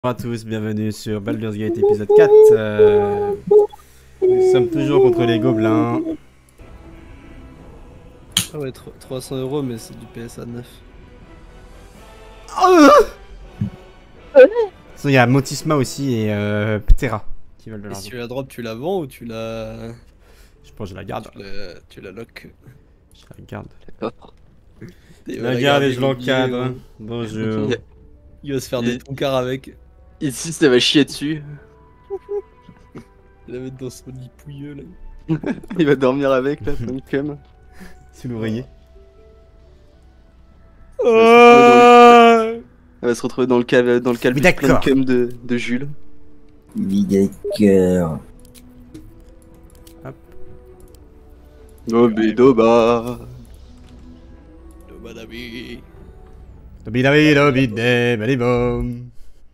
Bonjour à tous, bienvenue sur Baldur's Gate épisode 4. Nous sommes toujours contre les gobelins. Ah ouais, 300 € mais c'est du PSA 9. Il y a Motisma aussi et Ptera qui veulent de Et l'argent. si tu la drop, tu la vends ou tu la... Je pense que je la garde. Tu la lock. Je la garde. D'accord. Et Je va la garde et garder je comme l'encadre. Guillaume. Bonjour. Il va se faire des tonkars avec. Ici, ça va chier dessus. Il la mettre dans son lit pouilleux là. Il va dormir avec, là, plein de cum. Sous l'oreiller. Elle va se retrouver dans le cave Oui, plein de d'accord. cum de Jules. Oui, d'accord. Doba. Dobadabi. Dobidabi dobidé, balibom.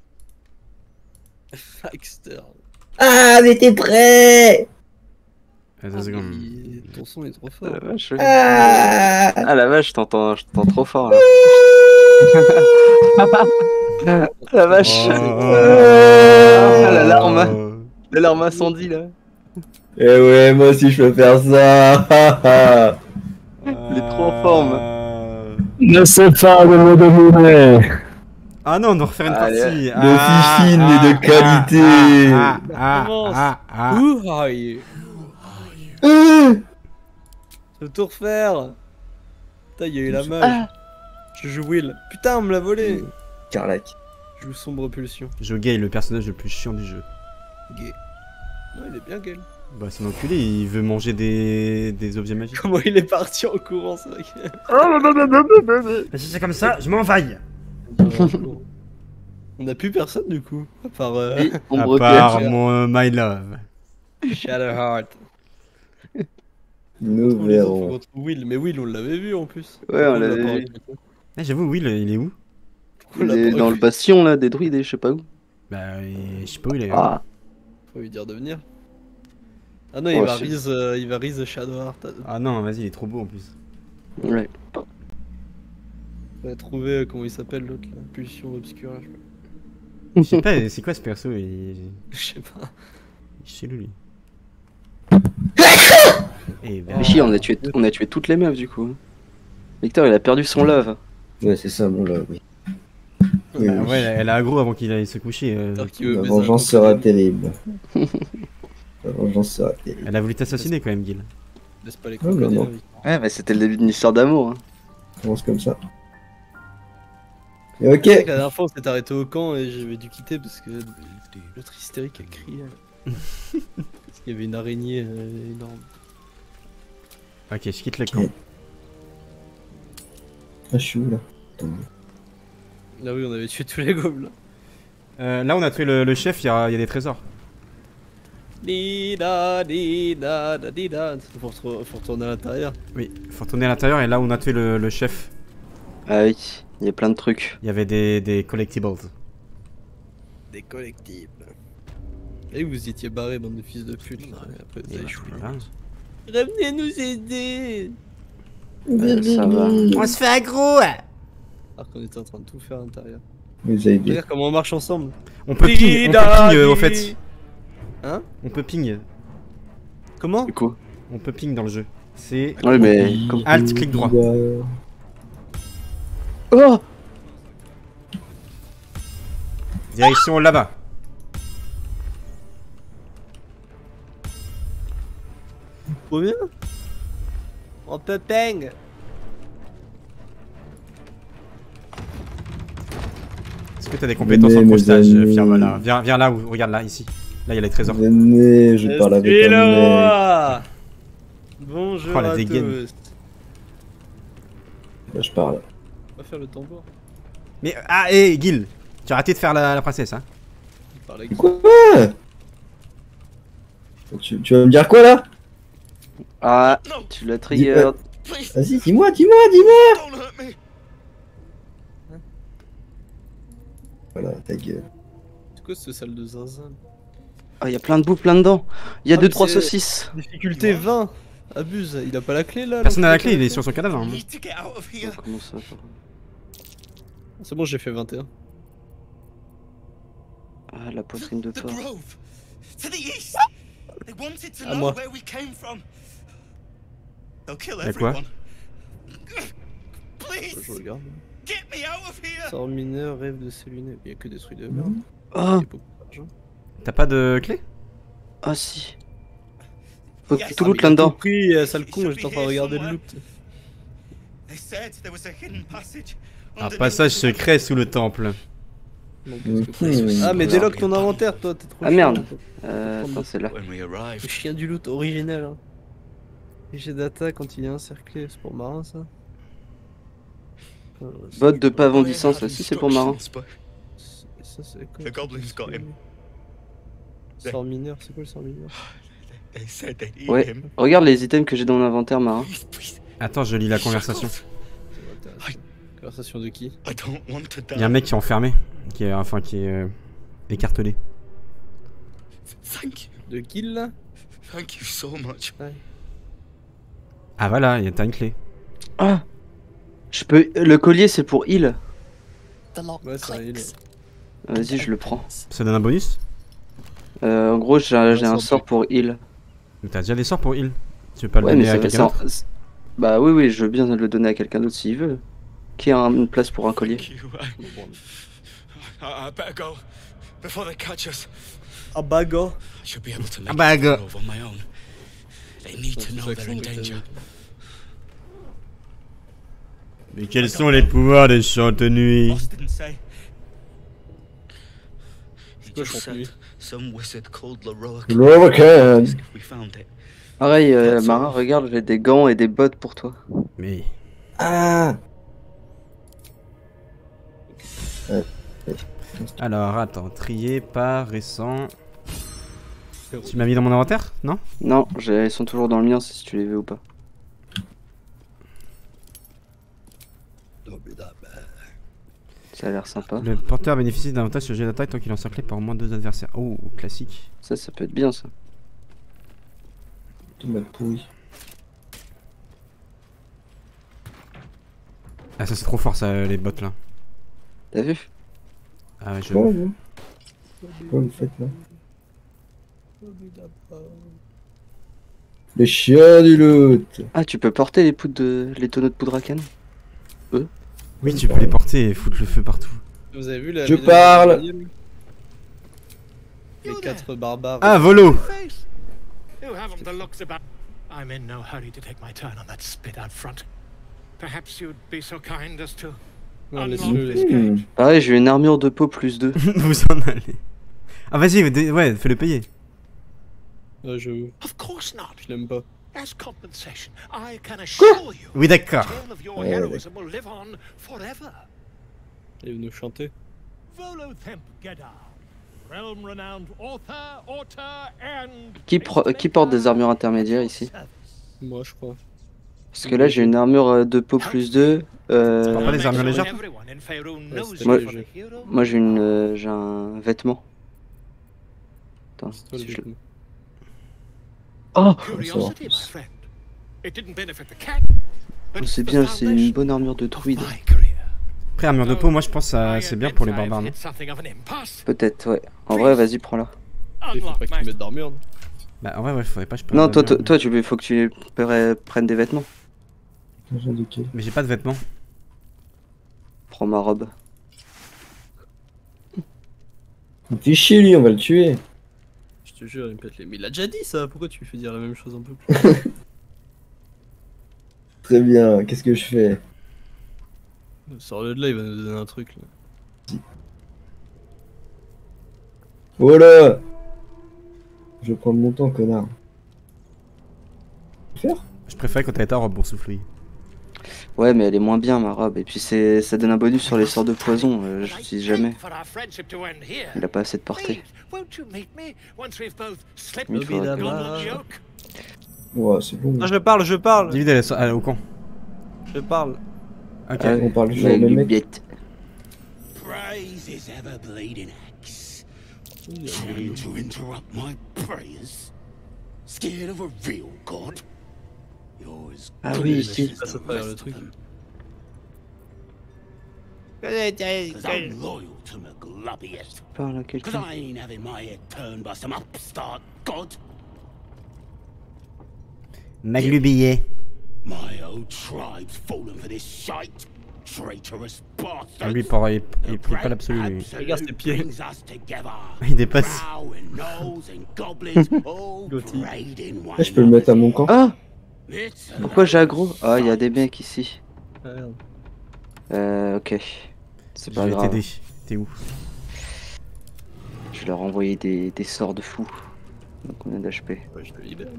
Baxter. Ah, mais t'es prêt? Attends une seconde. Ton son est trop fort. Ah la vache, ouais. Ah, Ah la vache, je t'entends trop fort là. La vache. Ah, l'alarme incendie là. Eh ouais, moi aussi je peux faire ça. Il est trop en forme. Ne sais pas de me dominer. Ah non, on doit refaire une Allez. partie. De fifine et de qualité. Who are you? Euh, Je veux tout refaire. Putain, il y a eu la mage. Je joue Will. Putain, on me l'a volé. Carlac. Je joue Sombre Pulsion. Joe est le personnage le plus chiant du jeu. Gay. Ouais, il est bien gay. Bah c'est un enculé, il veut manger des objets magiques. Comment il est parti en courant, c'est vrai que... Si c'est comme ça, je m'en vaille. On a plus personne du coup. À part Oui, À ombre part claire. mon My Love. Shadowheart. Nous Faut verrons. qu'on trouve Will, mais Will on l'avait vu en plus. Ouais, on Pourquoi l'a l'avait pas vu. recruté Ah, j'avoue, Will, il est où? Pourquoi on Il l'a est pas dans le recruté bastion là, des druides et je sais pas où. Bah, je sais pas où il est. Ah, Faut lui dire de venir. Ah non, Oh, il va Riz Shadowheart. Ah non, vas-y, il est trop beau en plus. ouais. On va trouver comment il s'appelle l'autre là. Pulsion Obscura, je sais pas. Je sais pas, c'est quoi ce perso? Je sais pas. Il est chez lui. Et ben, Mais chier, on a tué toutes les meufs du coup. Victor il a perdu son love. Ouais, c'est ça, bon là, oui. Oui, bah, oui. ouais, elle a aggro avant qu'il aille se coucher. Alors qu'il veut La baiser un vengeance sera crocodile. terrible. La vengeance sera terrible. Elle a voulu t'assassiner quand même, Gil. Laisse pas les non, crocodiles. non. avec. Ouais, bah c'était le début d'une histoire d'amour. Hein. On commence comme ça. Et ok. C'est vrai que la dernière fois on s'est arrêté au camp et j'avais dû quitter parce que l'autre hystérique a crié. Parce qu'il y avait une araignée énorme. Ok, je quitte le camp. Ah, je suis où là? Attends. Là oui on avait tué tous les gobelins. Là, on a tué le chef, il y a des trésors. Dida, dida, da, dida. Faut retourner à l'intérieur. Oui, faut retourner à l'intérieur et là où on a tué le chef, Ah oui, il y a plein de trucs. il y avait des collectibles. Des collectibles. Et vous étiez barrés, bande de fils de pute. Là. Et après vous Et avez bah, échoué. voilà. Revenez nous aider. Ça va. On se fait aggro! Alors qu'on était en train de tout faire à l'intérieur. Vous avez dit. Regarde comment on marche ensemble. On peut ping, en fait. Hein? On peut ping. Comment? Du coup. On peut ping dans le jeu. C'est Ouais, mais. Comme... Alt, clic droit. Oh Direction là-bas. Trop bien. On peut ping. Est-ce que t'as des compétences en Venez, mes crochetage, amis. Firma là? Viens là où, regarde là, ici. Là, il y a les trésors. Venez, je parle avec un mec. Suis-le-moi. Bonjour Oh, la à dégaine. tous. Là, je parle. On va faire le tambour. Mais, ah, hé, Gil, tu as arrêté de faire la princesse, hein? Il parle avec Quoi? Tu vas me dire quoi là? Ah, tu l'as trigger. Vas-y, dis-moi. Voilà, ta gueule. C'est quoi ce salle de zinzin? Ah, il y a plein de bouts, plein dedans. Il y a Ah, mais 2-3 c'est- saucisses. Difficulté 20. Abuse, il a pas la clé là? Personne n'a la l'enculé clé, il est sur son cadavre. Hein. Oh, comment ça? C'est bon, j'ai fait 21. Ah, la poitrine de The porc. grove. To the east. They wanted to À know moi. where we came from. They'll kill Y'a quoi? everyone. Je Please, regarde. get me out of here. Sort mineur, rêve de ces lunettes. Il y a que des trucs de merde. Oh, Il y a beaucoup d'argent. T'as pas de clé? ah si. Faut Yes. tout Ah, loot mais j'ai là-dedans. tout pris, sale con, j'étais en train de regarder le loot. They said there was a hidden passage. Un underneath passage the- secret sous le temple. Donc, qu'est-ce que- Ah, mais Voilà. déloque ton inventaire, toi, t'es trop Ah, chiant, merde. toi. Attends, c'est là. When we Le arrived, chien du loot original. Hein. Léger d'attaque quand il est encerclé, c'est pour marin ça. Botte de pas avant licence, ça si c'est pour marin. Ça c'est quoi? The goblins got him. Sort mineur, c'est quoi le sort mineur? They said they'd eat Ouais. him. Regarde les items que j'ai dans mon inventaire, marin. Please, please. Attends, je lis la conversation. C'est intéressant. Conversation de qui? I don't want to die. Y'a un mec qui est enfermé, qui est écartelé. Thank you. De kill là? Thank you so much. Ah voilà, t'as une clé. Ah, je peux. Le collier c'est pour heal. The lock Ouais, ça il est. Vas-y, je le prends. Ça donne un bonus? En gros, j'ai un sort pour heal. Mais t'as déjà des sorts pour heal. Tu veux pas le Ouais, mais donner à quelqu'un d'autre? Bah oui, oui, je veux bien le donner à quelqu'un d'autre s'il veut. Qui a une place pour un collier. Thank you. I better go before they catch us. Ah bago! I should be able to Ah, make bah, it go. to the grove on my own. They need to know they're in danger. Mais quels sont les pouvoirs des chantes-nuits? Boss didn't say. He quoi, just chante-nuit? said some wizard called Laroa Lorocan. if we found it. Pareil, Marin, regarde, j'ai des gants et des bottes pour toi. Mais... Ah. Alors, attends, trier par récent... Tu m'as mis dans mon inventaire? Non? Non, ils sont toujours dans le mien, si tu les veux ou pas. Ça a l'air sympa. Le porteur bénéficie d'un avantage sur le jet d'attaque tant qu'il est encerclé par au moins 2 adversaires. Oh, classique. Ça peut être bien ça. Tout mal pourri. Ah, ça c'est trop fort ça, les bots là. T'as vu? Ah ouais, je... Bon, bon. Quoi vous faites là? Les chiens du loot. Ah, tu peux porter les tonneaux de poudre à canne? Oui, tu peux les porter et foutre le feu partout. Vous avez vu la Je vidéo parle. de Daniel Les 4 barbares. Ah, volo! Face. You haven't the looks about. I'm in no hurry to take my turn on that spit out front. Perhaps you'd be so kind as to Non, unlock laisse-le, this laisse-le. cage. Pareil, j'ai une armure de peau plus 2. Vous en allez. Ah vas-y, ouais, fais-le payer. Je Of course not. l'aime pas. As compensation, I can assure you Oui, d'accord. the tale of your Ouais, heroism will live on forever. Il est venu chanter. Volothemp Gedar, realm-renowned author, and... Qui porte des armures intermédiaires ici? Moi, je crois. Parce que là, j'ai une armure de peau plus 2. portes pas les armures légères? Everyone in Faerun knows c'était you moi- for the hero. Moi, j'ai un vêtement. Attends, C'est toi le si je le- vêtement. Oh, Curiosity, my friend. It didn't benefit the cat, but c'est the bien, c'est une foundation bonne armure de of druide. my career. Après, armure de peau, moi je pense que I c'est bien admit pour les I've barbares, non? hit something of an impasse. Peut-être, ouais. En vrai, vas-y, prends-la. Il faut Unlock pas que my tu mettes d'armure. non Bah en vrai, ouais, faudrait pas que je prenne Non, de toi, l'armure. faut que tu prennes des vêtements. J'en ai quel. Mais j'ai pas de vêtements. Prends ma robe. Il fait chier lui, on va le tuer. Je te jure, il me pète les. Mais il a déjà dit ça, pourquoi tu lui fais dire la même chose un peu plus? Très bien, qu'est-ce que je fais? Sors-le de là, il va nous donner un truc là. Voilà. Je vais prendre mon temps, connard. Faire? Je préférais quand t'avais ta robe, bon souffle. Ouais, mais elle est moins bien ma robe. Et puis ça donne un bonus sur les sorts de poison. J'utilise jamais. For our friendship to end here. Il a pas assez de portée. Please, won't you meet me once we've both slipped Une the fois. goblin joke? Ouais, c'est bon. Ah, je parle! David, elle est au camp. Je parle! Ok. Ah, On parle toujours mais au même une mec. biette. Praise his ever bleeding axe. Trying to interrupt my prayers. Scared of a real god. You're as Ah good oui, as si. the Ça, ça fait le rest truc. of them. Cause I'm loyal to McGlubbiest. Parle à Cause quelqu'un. I ain't having my head turned by some upstart god. Maglubillet. My old tribe's fallen for this shite. Traitorous Ah, lui, bastard. il prie pas l'absolu, lui. Regarde ses pieds. Brings us together. Il dépasse. Drow and gnolls and goblins all Gauthier. prayed in one Ah, je peux le mettre à mon camp. Ah, It's a pourquoi j'ai aggro? Ah, il y a des mecs ici. Ah, merde. Ok. C'est Je pas vais grave. t'aider. T'es où? Je vais leur envoyer des sorts de fou. Donc combien d'HP? Ouais, je te libère.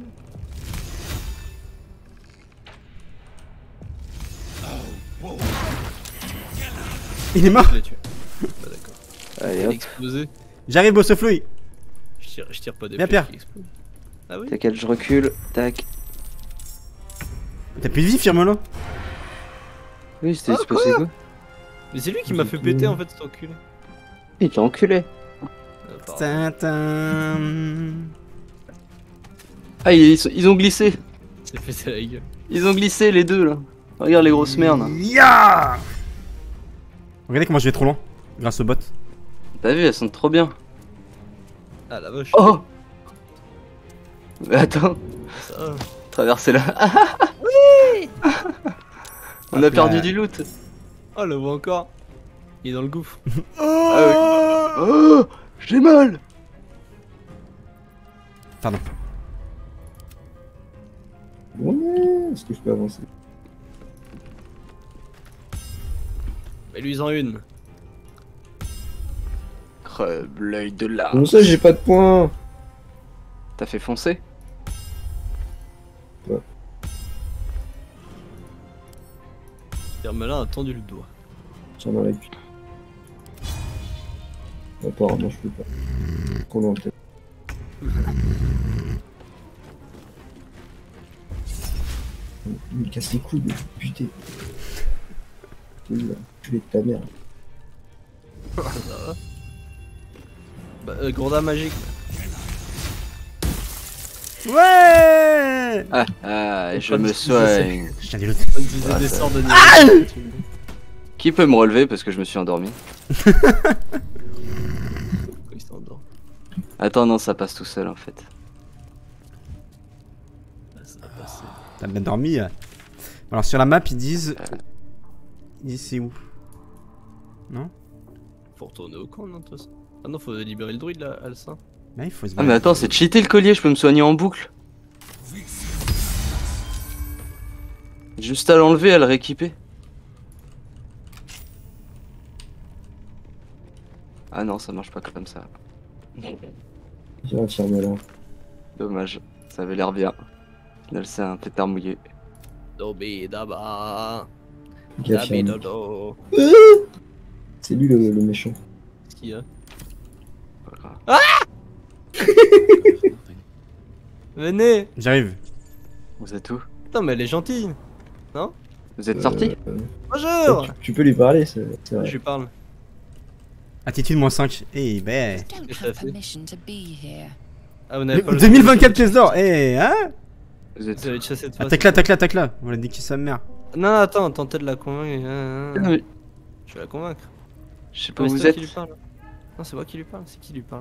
Il est mort. Je l'ai tué. Bah d'accord. Allez Il a hop, explosé. J'arrive, Bosseflouille. Je tire pas des Viens, flèches Pierre. qui explosent. Ah oui? t'inquiète, je recule. Tac. T'as plus de vie, Firmolo? Oui, c'était Ah, supposé quoi? Mais c'est lui qui m'a fait péter en fait cet enculé. Il t'a enculé. Pardon. Tintin. Ah, ils ont glissé. C'est pété la gueule. Ils ont glissé les deux là. Regarde les grosses merdes. Ya. Regardez comment je vais trop loin. Grâce au bot. T'as vu, elles sont trop bien. Ah la vache. Oh! Mais attends, Ça va. traverser là. Oui! On a Hop perdu là. du loot. Oh, le voit encore. Il est dans le gouffre. Ah oui. Oh! J'ai mal! Pardon. Ouais, est-ce que je peux avancer? Mais lui, ils en une. Crève l'œil de là. Comment ça, j'ai pas de points? T'as fait foncer? Malin a tendu le doigt. Tiens dans la cuite. Apparemment, je peux pas. Trop loin, peut-être. Il me casse les couilles, putain. Tu es de ta mère. Ça va. Bah, Gourda magique. Ouais. Ah, je Pas me de- soigne. Je tiens des l'autre. On disait des sorts de Qui peut me relever parce que je me suis endormi? Pourquoi il s'endort? Attends, non, ça passe tout seul en fait. Ah, ça va passer. T'as bien dormi. Alors sur la map ils disent c'est où? Non? Faut retourner au camp, non, de toute façon. Ah non, faut libérer le druide là, Alcin. Là il faut se Ah, mais battre. attends, c'est cheaté le collier, je peux me soigner en boucle. Juste à l'enlever, à le rééquiper. Ah non, ça marche pas comme ça. J'ai infirmé là. Dommage, ça avait l'air bien. Au final, c'est un pétard mouillé. Dobi daba. J'ai Dabi infirmé. dodo. C'est lui le méchant. Qu'est-ce qu'il y a? Pas grave. Venez! J'arrive. Vous êtes où? Putain, mais elle est gentille! Vous êtes sortis? Bonjour! Tu peux lui parler, c'est Je vrai. lui parle. Attitude -5. Eh ben. Qu'est-ce don't que ça have fait? permission to be here. Ah, vous n'avez pas le 2024 pièces d'or. Eh hein? Vous êtes Vous avez chassé de face. Attaque là. On l'a dit qui sa mère. Non, attends, tentez de la convaincre. Non, mais Je vais la convaincre. je sais pas Mais où c'est vous toi êtes. qui lui parle. Non, c'est moi qui lui parle. C'est qui lui parle?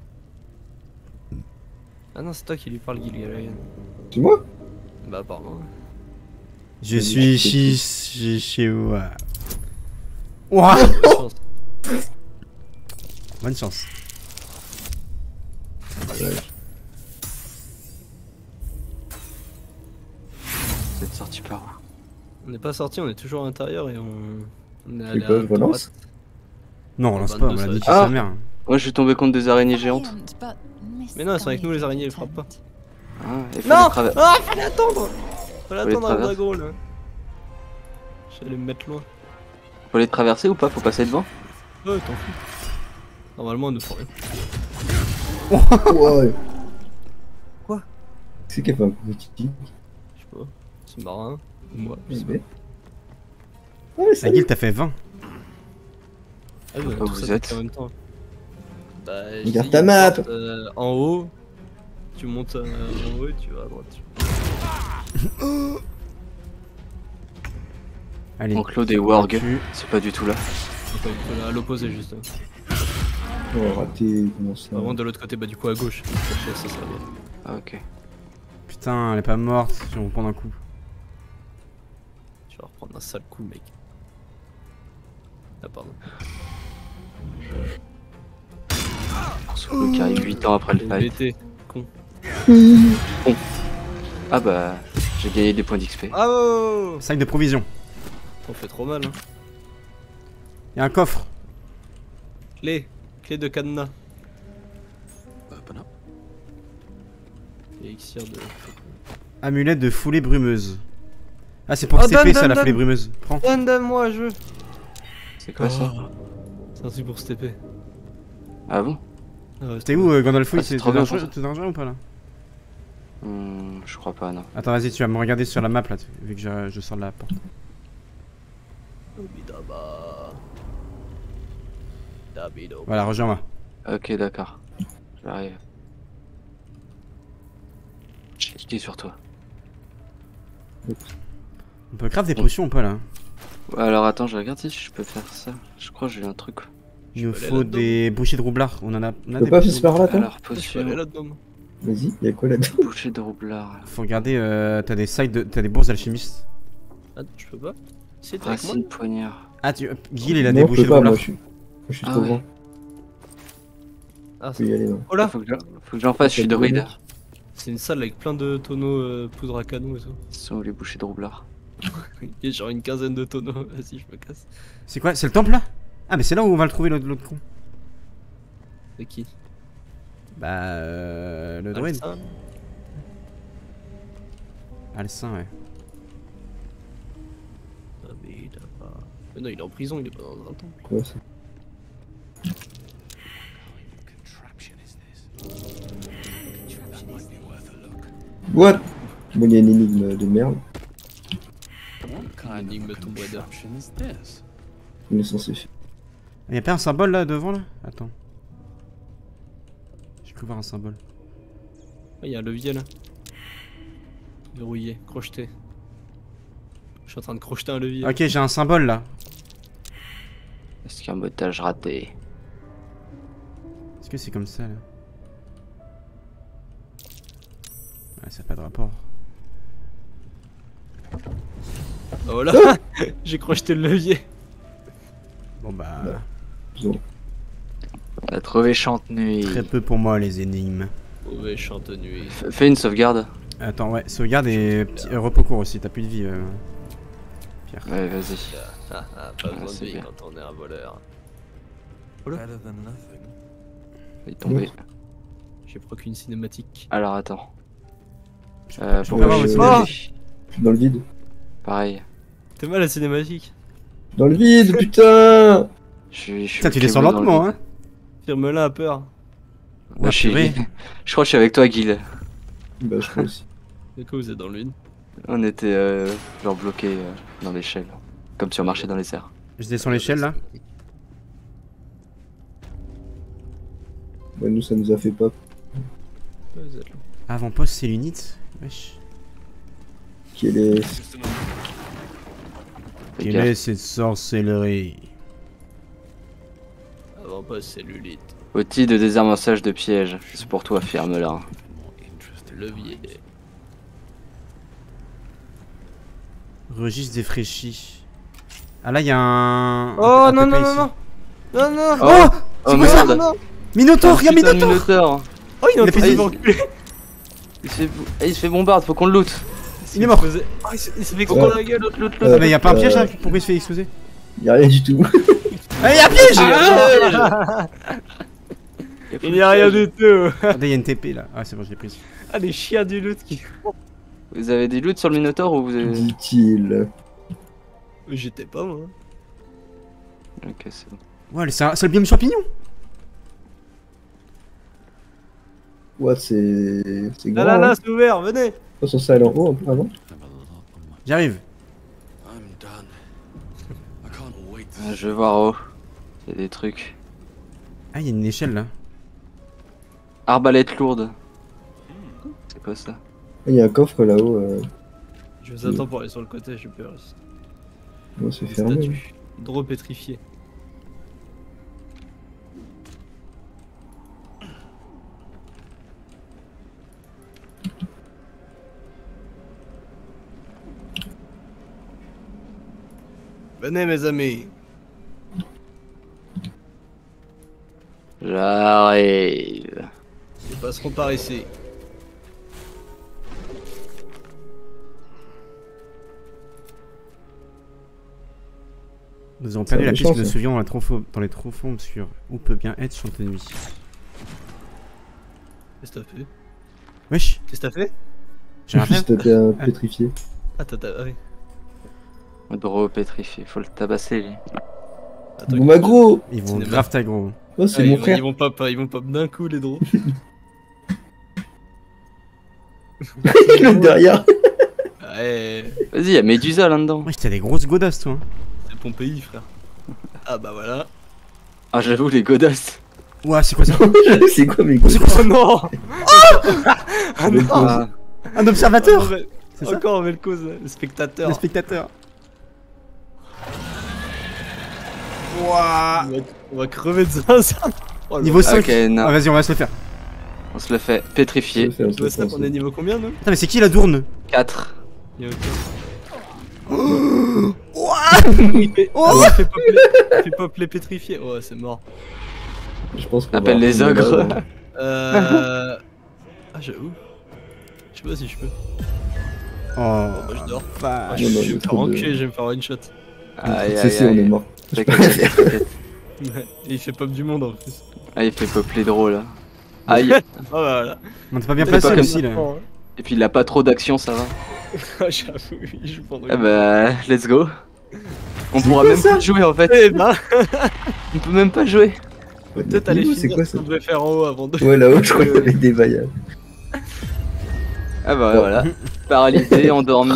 Ah non, c'est toi qui lui parle, Gilgalad. C'est moi? Bah, pardon. Je suis chez moi. Ouah. Bonne chance. Bonne chance. Vous êtes sortis par où? On n'est pas sorti, on est toujours à l'intérieur et on est allé quoi, je à relance? droite. Non, on lance 22, pas. On l'a dit qui Ah. sa mère. Moi, je suis tombé contre des araignées géantes. Valiant, but Mais non, elles sont avec nous, les araignées, elles frappent pas. Ah, il faut Non! les traverser. Ah, fallait attendre! Fallait Faut les attendre un traverser. dragon là. J'allais me mettre loin. Faut les traverser ou pas? Faut passer devant? Ouais, t'en fous. Normalement, on ne font rien. Ouais. Quoi? C'est qui a fait un coup de tic? Je sais pas. C'est marin. Ou moi. Je sais pas. Ouais, mais ça La guilde t'as fait 20. Ah oui, on a Où tous vous attaqué êtes? en même temps. Bah, je Regarde dis, ta il y a map. une porte, en haut. Tu montes en haut et tu vas à droite. Allez. Enclos des wargs. Tu- C'est pas du tout là. À l'opposé juste. Oh, raté, comment ça? Vraiment de l'autre côté, bah du coup à gauche. Ça sera bien. Ah, ok. Putain, elle est pas morte. Je vais reprendre un coup. Je vais reprendre un sale coup, mec. Ah, pardon. Solo qui arrive 8 ans après le fight. BT, con. Ah bah, j'ai gagné des points d'XP. Ah oh, Sac de provisions. on fait trop mal, hein. Il y a un coffre. Clé de cadenas. Et elixir de... Amulette de foulée brumeuse. Ah, c'est pour Oh, CP donne, ça, donne, la foulée donne. brumeuse. Prends. Moi je veux. C'est quoi ça? C'est un truc pour se TP. Ah bon? Ah ouais, T'es où, Gandalf? Ah, c'est trop bien, T'es dangereux ou pas là? Je crois pas, non. Attends, vas-y, tu vas me regarder sur la map là, vu que je sors de la porte. Voilà, rejoins-moi. Ok, d'accord. J'arrive. J'ai cliqué sur toi. On peut craft des potions ou pas là? Ouais, alors attends, je regarde si je peux faire ça. Je crois que j'ai un truc. Il nous peux aller faut là-dedans. des bouchées de roublard. On a Tu des peux pas bouchées passer par là, toi? Alors, Je peux potion, aller là-dedans. moi. Vas-y, y'a quoi là-dedans? bouchée de roublard. Faut regarder, t'as des sites t'as des bourses d'alchimistes. Attends, je peux pas. C'est avec moi. Racine poignard. Ah, Guil il a Non, des je bouchées peux de pas, roublard. moi je suis Ah trop ouais. grand. Ah, Je peux y aller, non. oh là, Faut que j'en fasse, je suis druide. c'est une salle avec plein de tonneaux poudre à canon et tout. Ce sont les bouchées de roublard. Il y a genre une quinzaine de tonneaux. Vas-y, je me casse. C'est quoi? C'est le temple là? Ah, mais c'est là où on va le trouver l'autre con. C'est qui? Bah, le druide. Alcin. Alcin, ouais. Ah, mais il a pas... Mais non, il est en prison, il est pas dans un temple. Quoi ça? What? Bon, y'a une énigme de merde. Énigme Tomb Raider. On est censé faire. Y'a pas un symbole là devant là? Attends. J'ai cru voir un symbole. Ah, il y a un levier là. Verrouillé, crocheté. Je suis en train de crocheter un levier. Ok, j'ai un symbole là. Est-ce qu'il y a un montage raté? Est-ce que c'est comme ça là? Ouais, ça n'a pas de rapport. Oh là. J'ai crocheté le levier. Bon bah, Bon. On a trouvé chante nuit. très peu pour moi les énigmes. Mauvais chante nuit. Fais une sauvegarde. Attends, ouais, sauvegarde et repos court aussi, t'as plus de vie. Pierre. Ouais, vas-y. Pas Ah, besoin c'est de vie bien. quand on est un voleur. Il est tombé. J'ai pro qu'une cinématique. Alors attends. Je peux pas voir j'ai- votre Oh Je suis dans le vide. Pareil. T'es mal la cinématique. Dans le vide, putain! Je suis. Putain, tu descends lentement, hein. Firme-la a peur. Moi, je suis. purée. Je crois que je suis avec toi, Guil. Bah, je crois aussi. Du coup, vous êtes dans le vide. On était genre bloqués dans l'échelle. Comme si on marchait dans les airs. Je descends l'échelle là. Bah, nous, ça nous a fait pas. Ouais, vous êtes là. Avant-poste, c'est l'unit. Wesh. Quel est. Fais Quelle gaffe. est cette sorcellerie? Avant pas cellulite. Outil de désarmement de piège. C'est pour toi, ferme-la. Levier. Registre défraîchi. Ah là, il y a un. Oh un non pépé non non ici. non. Non non. Oh, Oh quoi ça merde! Minotaur, il y a Putain de Minotaur. Minotaur. Oh il est en Il a train fait de des- m'enculer. Il se fait bombarde, faut qu'on le loot. Il est mort. Oh, il s'est fait contre la gueule. Loot. Ah, mais y a pas un piège là? Pourquoi il se fait exploser? Y'a rien du tout. Ah, y a un piège! Il n'y a rien du tout. Attendez, y a une TP là. Ah, c'est bon, je l'ai prise. Ah les chiens du loot qui... Vous avez des loots sur le Minotaur ou vous avez... Dit-il. J'étais pas moi. Ok, c'est bon. Ouais, c'est le biome champignon. What, c'est. C'est grand. Là là là, hein. c'est ouvert, venez. Pas censé aller en haut un peu avant. J'arrive. Je vais voir haut. Il y a des trucs. Ah, y a une échelle là. Arbalète lourde. C'est quoi ça? Il y a un coffre là-haut. Je vous attends pour aller sur le côté, j'ai peur ici. Non, c'est Des fermé. statues. Drop pétrifié. Venez mes amis. J'arrive. Ils passeront par ici. Nous avons perdu Ça la a piste que des nous chances, suivions dans les trophes obscurs. Où peut bien être Chantenue? Qu'est-ce que t'as fait? Wesh, Qu'est-ce que t'as fait? j'ai rien fait. Juste été pétrifié. Ah ah oui. Bro pétrifié, faut le tabasser lui. Attends, Bon, gros. Ils vont Cinéma. grave t'aggro. Oh, c'est Ah, mon ils frère. vont pop d'un coup les drôles. Il est derrière. Ouais, Vas-y, y'a Médusa là-dedans. Wesh, t'as des grosses godasses, toi. c'est Pompéi frère. Ah bah voilà. Ah, j'avoue, les godasses. Ouah, c'est quoi ça? C'est quoi mes Oh, c'est quoi ça? non. Ah non. Ah, Un observateur? C'est ça? Encore Vel'Koz, le spectateur. Le spectateur. Ouah. On va crever de ça. Oh, Niveau 5. Ok, non. Ah, vas-y, on va se le faire. on se le fait pétrifié. Je vais Tu vois ça, faire on est niveau combien nous? Attends, mais c'est qui la dourne? 4. Niveau Ouah. il fait, Oh. il fait pop les pétrifiés. Oh, c'est mort. Je pense qu'on Appelle va les reprendre ogres. là. Ah, j'avoue. Je sais pas si je peux. Oh, Bah, je dors. bah. Ah, je non, vais j'ai me faire trop de- enculer, je vais me faire one shot. Aïe, Si, aïe, si, on est aïe. mort. T'inquiète, t'inquiète. Et il fait pop du monde en plus. Ah, il fait pop les drôles là. Aïe. Ah bah voilà. On t'es pas bien C'est placé pas comme aussi là. Et puis il a pas trop d'action, ça va. Ah, j'avoue, il joue pendant Ah bah, let's go. On pourra même pas jouer en fait. Eh ben, On peut même pas jouer. peut-être aller C'est finir quoi ce ça? qu'on devait faire en haut avant de. Ouais, là-haut, je crois qu'il y avait des vaillages. Ah bah voilà. Paralysé, endormi.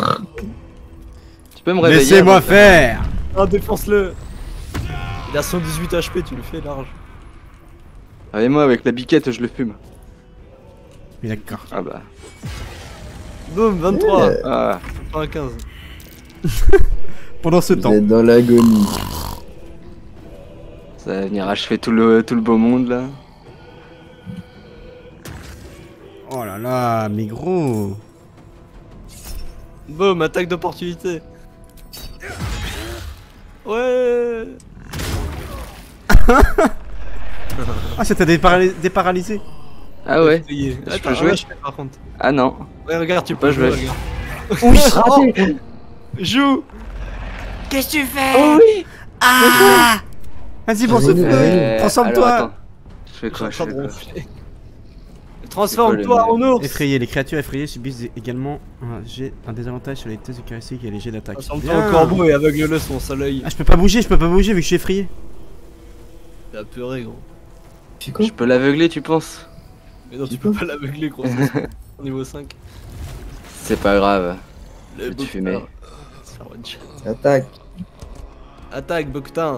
Tu peux me réveiller? Laissez-moi avant- faire. Ah, défonce-le. Il a 118 HP, tu le fais large. Ah, et moi avec la biquette, je le fume. Mais d'accord. Ah bah. Boum, 23. Ah. 95. Pendant ce Vous temps. êtes dans l'agonie. Ça va venir achever tout le beau monde là. Oh là là, mais gros. Boum, attaque d'opportunité. Ouais. Ah, ça t'a déparalysé. Ah ouais. Essayez. Je Attends, peux jouer? là, je fais, par contre. Ah non. Ouais, regarde, tu Pas peux jouer. jouer. Regarde. Oui. Joue. Qu'est-ce que tu fais? Oh oui. Ah. Vas-y, pour ce oui, feu. Alors, Transforme-toi. attends. Je fais Je quoi? suis Je en train fais de quoi? ronfler. Transforme-toi en ours. Effrayé, les créatures effrayées subissent également un désavantage sur les tests de caractéristiques et les jets d'attaque. Transforme-toi Bien. en corbeau et aveugle-le son seul œil. Ah, je peux pas bouger vu que je suis effrayé. T'es apeuré, gros. C'est quoi? Je peux l'aveugler, tu penses? Mais non, tu peux pas l'aveugler, gros. C'est au niveau 5. C'est pas grave. Le Je vais te bouquetin. fumer. Se faire one shot. Attaque. Attaque, bouquetin.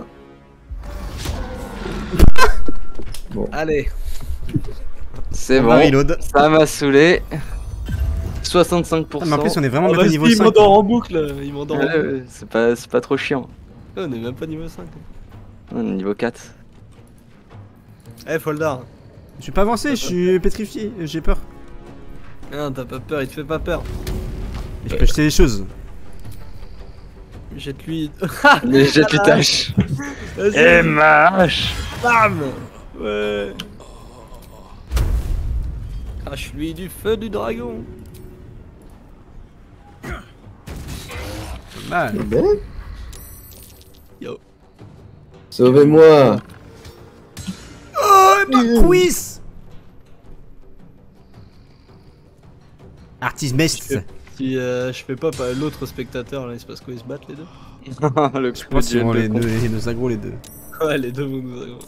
Bon. Allez. C'est On bon. va reload. Ça m'a saoulé. 65%. Ah, mais en plus, on est vraiment Ah, même pas vas-y, niveau il 5. m'endort en boucle. Il m'endort en Ouais, boucle. ouais, c'est pas trop chiant. Ouais, on est même pas niveau 5. On est niveau 4. Eh, Foldar. Je suis pas avancé, je suis pétrifié, j'ai peur. Non, t'as pas peur, il te fait pas peur. Je peux jeter des choses. Jette-lui. Les jette les tâches. Vas-y. MH. Bam. Ouais. Crache-lui du feu du dragon. Mal. Eh ben, Yo. sauvez-moi. Oh, quiz. Artiste Mest. Si je fais pas l'autre spectateur là, il se passe quoi? Ils se battent les deux? Le Je pense qu'ils vont nous aggro les deux. Ouais, les deux vont nous aggro.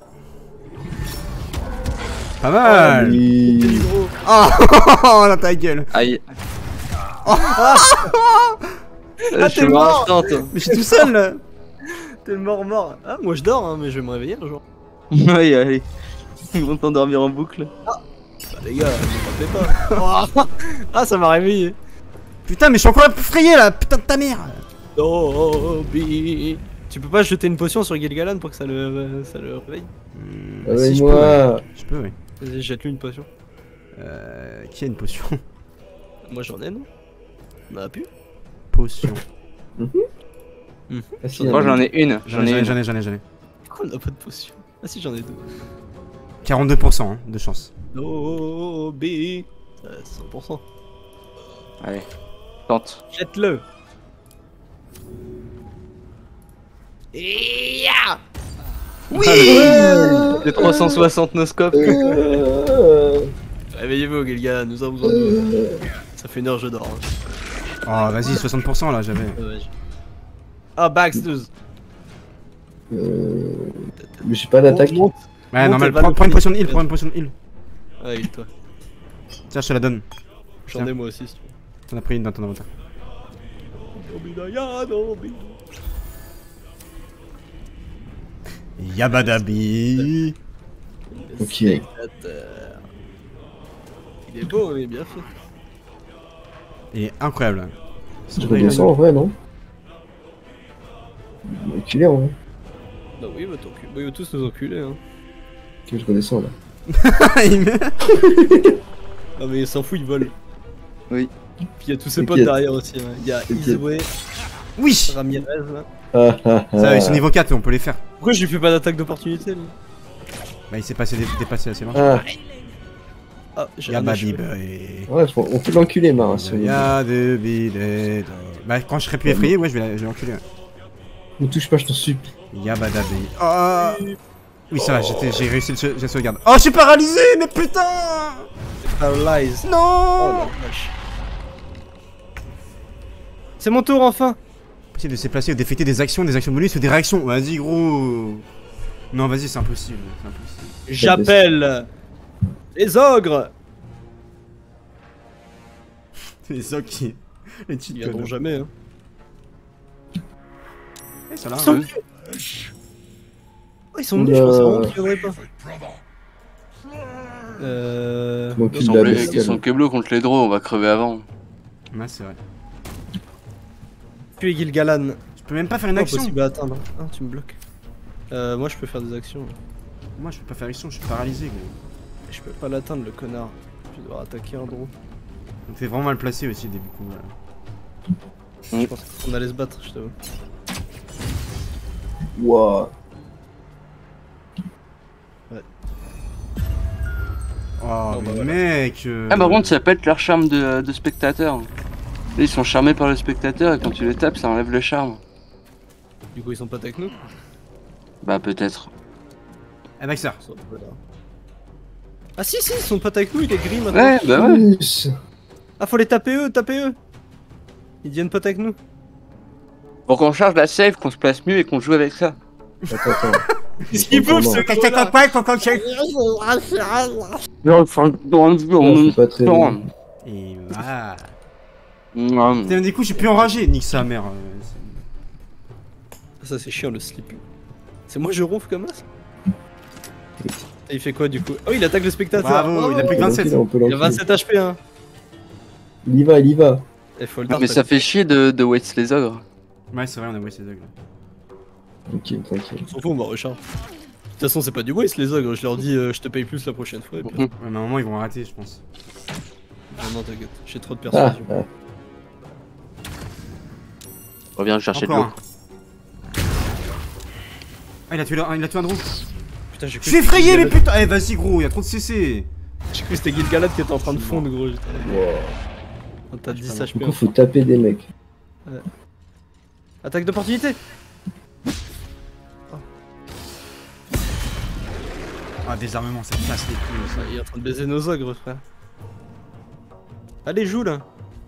Pas mal. Oui. Gros. Oh, dans ta gueule. Aïe. Ah, Je suis t'es mort mort. instant, toi. Mais je suis tout seul là. T'es mort. Ah, moi je dors, hein, mais je vais me réveiller un jour. Aïe, aïe. Ils vont t'endormir en boucle. Bah, les gars, ne pas. Oh. Ah, ça m'a réveillé. Putain, mais je suis encore effrayé là. Putain de ta mère. Dobby. Tu peux pas jeter une potion sur Gilgalan pour que ça le réveille? Si, je peux, ouais. Sauvez-moi. Je peux, oui. Vas-y, jette-lui une potion. Qui a une potion? Moi j'en ai, non? On en a plus? Potion. Ah, si, Moi j'en ai une. J'en ai. Pourquoi on a pas de potion? Ah si, j'en ai 2. 42% hein, de chance. Oh, B. 100%. Allez, tente. Jette-le. Oui. Les 360 noscopes. Réveillez-vous, Gilga, nous avons besoin de vous. Ça fait une heure, je dors. Oh, vas-y, 60% là, j'avais. Ah, Baxters. Mais j'ai pas d'attaque. Monte. Ouais, Monte, normal, elle va prends le une potion de prendre. heal, prends une potion de heal. Ouais, toi. Tiens, je te la donne. J'en Tiens. ai moi aussi, si tu veux. T'en as pris une dans ton inventaire. Yabadabi. Ok. Il est beau, il est bien fait. Il est incroyable. Je redescends en vrai, non? Enculé en vrai. Bah oui, va t'enculer. Bah, ils vont tous nous enculer, hein. Ok, je redescends là. Il me- Ah, mais il s'en fout, il vole. Oui. Puis il y a tous ses Ok. potes derrière aussi. Hein. Il y a Isway, Oui. Ramirez là. Ça, ils sont niveau 4, on peut les faire. Pourquoi je lui fais pas d'attaque d'opportunité lui? Bah, il s'est dépassé assez loin. Ah, Ah, j'ai rien Yabadi achevé. boy. ouais, on peut l'enculer, Mara. Si on veut. Yabadi boy. Bah, quand je serai plus effrayé, ouais, je vais l'enculer. Ne touche pas, je t'en supplie. Yabadabi. Oh. Oui, ça va, j'ai réussi la sauvegarde. Oh, je suis paralysé, mais putain. Paralyze. Oh Non. la vache. C'est mon tour enfin. Possible de se déplacer ou d'effectuer des actions bonus ou des réactions. Vas-y, gros. Non, vas-y, c'est impossible. C'est impossible. J'appelle les ogres. Les autres qui. Les Ils petites viendront connes. jamais. Hein. Ils sont là. Ils sont hein. venus. Oh, ils sont venus, je pensais vraiment qu'ils viendraient pas. Donc, Ils il sont, l'a ils baissé, sont alors. Keblo contre les Draws, on va crever avant. Ouais, c'est vrai. Puis Gilgalan. Je peux même pas faire une action. Impossible à atteindre. Ah, tu me bloques. Moi je peux faire des actions. Moi, je peux pas faire action, je suis paralysé, gros. Je peux pas l'atteindre le connard. Je vais devoir attaquer un draw. On fait vraiment mal placé aussi, du coup. Voilà. Je pensais qu'on allait se battre, je t'avoue. Wouah. Oh, mais bah voilà. mec. Ah, par contre, ça pète leur charme de spectateur. Là, ils sont charmés par le spectateur et quand tu les tapes, ça enlève le charme. Du coup ils sont pas avec nous. Bah, peut-être. Eh, Baxter. Ils sont pas là. Ah si ils sont pas avec nous, il est gris maintenant. Ouais, bah ouais. Plus. Ah faut les taper eux. Ils deviennent pas avec nous. Pour qu'on charge la save, qu'on se place mieux et qu'on joue avec ça. Attends. Qu'est-ce qu'ils peuvent ce connard? Non, enfin, Non, c'est pas très bien. Et voilà. Non. Putain, du coup, je suis plus enragé. Nique sa mère. Ça c'est chiant le slip. C'est moi je ronfle comme ça. Et il fait quoi du coup? Oh il attaque le spectateur. Bravo, il a plus que 27. On peut Il a l'enculer. 27 HP hein. Il y va, il y va. Il faut le Non, mais ça fait chier de waste les ogres. Ouais, c'est vrai, on a waste les ogres. Ok, tranquille. On s'en fout, on va recharge. De toute façon, c'est pas du waste les ogres, je leur dis je te paye plus la prochaine fois. Et puis... Ouais, mais à un moment, ils vont arrêter, je pense. Non, t'inquiète, j'ai trop de Ah, persuasion. Reviens chercher de Encore l'eau. un. Ah, il a tué un draw. Putain, j'ai Je suis effrayé, mais putain. Eh, vas-y, gros, il y a trop de CC. J'ai cru que c'était Gilgalad qui était en train de fondre, gros. wow. T'as 10 HP. Du coup, faut taper des mecs. Attaque d'opportunité. Ah, désarmement, ça me casse les couilles. ça. Il est en train de baiser nos ogres, frère. Allez, joue là.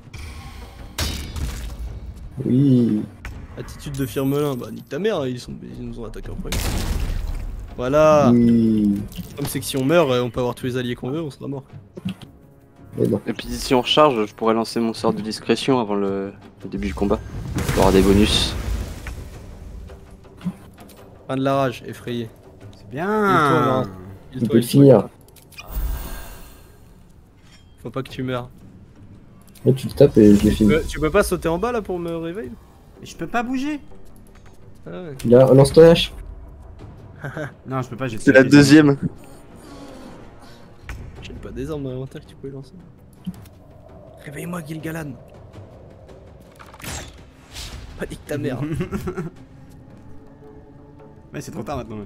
Oui. Attitude de Firmelin, bah nique ta mère, ils nous ont attaqué en premier. Voilà. Oui. Comme c'est que si on meurt, on peut avoir tous les alliés qu'on veut, on sera mort. Mais non. Et puis si on recharge, je pourrais lancer mon sort de discrétion avant le début du combat. Il y aura des bonus. Fin de la rage, effrayé. C'est bien. On peut le finir. Faut pas que tu meurs. Là, tu le tapes et je l'ai fini. Tu peux pas sauter en bas là pour me réveiller? Mais je peux pas bouger. Ah ouais. Là, lance ton H. Non, je peux pas, j'ai C'est la deuxième. J'ai pas des armes dans l'inventaire que tu peux lancer. Réveille-moi, Gilgalan. Panique ta mère. Ouais, c'est trop tard maintenant. Ouais.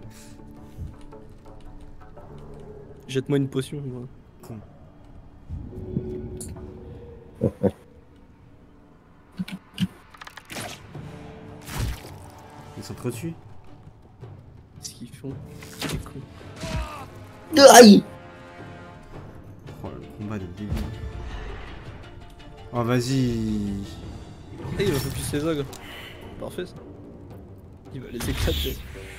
Jette-moi une potion. Moi. Con. Ils sont trop dessus. Qu'est-ce qu'ils font? C'est con. Aïe! Oh, le combat de début. Oh, vas-y. Eh, il va focus les ogres. Parfait ça. Il va les éclater.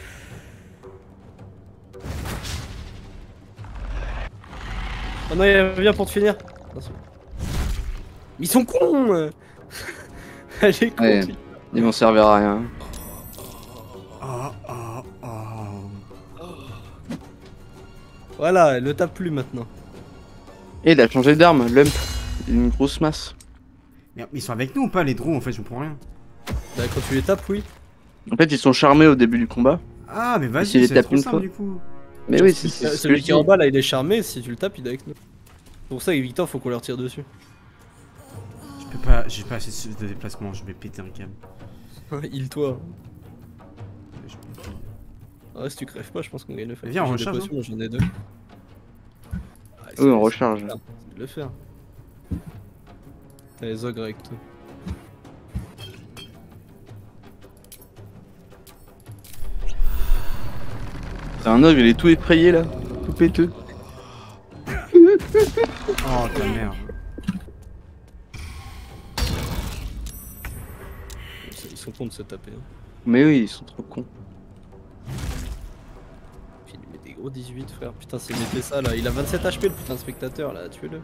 Oh non, il vient pour te finir. Attention. Ils sont cons. Elle est con. Ouais. Ils vont servir à rien. Oh, oh, oh. Voilà, elle le tape plus maintenant. Et il a changé d'arme, Lump. Il a une grosse masse. Merde, ils sont avec nous ou pas les drôles en fait, je comprends rien. Bah, quand tu les tapes, oui. En fait, ils sont charmés au début du combat. Ah, mais Et s'il vas-y, les c'est tape trop une simple fois. du coup. Mais oui, c'est ce que Celui je qui est en dis. bas là, il est charmé. Si tu le tapes, il est avec nous. C'est pour ça que Victor, faut qu'on leur tire dessus. Je peux pas, j'ai pas assez de déplacement, je vais péter un câble. Heal-toi. Je peux plus. Ah, si tu crèves pas, je pense qu'on gagne le fight. Viens, on J'ai des recharge, potions, j'en ai 2. Ah, Oui, on recharge. C'est de le faire. T'as les ogres avec toi. C'est un ogre, il est tout effrayé là. Tout péteux. Oh ta merde. Ils sont cons de se taper. Hein. Mais oui, ils sont trop cons. Puis il met des gros 18, frère. Putain, c'est mettait ça là. Il a 27 HP le putain de spectateur là, tuez-le.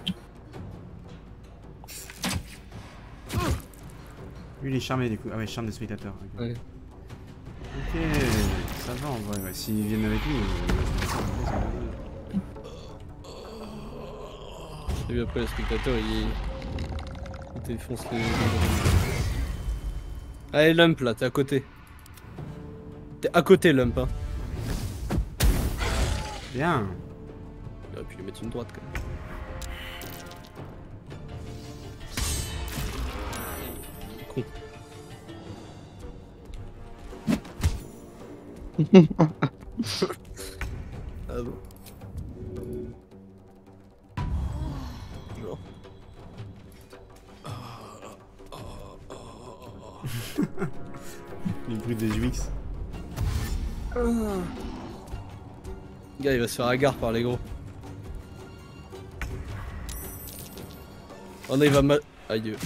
Lui il est charmé du coup. Ah ouais, charme des spectateurs. Ok, Ouais. Ok, ça va en vrai. Ouais. S'ils viennent avec nous, Et puis après, le spectateur il défonce les. Allez, Lump là, t'es à côté. T'es à côté, Lump. Hein. bien. Il aurait pu lui mettre une droite quand même. Con. Ah bon. Genre. Les bruits des UX. Le gars, il va se faire hagard par les gros. Oh non, il va mal. Aïe Dieu.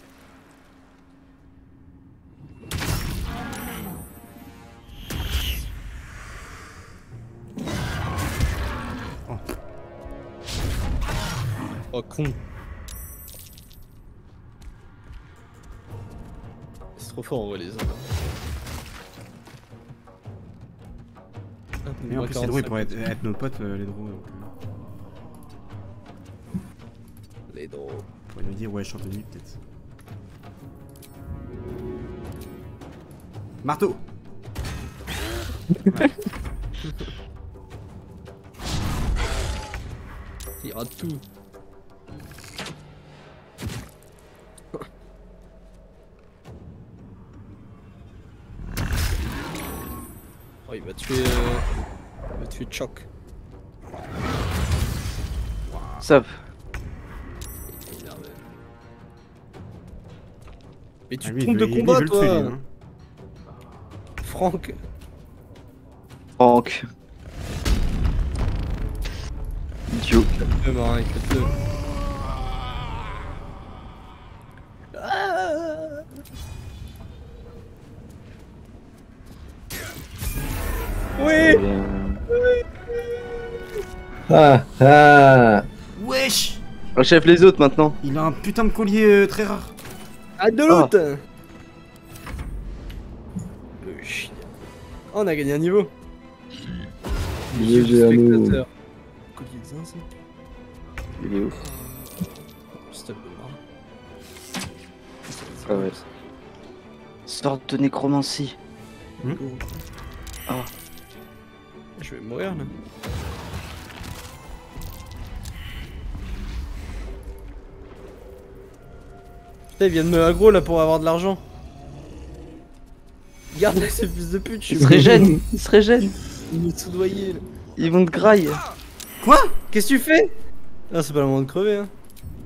Oh con. C'est trop fort en vrai les hommes. Mais en plus, les drôles ils pourraient être nos potes, les drôles. Donc, Les drôles. on pourrait nous dire, ouais, chante de nuit peut-être. Marteau! Ouais. Il rate tout. Oh, il va tuer. Il va tuer Choc. Ça. Il est énervé. Mais tu Ah, te lui, trompes de il veut combat, le tuer, toi, lui, hein. Franck. Franck. Idiot. Le marin, écoute-le. Oui. Ah ah! Wesh! On chef les autres maintenant. Il a un putain de collier très rare. À de l'autre. Le chien. Oh, on a gagné un niveau. GG à nous. Spectateur. Collier de zinzin. Il est où? Stop de marin. Ah ouais. Sorte de nécromancie. Ah. Je vais mourir là. Putain, ils viennent me aggro là pour avoir de l'argent. Regarde-le, ces fils de pute, Ils se régènent, ils se régènent. Il est soudoyé là. Ils vont te graille. Qu'est-ce que tu fais? Ah, c'est pas le moment de crever, hein.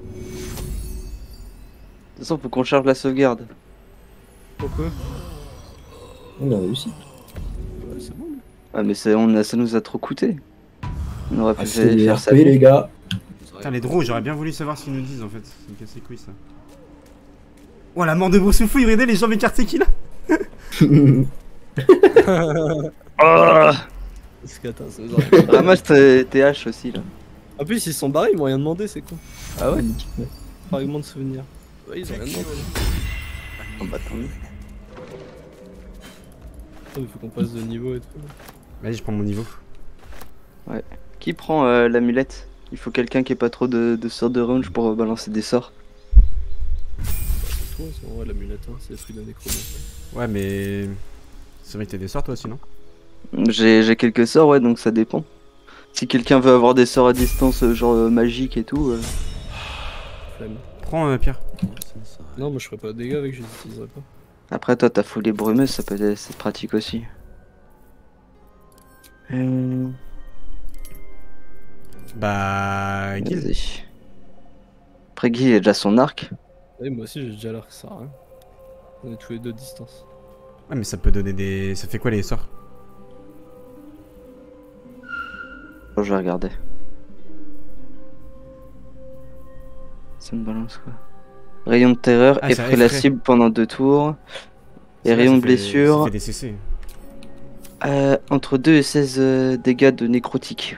De toute façon, faut qu'on charge la sauvegarde. Pourquoi? On a réussi. Ouais, c'est bon. Ah, mais ça nous a trop coûté. On aurait pu Ah, c'est les faire ça. RP, les gars. Putain, les drôles, j'aurais bien voulu savoir ce qu'ils nous disent en fait. Ça me casse les couilles ça. Oh la mort de Boursoufou, regardez les jambes écartées qu'il a. C'est cata, ça nous aurait- Ramasse tes haches aussi là. En plus, ils se sont barrés, ils m'ont rien demandé, c'est con. Ah ouais? Fragment de souvenir. Ouais, ils ont rien demandé. Oh, bah tant mieux. Il faut qu'on passe de niveau et tout. Vas-y, je prends mon niveau. Qui prend l'amulette? Il faut quelqu'un qui ait pas trop de sorts de range pour balancer des sorts. C'est toi, c'est en vrai l'amulette, hein, c'est le truc de nécromancie. Ouais, mais. C'est vrai que t'as des sorts toi aussi, non? J'ai quelques sorts, ouais, donc ça dépend. Si quelqu'un veut avoir des sorts à distance, genre magique et tout. Flemme. Prends Pierre. Non, moi je ferais pas de dégâts avec, je les utiliserais pas. Après, toi, ta foulée brumeuse, ça peut être pratique aussi. Bah. Guild. Vas-y. Après, Guy, il a déjà son arc. Ouais, moi aussi j'ai déjà l'air que ça sert à rien. On est tous les deux de distance. Ouais, mais ça peut donner des. Ça fait quoi les sorts? Oh, je vais regarder. Ça me balance quoi? Rayon de terreur, Ah, ça effraie la effraie. cible pendant 2 tours. Et Ça, rayon ça de fait- blessure. Ça fait des CC. Entre 2 et 16 dégâts de nécrotique.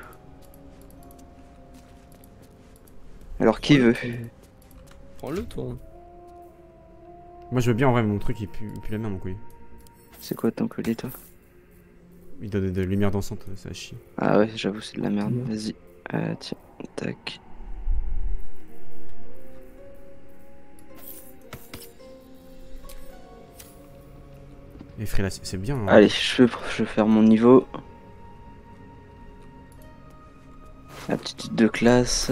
Alors qui veut? Prends-le toi. Moi je veux bien en vrai, mon truc il pue la merde mon couille. C'est quoi ton collier toi? Il donne de lumière dansante, ça chie. Ah ouais, j'avoue, c'est de la merde. Vas-y. Tiens, tac. Effraie la. C'est bien. Hein. Allez, je vais faire mon niveau. Aptitude de classe.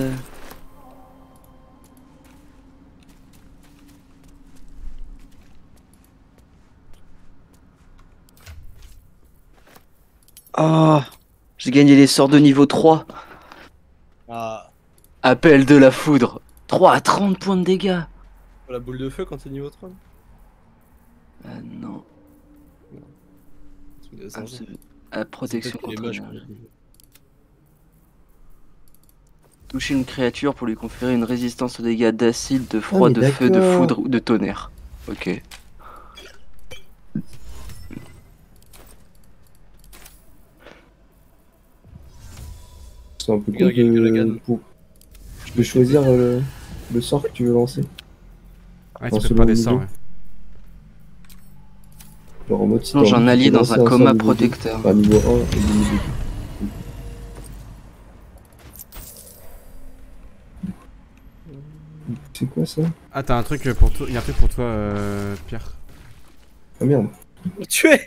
Oh, j'ai gagné les sorts de niveau 3. Ah, Appel de la foudre. 3 à 30 points de dégâts. la boule de feu quand t'es niveau 3. Non. Tu me laisses Ah, argent. protection Peut-être qu'il est contre moche, un- quoi. Toucher une créature pour lui conférer une résistance aux dégâts d'acide, de froid, mais de feu, de d'accord. foudre ou de tonnerre. Ok. C'est un peu con Regarde, regarde. que tu peux choisir le sort que tu veux lancer. Ouais, Dans tu peux ce pas des niveau. sorts, ouais. Genre en mode si Non, t'as j'ai un envie, tu allié peux dans lancer un sort coma niveau 2. protecteur. Enfin, niveau 1 et niveau 2. C'est quoi ça? Ah, t'as un truc pour toi. Il y a un truc pour toi, Pierre. Ah merde. Tuer.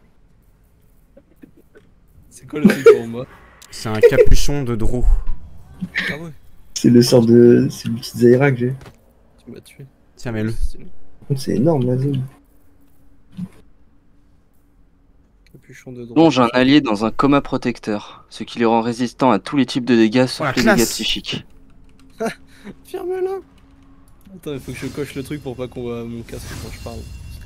C'est quoi le truc pour moi? C'est un capuchon de Drow. Ah ouais, C'est le sort de. C'est le petit Zaira que j'ai. tu m'as tué. Tiens, mets-le. C'est stylé. Par contre, c'est énorme la zone. Capuchon de drone. Bon, j'ai un allié dans un coma protecteur, ce qui le rend résistant à tous les types de dégâts sauf Oh, la les dégâts classe. psychiques. Ferme-la. Attends, il faut que je coche le truc pour pas qu'on voit mon casque quand je parle. Parce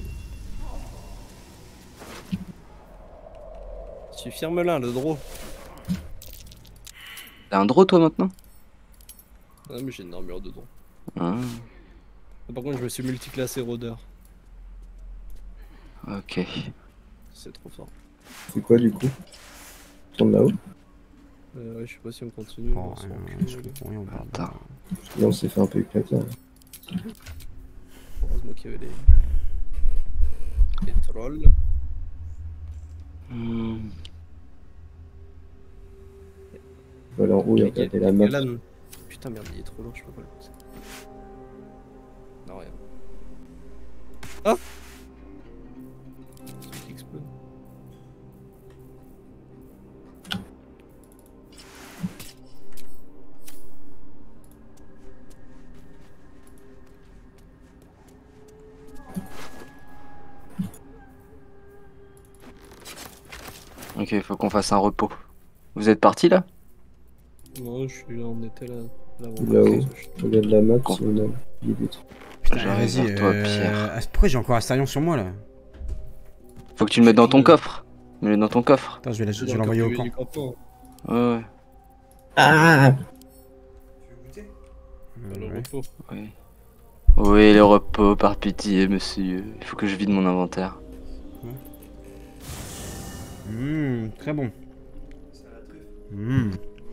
que... Tu ferme-la, le draw. T'as un draw toi maintenant? Ah, mais j'ai une armure de draw. Ah, Par contre, je me suis multiclassé rôdeur. ok. C'est trop fort. C'est quoi du coup? Tu tournes là-haut? Ouais, je sais pas si on continue. Oh, on s'en je fout, comprends rien, on parle. Attends. Là on s'est fait un peu éclater. Hein. Heureusement qu'il y avait les trolls. Hmm. Voilà, en haut, il y a regardez la map. Galan. Putain, merde, il est trop lourd, je peux pas le pousser. Non, rien. Ah! Ce truc qui explose. Ok, faut qu'on fasse un repos. Vous êtes parti là? Non, je suis là, on était là. Là-haut. Regarde la map si on a oublié des trucs. Putain, J'arrive vas-y. vers toi, Pierre. Pourquoi j'ai encore Astarion sur moi là? Faut que tu le mettes dans ton coffre. Mets-le dans ton coffre. Attends, je vais l'envoyer au camp. Ouais. Ah Le Ouais. repos. Oui. Oui, le repos, par pitié, monsieur. Il faut que je vide mon inventaire. Très bon. Mmh.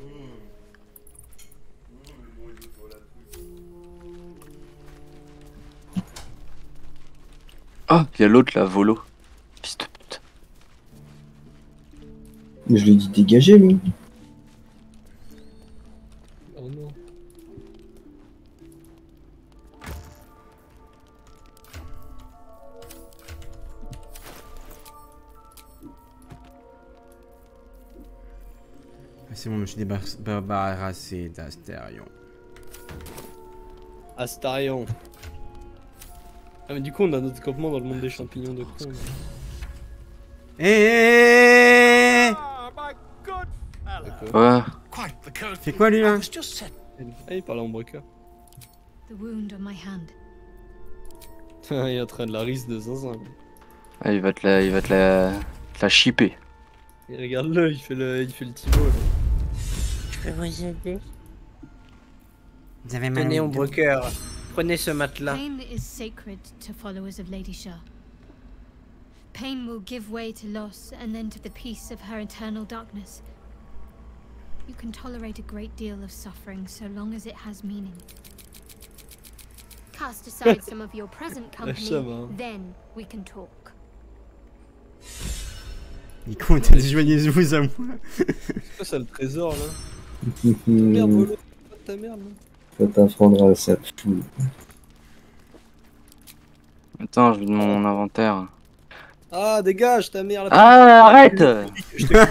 Ah, il y a l'autre là, Volo. Fils de pute. Mais je lui ai dit dégager, lui. Oh non. Ah, c'est bon, je me suis débarrassé d'Astarion. Astarion. Ah mais du coup on a notre campement dans le monde des champignons de con. Ah, my good fellow. D'accord. Ouais. Quite the coast. Fait quoi lui I là? was just set. Ah il parle en breaker. The wound on my hand. Il est en train de la risque de zinzin. Ah, il va te la shipper. Et regarde-le, il fait le Thibaut là. Je peux vous aider? Vous avez mal Tenez, au dos. Ombrecoeur. Prenez ce matelas. Pain is sacred to followers of Lady Shah. Pain will give way to loss and then to the peace of her eternal darkness. You can tolerate a great deal of suffering so long as it has meaning. Cast aside some of your present company, chama. then we can talk. Nico, t'as dit joignez-vous à moi. C'est quoi ça le trésor là? Merde, Volo, pas de ta merde là. Ça t'apprendra ça fou. Attends, je vide mon inventaire. Ah dégage ta mère là. Ah, arrête! Je te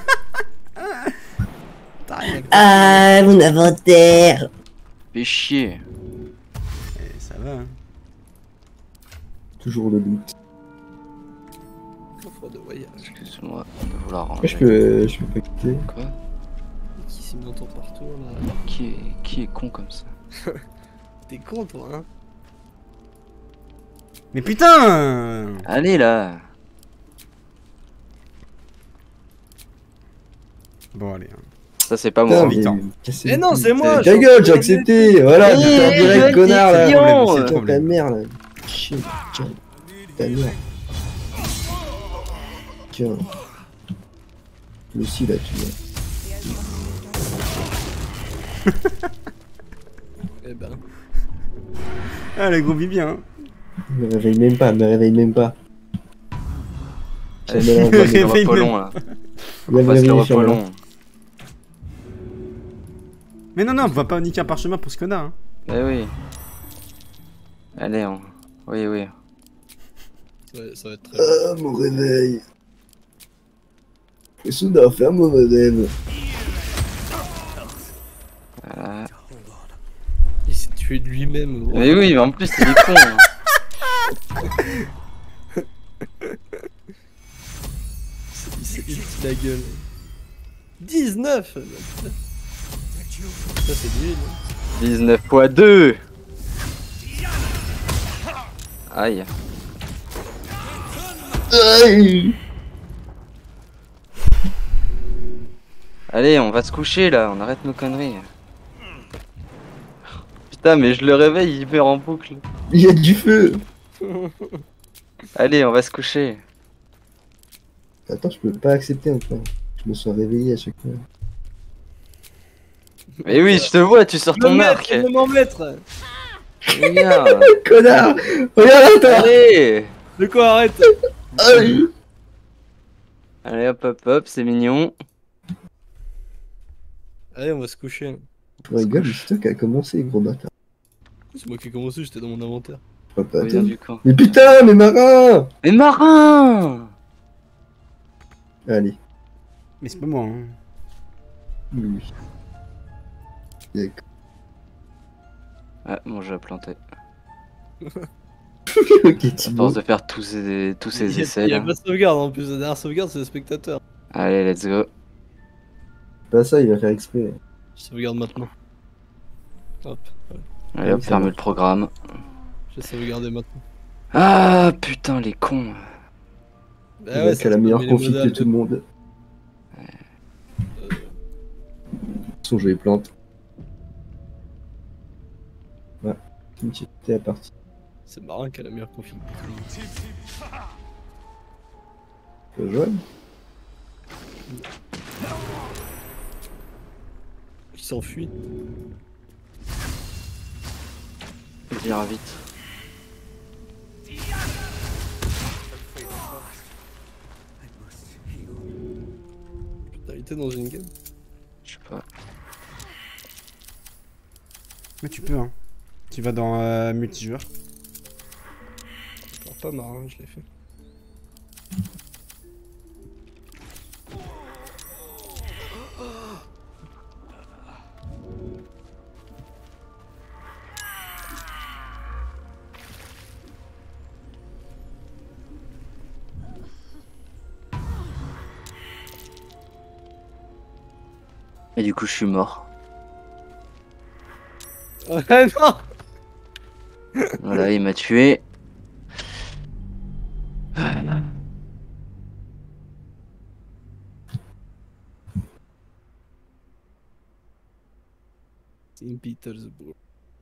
Ah, mon inventaire. Fais chier. Eh, ça va, hein. Toujours le doute. coffre de voyage. Excuse-moi de vouloir Moi, ranger. je peux pas quitter. Quoi? Qui s'y m'entend partout là? Qui est con comme ça? T'es con toi hein? Mais putain! Allez là! Bon, allez. Hein. Ça, c'est pas Putain, moi. Victor. cassez Eh les non, couilles. c'est moi, Ta je- gueule, j'ai accepté. Voilà, Eh, putain, je direct, dis connard là. client. C'est le Toi, ta problème. mère là. Chier, tiens. Ta mère. Tiens. Le aussi là, tu vois. Eh ben. Ah, le gros bibi, hein. Me réveille même pas, me réveille même pas. Ça me On lance. passe le Réveille repos même. long là. Il va On me passe le réveiller repos sur long. Mais non, non, on va pas niquer un parchemin pour ce connard. Hein. Eh oui. Allez, on... Oui, oui. Ça va être très. Ah, mon réveil. Qu'est-ce qu'on doit faire, mon rêve? Voilà. Il s'est tué de lui-même. gros. Mais oui, mais en plus, il est con. Hein. Il s'est dit la gueule. 19. Ça c'est nul. 19 x 2. Aïe. Aïe. Allez, on va se coucher là, on arrête nos conneries. Putain, mais je le réveille, il meurt en boucle. Il y a du feu. Allez, on va se coucher. Attends, je peux pas accepter encore. Je me suis réveillé à chaque fois. Mais oui, je te vois, tu sors ton arc. Je vais m'en mettre. Regarde. Connard. Regarde, attends. Allez. De quoi arrête? Aïe. Allez, hop, hop, hop, c'est mignon. Allez, on va se coucher. Tu rigoles, mais c'est toi qui a commencé, gros bâtard. C'est moi qui ai commencé, j'étais dans mon inventaire. Je crois pas, Oui, toi. du coup. Mais putain, mais marin. Mais marin. Allez. Mais c'est pas moi. Hein. Oui. D'accord. Ah, mon jeu a planté. Ok, À Thibaut. force de faire tous ces Il y essais a là. pas de sauvegarde en plus, la dernière sauvegarde c'est le spectateur. Allez, let's go. Pas ça, il va faire exprès. Je sauvegarde maintenant. Hop, voilà. Allez, hop, Oui, ça ferme va. le programme. J'ai sauvegardé maintenant. Ah, putain, les cons. Ah Il a ça fait la se meilleure met les config que modales tout le monde. De toute façon, je les plante. Ouais, c'était la partie. C'est marrant qu'elle a la meilleure config. Faut jouer. Il s'enfuit. Viens vite. T'as été dans une game? Je sais pas. Mais tu peux, hein. Tu vas dans multijoueur. Alors, pas marrant, je l'ai fait. Et du coup, je suis mort. Ouais, non! Voilà, il m'a tué. Saint Petersburg.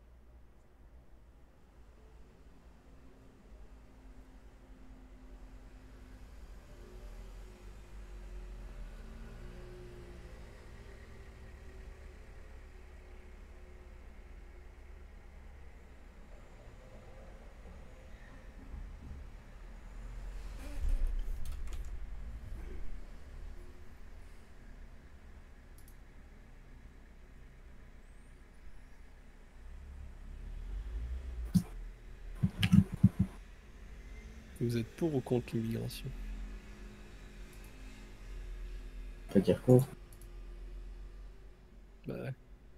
Vous êtes pour ou contre l'immigration? Pas dire contre. Bah ouais.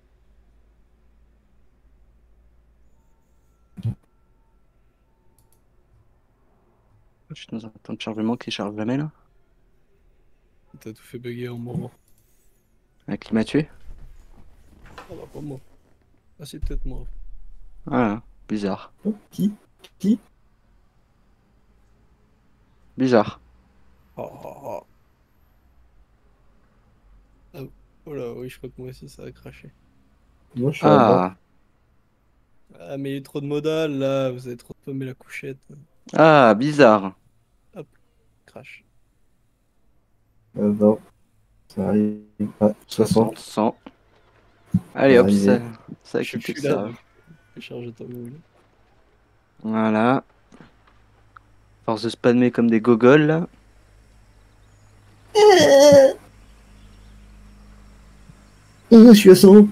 Je suis dans un temps de chargement qui charge jamais là. T'as tout fait bugger en mourant. Un qui m'a tué. Ah bah pas moi. Ah c'est peut-être moi. Voilà, bizarre. Oh, qui Bizarre. Oh, oh, oh. Ah, oh là, oui, je crois que moi aussi ça a craché. Moi, je suis là-bas. Ah, Ah, mais il y a eu trop de modal là, vous avez trop paumé la couchette. ah, bizarre. Crash. 20. Ça arrive. Ah, 60. 100. Allez hop, Arrivé. ça a Je quitté suis le là. serveur. Je charge ta moule. Voilà. Force de spammer comme des gogoles là. Je suis à 100.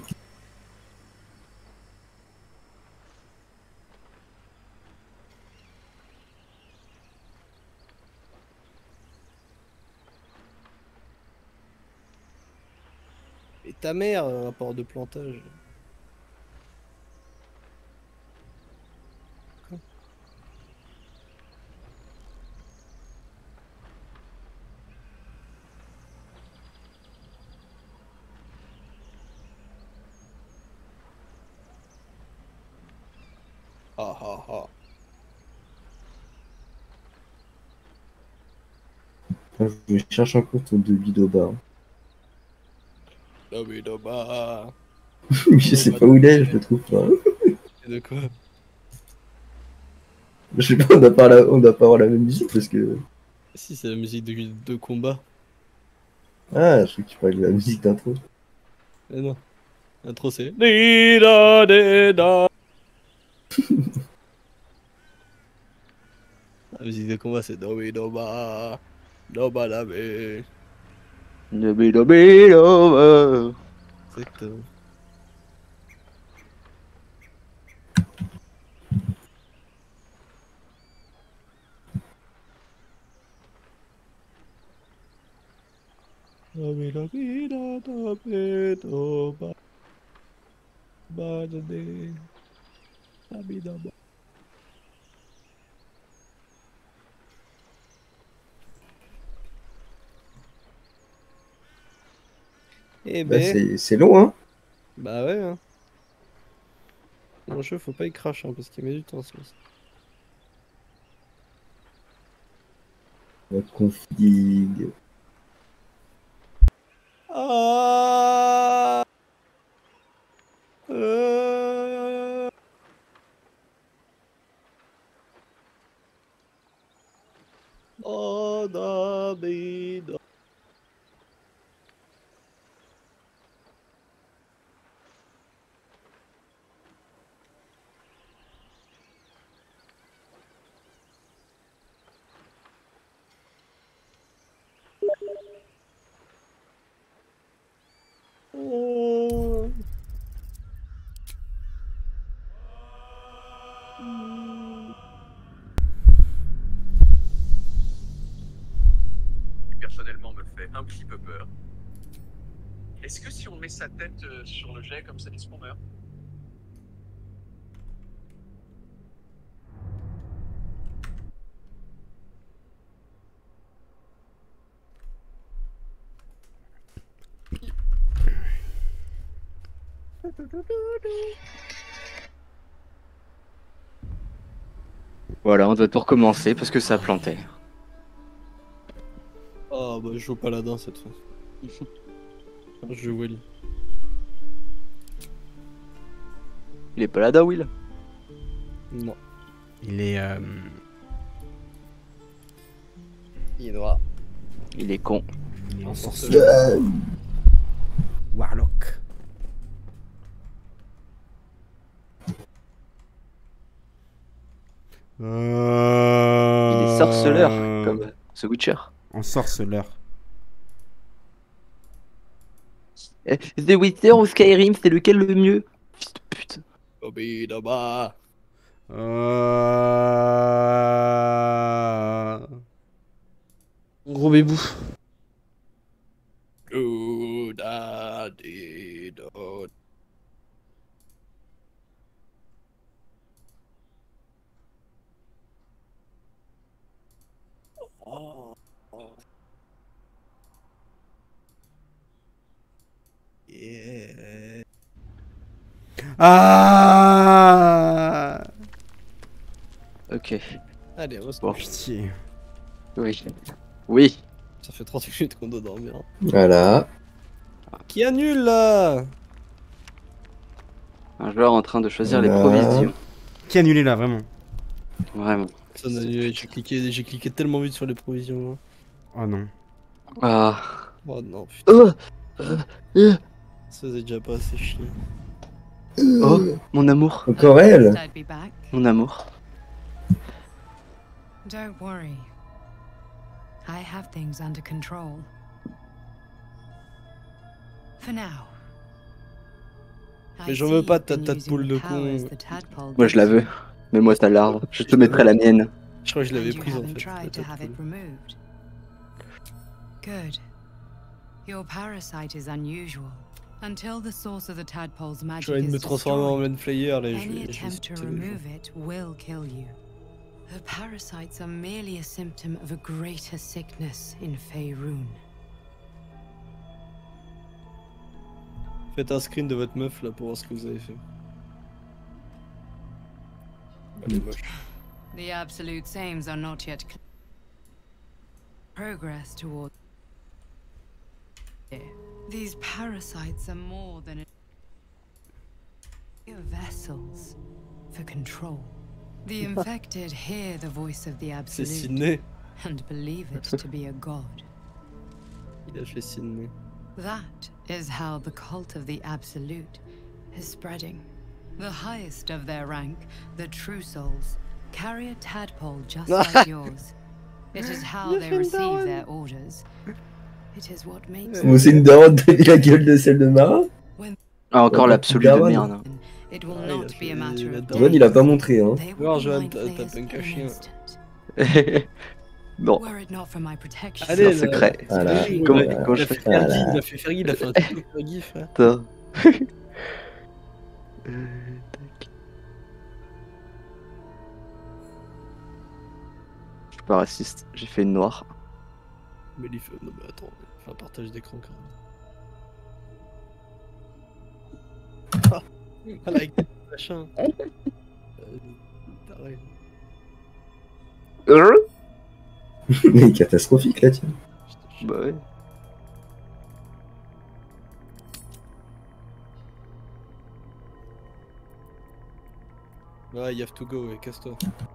Et ta mère, rapport de plantage. Ah ah ah. Je cherche un compte de Bidoba. Non mais non bah. Je sais pas où il est, je le trouve pas. Et de quoi? Je sais pas, on doit pas avoir la même musique parce que. Si c'est la musique de combat. Ah, je crois que tu parlais de la musique d'intro. Mais non. L'intro c'est. Dida, dida. La musique de combat c'est Dobi Doba. Doba Dabe. Dobi. Exactement. Dobi Dobi Dobi Doba. Ba Dabe. Dobi Doba. Eh Bah, ben. c'est long, hein. Bah ouais. Hein. Mon jeu, faut pas y cracher hein, parce qu'il met du temps. Ça. La config. Ah. Oh, David. Oh. Personnellement me fait un petit peu peur. Est-ce que si on met sa tête sur le jet comme ça, est-ce qu'on meurt? Voilà, on doit tout recommencer parce que ça a planté. Oh bah je joue pas là-dedans cette fois. Je joue Will. Il est pas là, Will? Non. Il est. Il est droit. Il est con. Il est en sorcier. sorcier. Warlock. Il est sorceleur, comme The Witcher. En sorceleur. The Witcher ou Skyrim, c'est lequel le mieux? Fils de pute. Bobby là-bas. Gros bébou. Do da di do. Oh. Yeah. Ah. Ok. Allez, on se Bon. Pitié. Oui. Oui. Ça fait 30 minutes qu'on doit dormir. Voilà. Qui annule là? Un joueur en train de choisir les Voilà. provisions. Qui a annulé là, vraiment? Vraiment. Personne n'a annulé, j'ai cliqué tellement vite sur les provisions. Oh non. Ah. Oh non, putain. Oh, Ça faisait déjà pas assez chier. oh, mon amour. Encore elle. I'd be back. Mon amour. Don't worry. I have things under control. For now. Mais j'en veux pas de ta tadpole de con. Moi je la veux. Mais moi ta larve. Je te mettrai la mienne. Je crois que je l'avais And you prise en haven't fait. tried to la have it tadpole. removed. Good. Your parasite is unusual. Until the source of the tadpole's Je magic viens de is me transformer en destroyed, main player là. any attempt to remove it will kill you. The parasites are merely a symptom of a greater sickness in Faerun. Faites un screen de votre meuf là pour voir ce que vous avez fait. Elle est moche. The absolute sames are not yet progress toward. These parasites are more than vessels for control. The infected hear the voice of the C'est absolute Sydney. and believe it to be a god. Il a fait Sydney. That is how the cult of the absolute is spreading. The highest of their rank, the true souls, carry a tadpole just like yours. It is how they receive their orders. It is what makes Bon, c'est une daronne de la gueule de celle de Mara. Ah, encore Ouais, l'absolu de Garonne. merde. It will Ah, not il a be a fait matter la of daronne. Johan, il a pas montré, hein. They will Alors, be Johan, my t'as players punk à in an chien. instant. Bon. Were it not for my protection. Allez, C'est un là. secret. Voilà. Comment- il comment a je fait fais Fergie, Voilà. il a fait Fergie, il a fait un TikTok Fergie, frère. Attends. Tac. Je suis pas raciste, j'ai fait une noire. Mais il fait. Non, mais attends, il fait un partage d'écran quand même. Ah, avec machin. Taré. Mais catastrophique là, tiens. Bah ouais. Ouais, you have to go, ouais, casse-toi.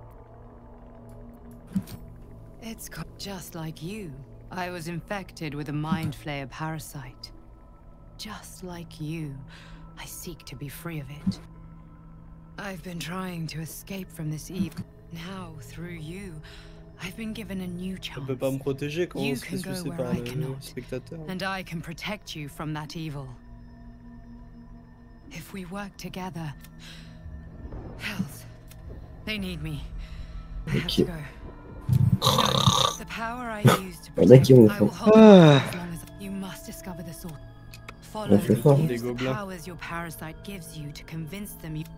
It's just like you. I was infected with a mind flayer parasite. Just like you, I seek to be free of it. I've been trying to escape from this evil. Now, through you, I've been given a new On chance. peut pas me protéger quand on You se fait can go sucer where par I le cannot, spectateur. and I can protect you from that evil. If we work together, Hells, they need me. I have to Ok. go. No, the power I use to Il y en a protect, qui ont I will faim. hold on as long as you must discover the sword. Follow fait me. fort. Use Des the gobelins. powers your parasite gives you to convince them you.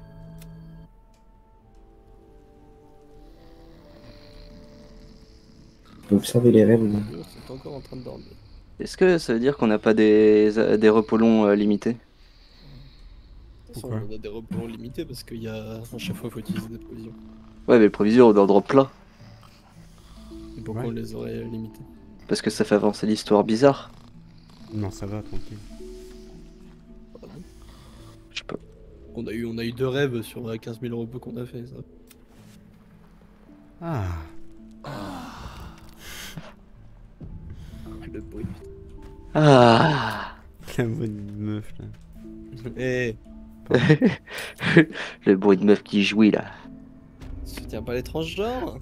Faut observer les rêves. Ils sont encore en train de dormir. Est-ce que ça veut dire qu'on n'a pas des repos longs limités? De toute façon, Pourquoi on a des repos limités parce qu'il y a. À chaque fois, il faut utiliser des provisions. Ouais, mais le proviseur d'ordre plat. Et pourquoi Ouais. on les aurait limités? Parce que ça fait avancer l'histoire bizarre. Non, ça va, tranquille. Je sais pas. On a eu 2 rêves sur 15 000 repos qu'on a fait, ça. Ah. Le bruit. Ah. La bonne meuf là. Eh, Le bruit de meuf qui jouit là. tu tiens pas les transgenres?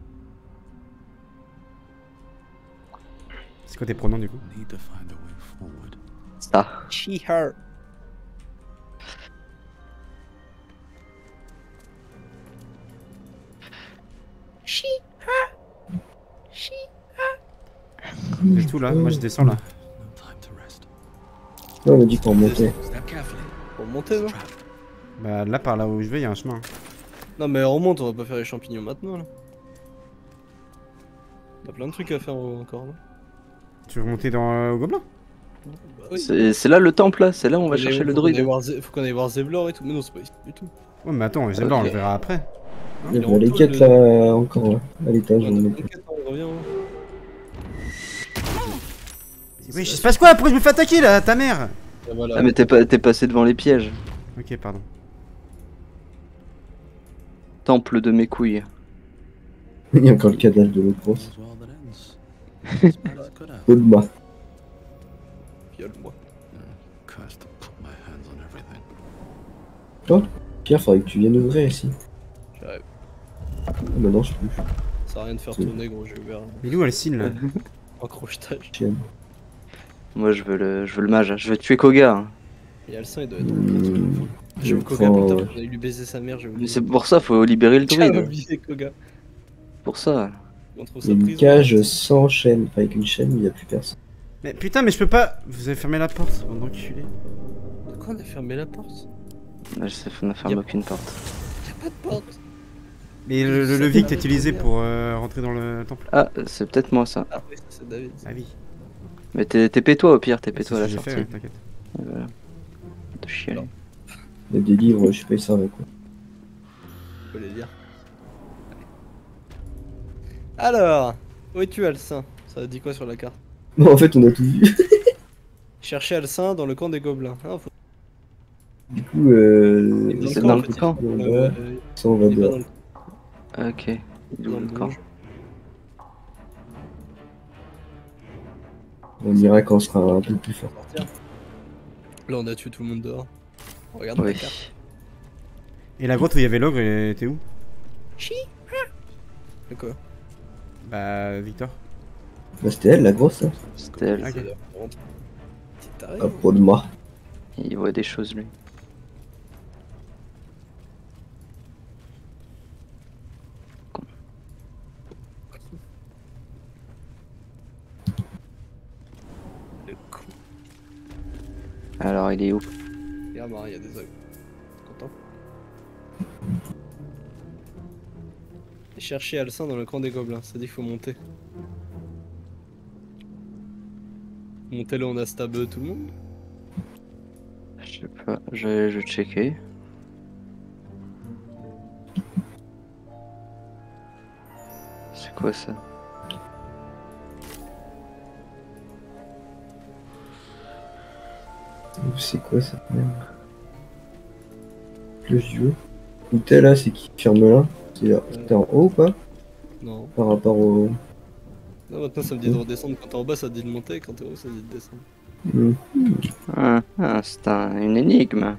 C'est quoi tes pronoms du coup? Ça. She, her. C'est tout là, moi je descends là. Là, on a dit qu'on montait. Pour monter, non? Bah là par là où je vais, il y a un chemin. Non, mais on remonte, on va pas faire les champignons maintenant, là. On a plein de trucs à faire encore, là. Tu veux monter dans au gobelin? Bah oui. C'est là le temple là, c'est là où on va Faut chercher le qu'on aille druide. voir faut qu'on aille voir Zevlor et tout, mais non, c'est pas ici du tout. Ouais mais attends, Zelda on le verra après. Il y est en a les taule, quêtes là, encore là, à l'étage. On a on est- 24 ans, on revient. Hein. Oui, il se passe quoi? Pourquoi je me fais attaquer là, ta mère? Et voilà. Ah mais t'es passé devant les pièges. Ok, pardon. Temple de mes couilles. Il y a encore le cadavre de l'autre grosse. Audemars. Viole-moi. Toi, Pierre, faudrait que tu viennes ouvrir ici. J'arrive. Ah, bah non, je peux. Ça sert à rien de faire tourner, gros, j'ai ouvert Il est où Alcine là? un crochetage. Chienne. Moi je veux le mage, je veux tuer Koga. Hein. Et Alcin, il doit être en place. Je Je veux Koga, prends, putain, j'allais lui baiser sa mère, je Mais c'est pour ça, faut libérer le J'avais druide. oublié Koga. Pour ça. On trouve sa une prison. cage sans chaîne. Enfin, avec une chaîne, il n'y a plus personne. Mais putain, mais je peux pas. Vous avez fermé la porte, bande d'enculés. Pourquoi on a fermé la porte? Là, je sais, on a fermé aucune porte. Y'a pas de porte. Mais le levier que t'as utilisé pour rentrer dans le temple. Ah, c'est peut-être moi ça. Ah oui, c'est David. Ah oui. Mais TP-toi au pire, C'est TP-toi ce à que la j'ai fait, sortie. ouais, t'inquiète. Voilà. De chialer. Alors. Il y a des livres, je sais pas, ils servent à quoi. Faut les lire. Alors, où es-tu, Alcin? Ça dit quoi sur la carte? Non, en fait, on a tout vu. Chercher Alcin dans le camp des gobelins. Ah, faut... Du coup, C'est dans le camp. Ça, on va il va dehors. dans le Ok. D'où dans le le camp. bouge. On ira quand on sera un peu plus fort. Sortir. Là, on a tué tout le monde dehors. Regarde la Oui. carte. Et la grotte où il y avait l'ogre, elle était où? C'est quoi? Bah, Victor. Bah, c'était elle, la grosse, hein. C'était elle. Ok. C'est la honte. Petit taré. À Audemars. Il voit des choses lui. Le con. Alors il est où? Regarde, Marie, il y a des œufs. Content? Et chercher Alcin dans le camp des gobelins. Ça dit qu'il faut monter. Monter là, on a stab tout le monde. Je sais pas, je vais checker. quoi ça? C'est quoi ça? Le jeu. Où t'es là, c'est qui ferme là? T'es en haut ou pas? Non. Par rapport au. Non, maintenant ça me dit de redescendre. Quand t'es en bas, ça te dit de monter. Quand t'es en haut, ça te dit de descendre. C'est une énigme.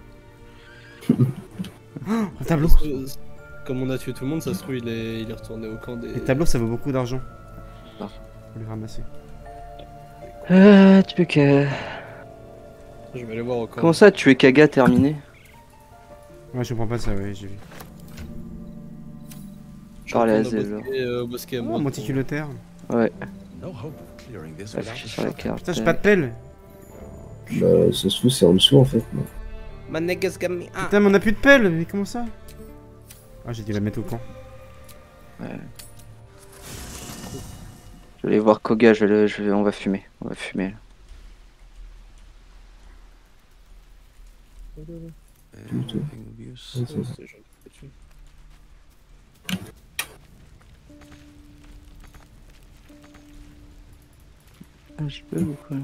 Un tableau. Comme on a tué tout le monde, ça se trouve, il est retourné au camp des. Les tableaux, ça vaut beaucoup d'argent. Ah. Faut les ramasser. Tu peux que. Je vais aller voir au camp. Comment ça, tu es Kaga terminé? Ouais, je comprends pas ça, ouais, j'ai vu. Parler à Zélo. Au bosquet, Oh, monticulotaire. Ouais. Affiché sur la carte. Putain, j'ai pas de pelle. Bah, ça se trouve, c'est en dessous en fait. Putain, mais on a plus de pelle, mais comment ça? Ah, j'ai dû la mettre au camp. Ouais. Je vais aller voir Koga, on va fumer. On va fumer là. Je peux ou quoi?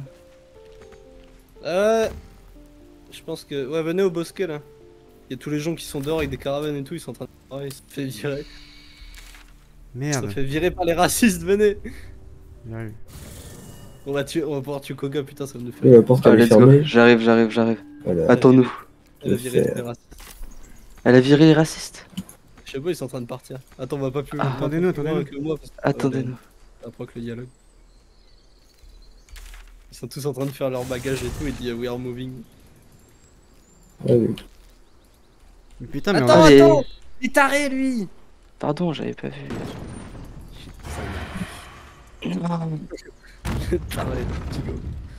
Je pense que... Ouais, venez au bosquet là. Il y a tous les gens qui sont dehors avec des caravanes et tout, ils sont en train de parler, ils se fait virer. Merde. Ils se fait virer par les racistes, venez. J'arrive. On va pouvoir tuer Koga, putain, ça va nous Ouais, faire... la porte elle est Let's go, fermée. j'arrive. Voilà. Attends-nous. Elle a viré tous les racistes. Elle a viré les racistes? Je sais pas, ils sont en train de partir. Attends, on va pas plus Ah, loin. attendez-nous. Attendez-nous. Après que le dialogue. Ils sont tous en train de faire leur bagage et tout, il dit we are moving. Ah oui. Mais putain, mais Attends, il est taré lui. Pardon, j'avais pas vu. Taré, petit gars.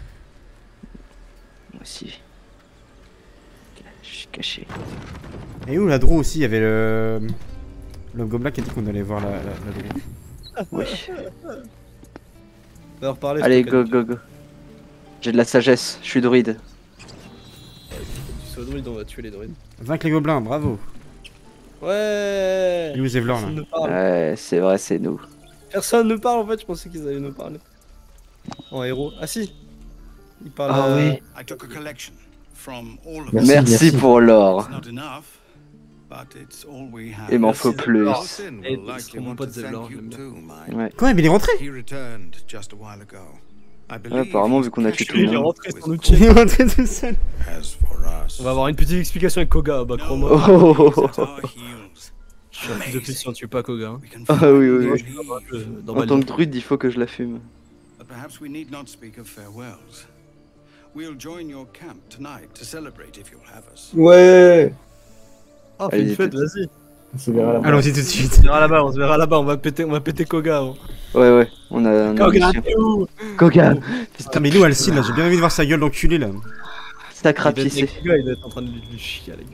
Moi aussi. Je suis caché. Et où la Drew aussi? Il y avait le gobelin qui a dit qu'on allait voir la Drew. Oui. On va en reparler. Allez, go. J'ai de la sagesse, je suis druide. Tu sois druide, on va tuer les druides. Vaincre les gobelins, bravo. Ouais. Il est où Zevlor là? Ouais, c'est vrai, c'est nous. Personne ne parle en fait, je pensais qu'ils allaient nous parler. En héros. Ah si. Il parle. Ah oui. I took a collection from all of Merci pour l'or. Not enough, but it's all we have. Il m'en faut plus. Et c'est mon pote Zevlor, j'aime bien. Ouais. Quoi, mais il est rentré? He returned just a while ago. I Ouais, believe apparemment, vu qu'on a tué tout le Il est monde. rentré sans nous Il tuer. est rentré tout seul. As for us, On va avoir une petite explication avec Koga, bah crois-moi. Oh. at our heels. Je suis un fils de plus si on tue pas Koga. Hein. We can Ah find oui. Dans En ma tant que ligne. druide, il faut que je la fume. But perhaps we need not speak of farewells. We'll join your camp tonight to celebrate if you'll have us. Ouais. Ah, fais une fête, vas-y. On se verra là-bas. Allons-y tout de suite. On se verra là-bas, on va péter Koga. Hein. Ouais, on a Koga, mission. t'es où? Koga. Putain, mais il est où Alcine là? J'ai bien envie de voir sa gueule d'enculé là. Sac Il rapissé. doit être en train de lui chialer.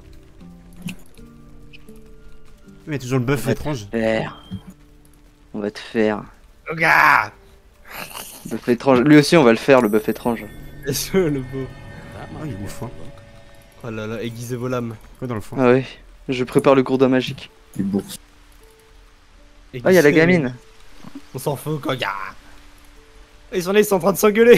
Mais toujours le buff étrange. On va te faire. Koga! Buff étrange. Lui aussi, on va le faire, le buff étrange. Est-ce le beau? Ah, il est foin. Oh là là, aiguisez vos lames. Quoi dans le foin? Ah oui. Je prépare le gourdin magique. Les bourses. Ah, il y a la gamine. On s'en fout, Koga. Ils sont là, ils sont en train de s'engueuler.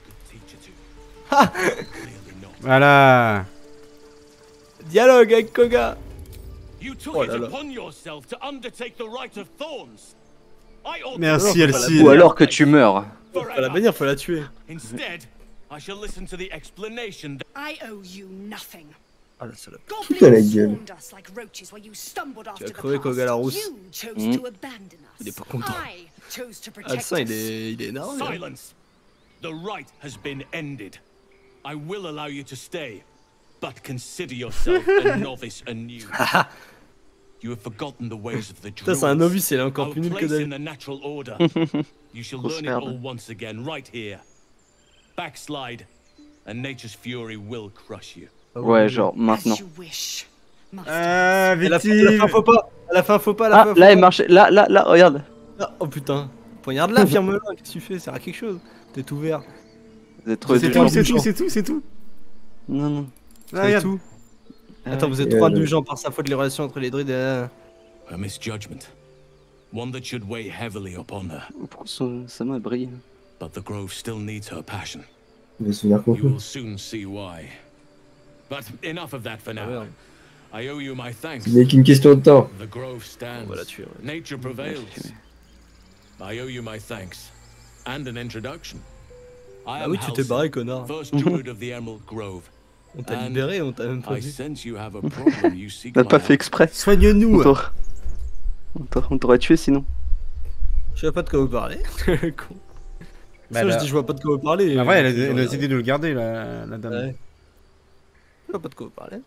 Voilà. Dialogue avec Koga. You took Oh it là là. upon yourself to undertake the rite of thorns. I ought Merci Alors, Alcine. Ou alors que tu meurs. Faut la bénir, faut la tuer. Instead, I shall listen to the explanation that I owe you nothing. Ah la salope. Tout à la gueule. Swarmed us like roaches while you stumbled Tu after vas the crever Koga la past. rousse. You chose to abandon us. Il est pas content. I chose to Ah protect ça, us. il est énervé. hein. silence. The rite has been ended. I will allow you to stay, but consider yourself a novice anew. You have forgotten the ways of the Putain, c'est un druids. novice, il est encore Our plus nul que place in d'elle. the natural order. You shall Grosse learn it merde. all once again, right here. Backslide, and nature's fury will crush you. Ouais, genre maintenant. As you wish. Ah, Elle a fait victime. un faux pas. Elle a fait un faux pas. Ah, là, elle marche. Là, regarde. Ah, oh putain. Poignarde là, ferme-la. Qu'est-ce que tu fais? Ça sert à quelque chose. T'es tout vert. Vous êtes trop C'est indulgents. tout, c'est tout. Non. Ah, C'est regarde. tout. Attends, vous êtes Et trop indulgents par sa faute les relations entre les druides et... A misjudgment. one that should weigh heavily upon her. Sa main brille. But the Grove still needs her passion. Les souvenirs You confus. will soon see why. But enough of that for now. I owe you my thanks. Ce n'est qu'une question de temps. The Grove stands. Nature prevails. I owe you my thanks. And an introduction. I Ah am oui, tu t'es Halsin, barré, connard. first druid of the Emerald Grove. On t'a And libéré, on t'a même pas I vu. sense you have a problem. You seek T'as my pas fait help. exprès. Soigne-nous. On t'aurait tué sinon. Je vois pas de quoi vous parlez. Con. Bah, Ça, là- je dis, je vois pas de quoi vous parlez. Bah, ouais, elle a décidé de le garder, la dame. Ouais. Je vois pas de quoi vous parlez.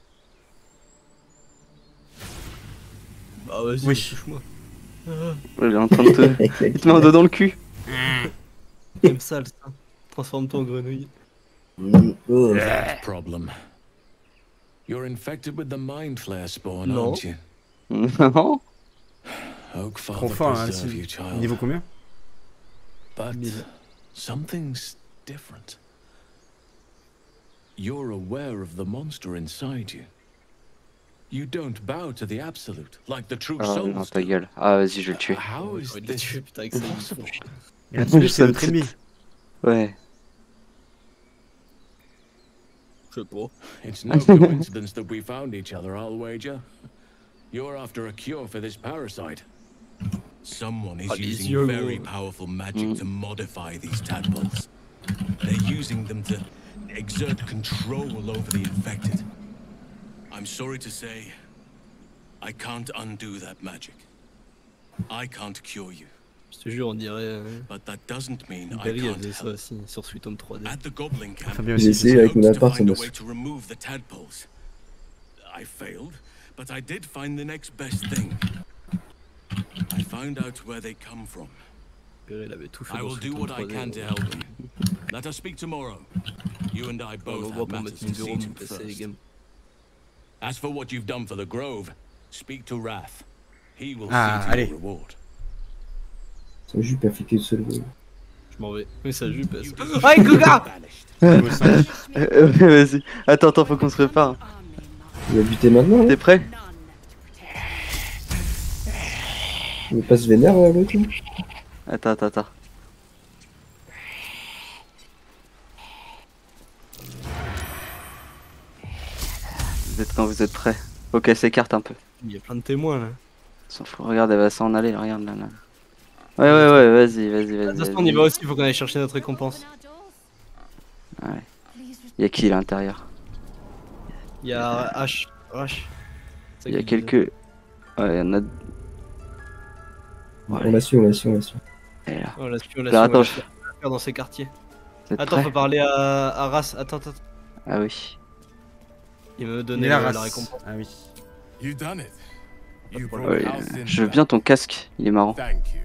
Bah vas-y, Oui. touche-moi. Elle est en train de te... Il te met un doigt dans le cul. T'aimes sale ça. Transforme-toi en grenouille. That problem. You're infected with the Mind Flare spawn, No. aren't you? Non. Oak Trop Father fort, hein, preserve si- you, child. Niveau combien? But something's different. You're aware of the monster inside you. You don't bow to the absolute, like the true Ah souls non, ta gueule. Ah vas-y, je vais le tuer. How is Il l'a this tué, putain, avec sa possible? Et là-dessus, c'est notre ennemi. Ouais. Je sais pas. It's no coincidence that we found each other, I'll wager. You're after a cure for this parasite. Someone is Ah, les using yeux, very gros. powerful magic to modify these tadpoles. They're using them to exert control over the infected. I'm sorry to say, I can't undo that magic. I can't cure you. Je te jure, on dirait. But that doesn't mean I Berry can't avait ça help. aussi sur Sweet Home 3D. At the Goblin Camp, Fabien J'ai aussi. essayé avec mon hoped to appart, ça find a m'a way to remove the tadpoles. I failed, but I did find the next best thing. I found out where they come from. Berry, il avait tout fait I dans will Sweet do Home what I 3D. can to help you. Let us speak tomorrow. You and I On both va have pour matters mettre to mon bureau, see mon to PC, les first. games. As for what you've done for the Grove, speak to Wrath. He will Ah, see to allez. your reward. Sa jupe a fait que seul. Je m'en vais. Oui, ça joue parce You que. deserve Ouais, to be Kuga banished. Vas-y. Attends, faut qu'on se prépare. Il va buter maintenant, là. T'es prêt? Il est pas se vénère, l'autre, là. Attends. Vous êtes quand vous êtes prêts. Faut qu'elle s'écarte un peu. Il y a plein de témoins là. S'en fout. Regarde, elle va s'en aller. Regarde là. Ouais, vas-y. De toute façon, on y va aussi, faut qu'on aille chercher notre récompense. Ouais. Y'a qui à l'intérieur? Il y a H. Il y a quelques. Ouais, y'en a. On l'a su. Elle est là. On l'a su, on Alors, l'a attends, su. On va faire dans ces quartiers. Vous êtes Attends, prêts? faut parler à Ras. Attends. Ah oui. Il me Il donnait est la la race. récompense. Ah oui. You done it. You brought Ouais, Halsin je veux back. bien ton casque, il est marrant. Thank you.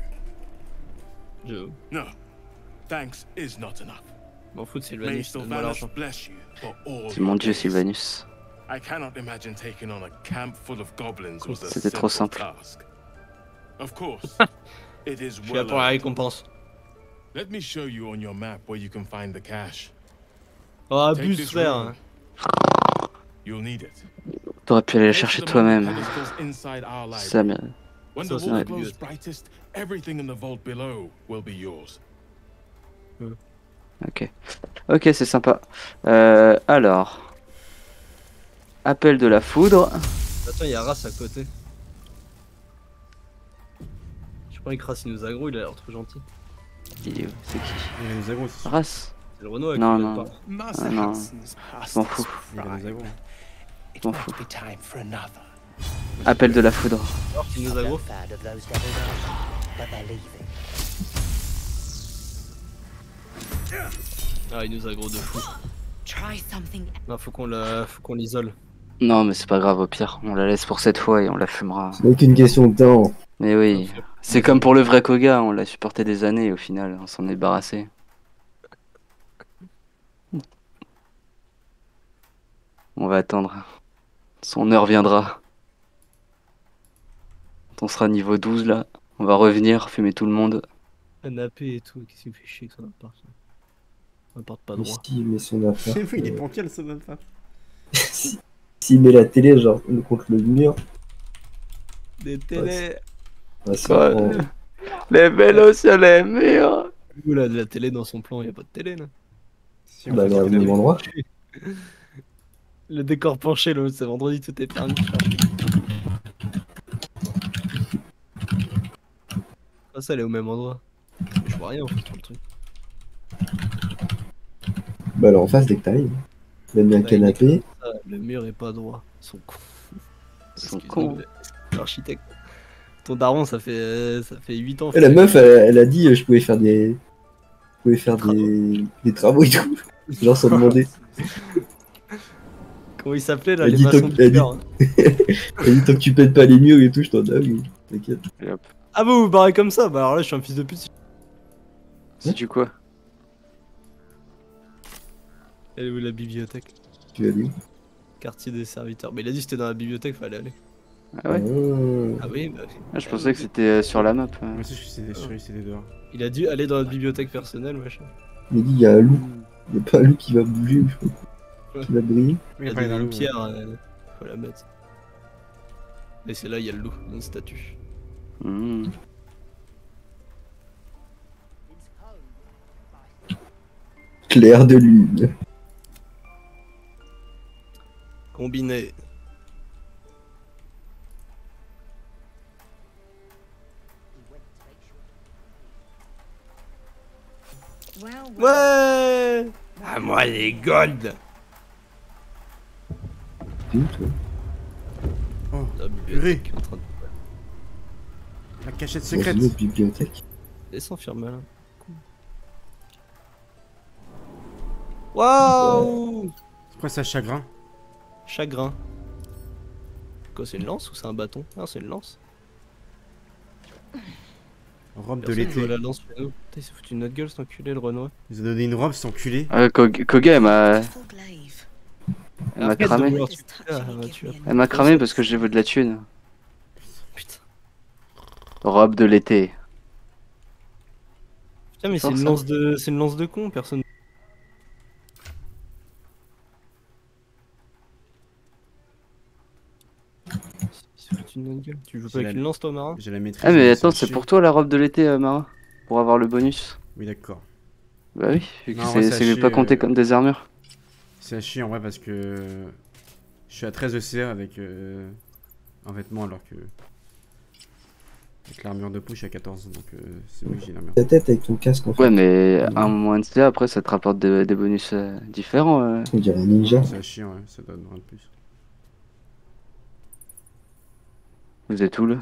Je No, thanks is not enough. m'en fous de May Sylvanus, donne-moi Sylvanus l'argent. bless you for all C'est mon your dieu days. Sylvanus. I cannot imagine taking on a camp full of goblins was a C'était trop simple simple. task. Of course, it is Je suis là well pour la earned. récompense. Let me show you on your map where you can find the cache. Oh, Take abuse, this frère. room. You'll need it. T'aurais pu aller la Place chercher them on the toi-même. pedestals inside our Ça library. me. When Ça, the c'est wolf vrai. glows brightest, everything in the vault below will be yours. Ok, c'est sympa. Alors. Appel de la foudre. Attends, il y a Ras à côté. Je crois que Ras il nous aggro, il a l'air trop gentil. Il est où? C'est qui? Il y a des agros aussi. Race? C'est le Renault avec Non, qui non. il parle. Ah, non. Je m'en fous. Il y a des agros. Je m'en fous. Appel de la foudre. Alors qu'il nous aggro. Ah, il nous aggro de fou. Try something. Non, faut qu'on l'isole. Non, mais c'est pas grave, au pire. On la laisse pour cette fois et on la fumera. Ce n'est qu'une question de temps. Mais oui. C'est comme pour le vrai Koga, on l'a supporté des années et au final, on s'en est débarrassé. On va attendre. Son heure viendra. Quand on sera niveau 12 là, on va revenir, fumer tout le monde. Un AP et tout, qu'est-ce qu'il me fait chier que son appart. On appart pas droit. S'il met son appart. Il est bancal, ça même pas. S'il met la télé, genre, contre le mur. Des télés. Ah, c'est vraiment- Les vélos sur les murs. Oula, de la télé dans son plan, y a pas de télé là. Si, on Bah, fait dans ce le qu'il même a endroit. Le décor penché, là, c'est vendredi, tout est permis. Ah, ça, elle est au même endroit. Je vois rien en fait sur le truc. Bah, alors en face, dès que t'arrives. Il a mis un Bah, il est canapé. comme ça, le mur est pas droit. Ils sont cons. Ils sont Excuse-moi, cons. mais c'est l'architecte. Ton daron, ça fait 8 ans. Et la meuf, elle a dit je pouvais faire des. Je pouvais faire des travaux et tout. Genre sans demander. Comment il s'appelait là, Elle les dit maçons tant- du elle dit- cœur, hein. Elle dit tant que tu pètes pas les murs et tout, je t'en donne. T'inquiète. Ah bah vous vous barrez comme ça, bah alors là je suis un fils de pute. C'est du quoi? Elle est où la bibliothèque? Tu vas dire. Quartier des serviteurs. Mais il a dit que c'était dans la bibliothèque, fallait aller. Ah ouais? Ah oui, bah oui. Ah, je pensais que c'était sur la map. Moi aussi, je suis c'était dehors. Il a dû aller dans la bibliothèque personnelle, machin. Il a dit il y a un loup. Il y a pas un loup qui va bouger, je sais pas. Qui va briller. Il a donné une pierre, faut la mettre. Et c'est là, il y a le loup, une statue. Mmh. Clair de lune. Combiné. Ouais. À moi les gold. T'es où toi? Oh, La bibliothèque en train de... la cachette Dans secrète. une autre bibliothèque. Laisse-en faire malin. Waouh. C'est quoi ça, chagrin? Chagrin. Quoi, c'est une lance ou c'est un bâton? Non, c'est une lance. Robe de Personne l'été. joue à la lance chez nous. Putain, il s'est foutu une autre gueule, cet enculé, le Renoir. Il nous a donné une robe, cet enculé. Koga, elle m'a Arrête de cramé. vouloir tuer là, tu vas- Elle m'a cramé parce que je veux de la thune. Putain. Robe de l'été. Putain, mais c'est Fort, une ça. lance de, c'est une lance de con, personne. Il s'est foutu une autre gueule. Tu joues pas J'ai avec la- une lance, toi, Marin? J'ai la maîtrise. Ah mais mais attends, ça c'est chie. pour toi la robe de l'été, Mara? Pour avoir le bonus? Oui, d'accord. Bah oui, vu que Non, en vrai, ça c'est chie, pas compté comme des armures. C'est à chier en vrai parce que je suis à 13 ECR avec un vêtement alors que avec l'armure de peau je suis à 14 donc c'est mieux que j'ai l'armure. Ta tête avec ton casque en fait. Ouais mais un moins de CA après ça te rapporte des bonus différents. On dirait un ninja. C'est à chier ouais, ça donne rien de plus. Vous êtes où là?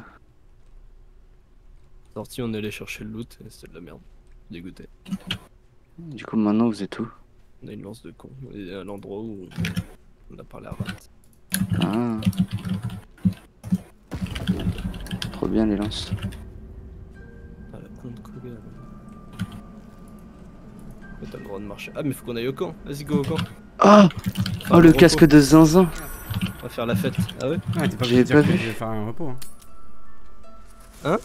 Sorti, on allait chercher le loot, et c'était de la merde. Dégoûté. Du coup maintenant vous êtes où? On a une lance de con. On est à l'endroit où on a parlé à Rat. Ah. Trop bien les lances. Ah la con de Koga. Ouais, t'as le droit de marcher. Ah mais faut qu'on aille au camp. Vas-y go au camp. Ah Enfin, oh le repos. casque de zinzin. On va faire la fête. Ah ouais? Ah t'es pas J'ai obligé de pas dire que vu. je vais faire un repos hein. Hein?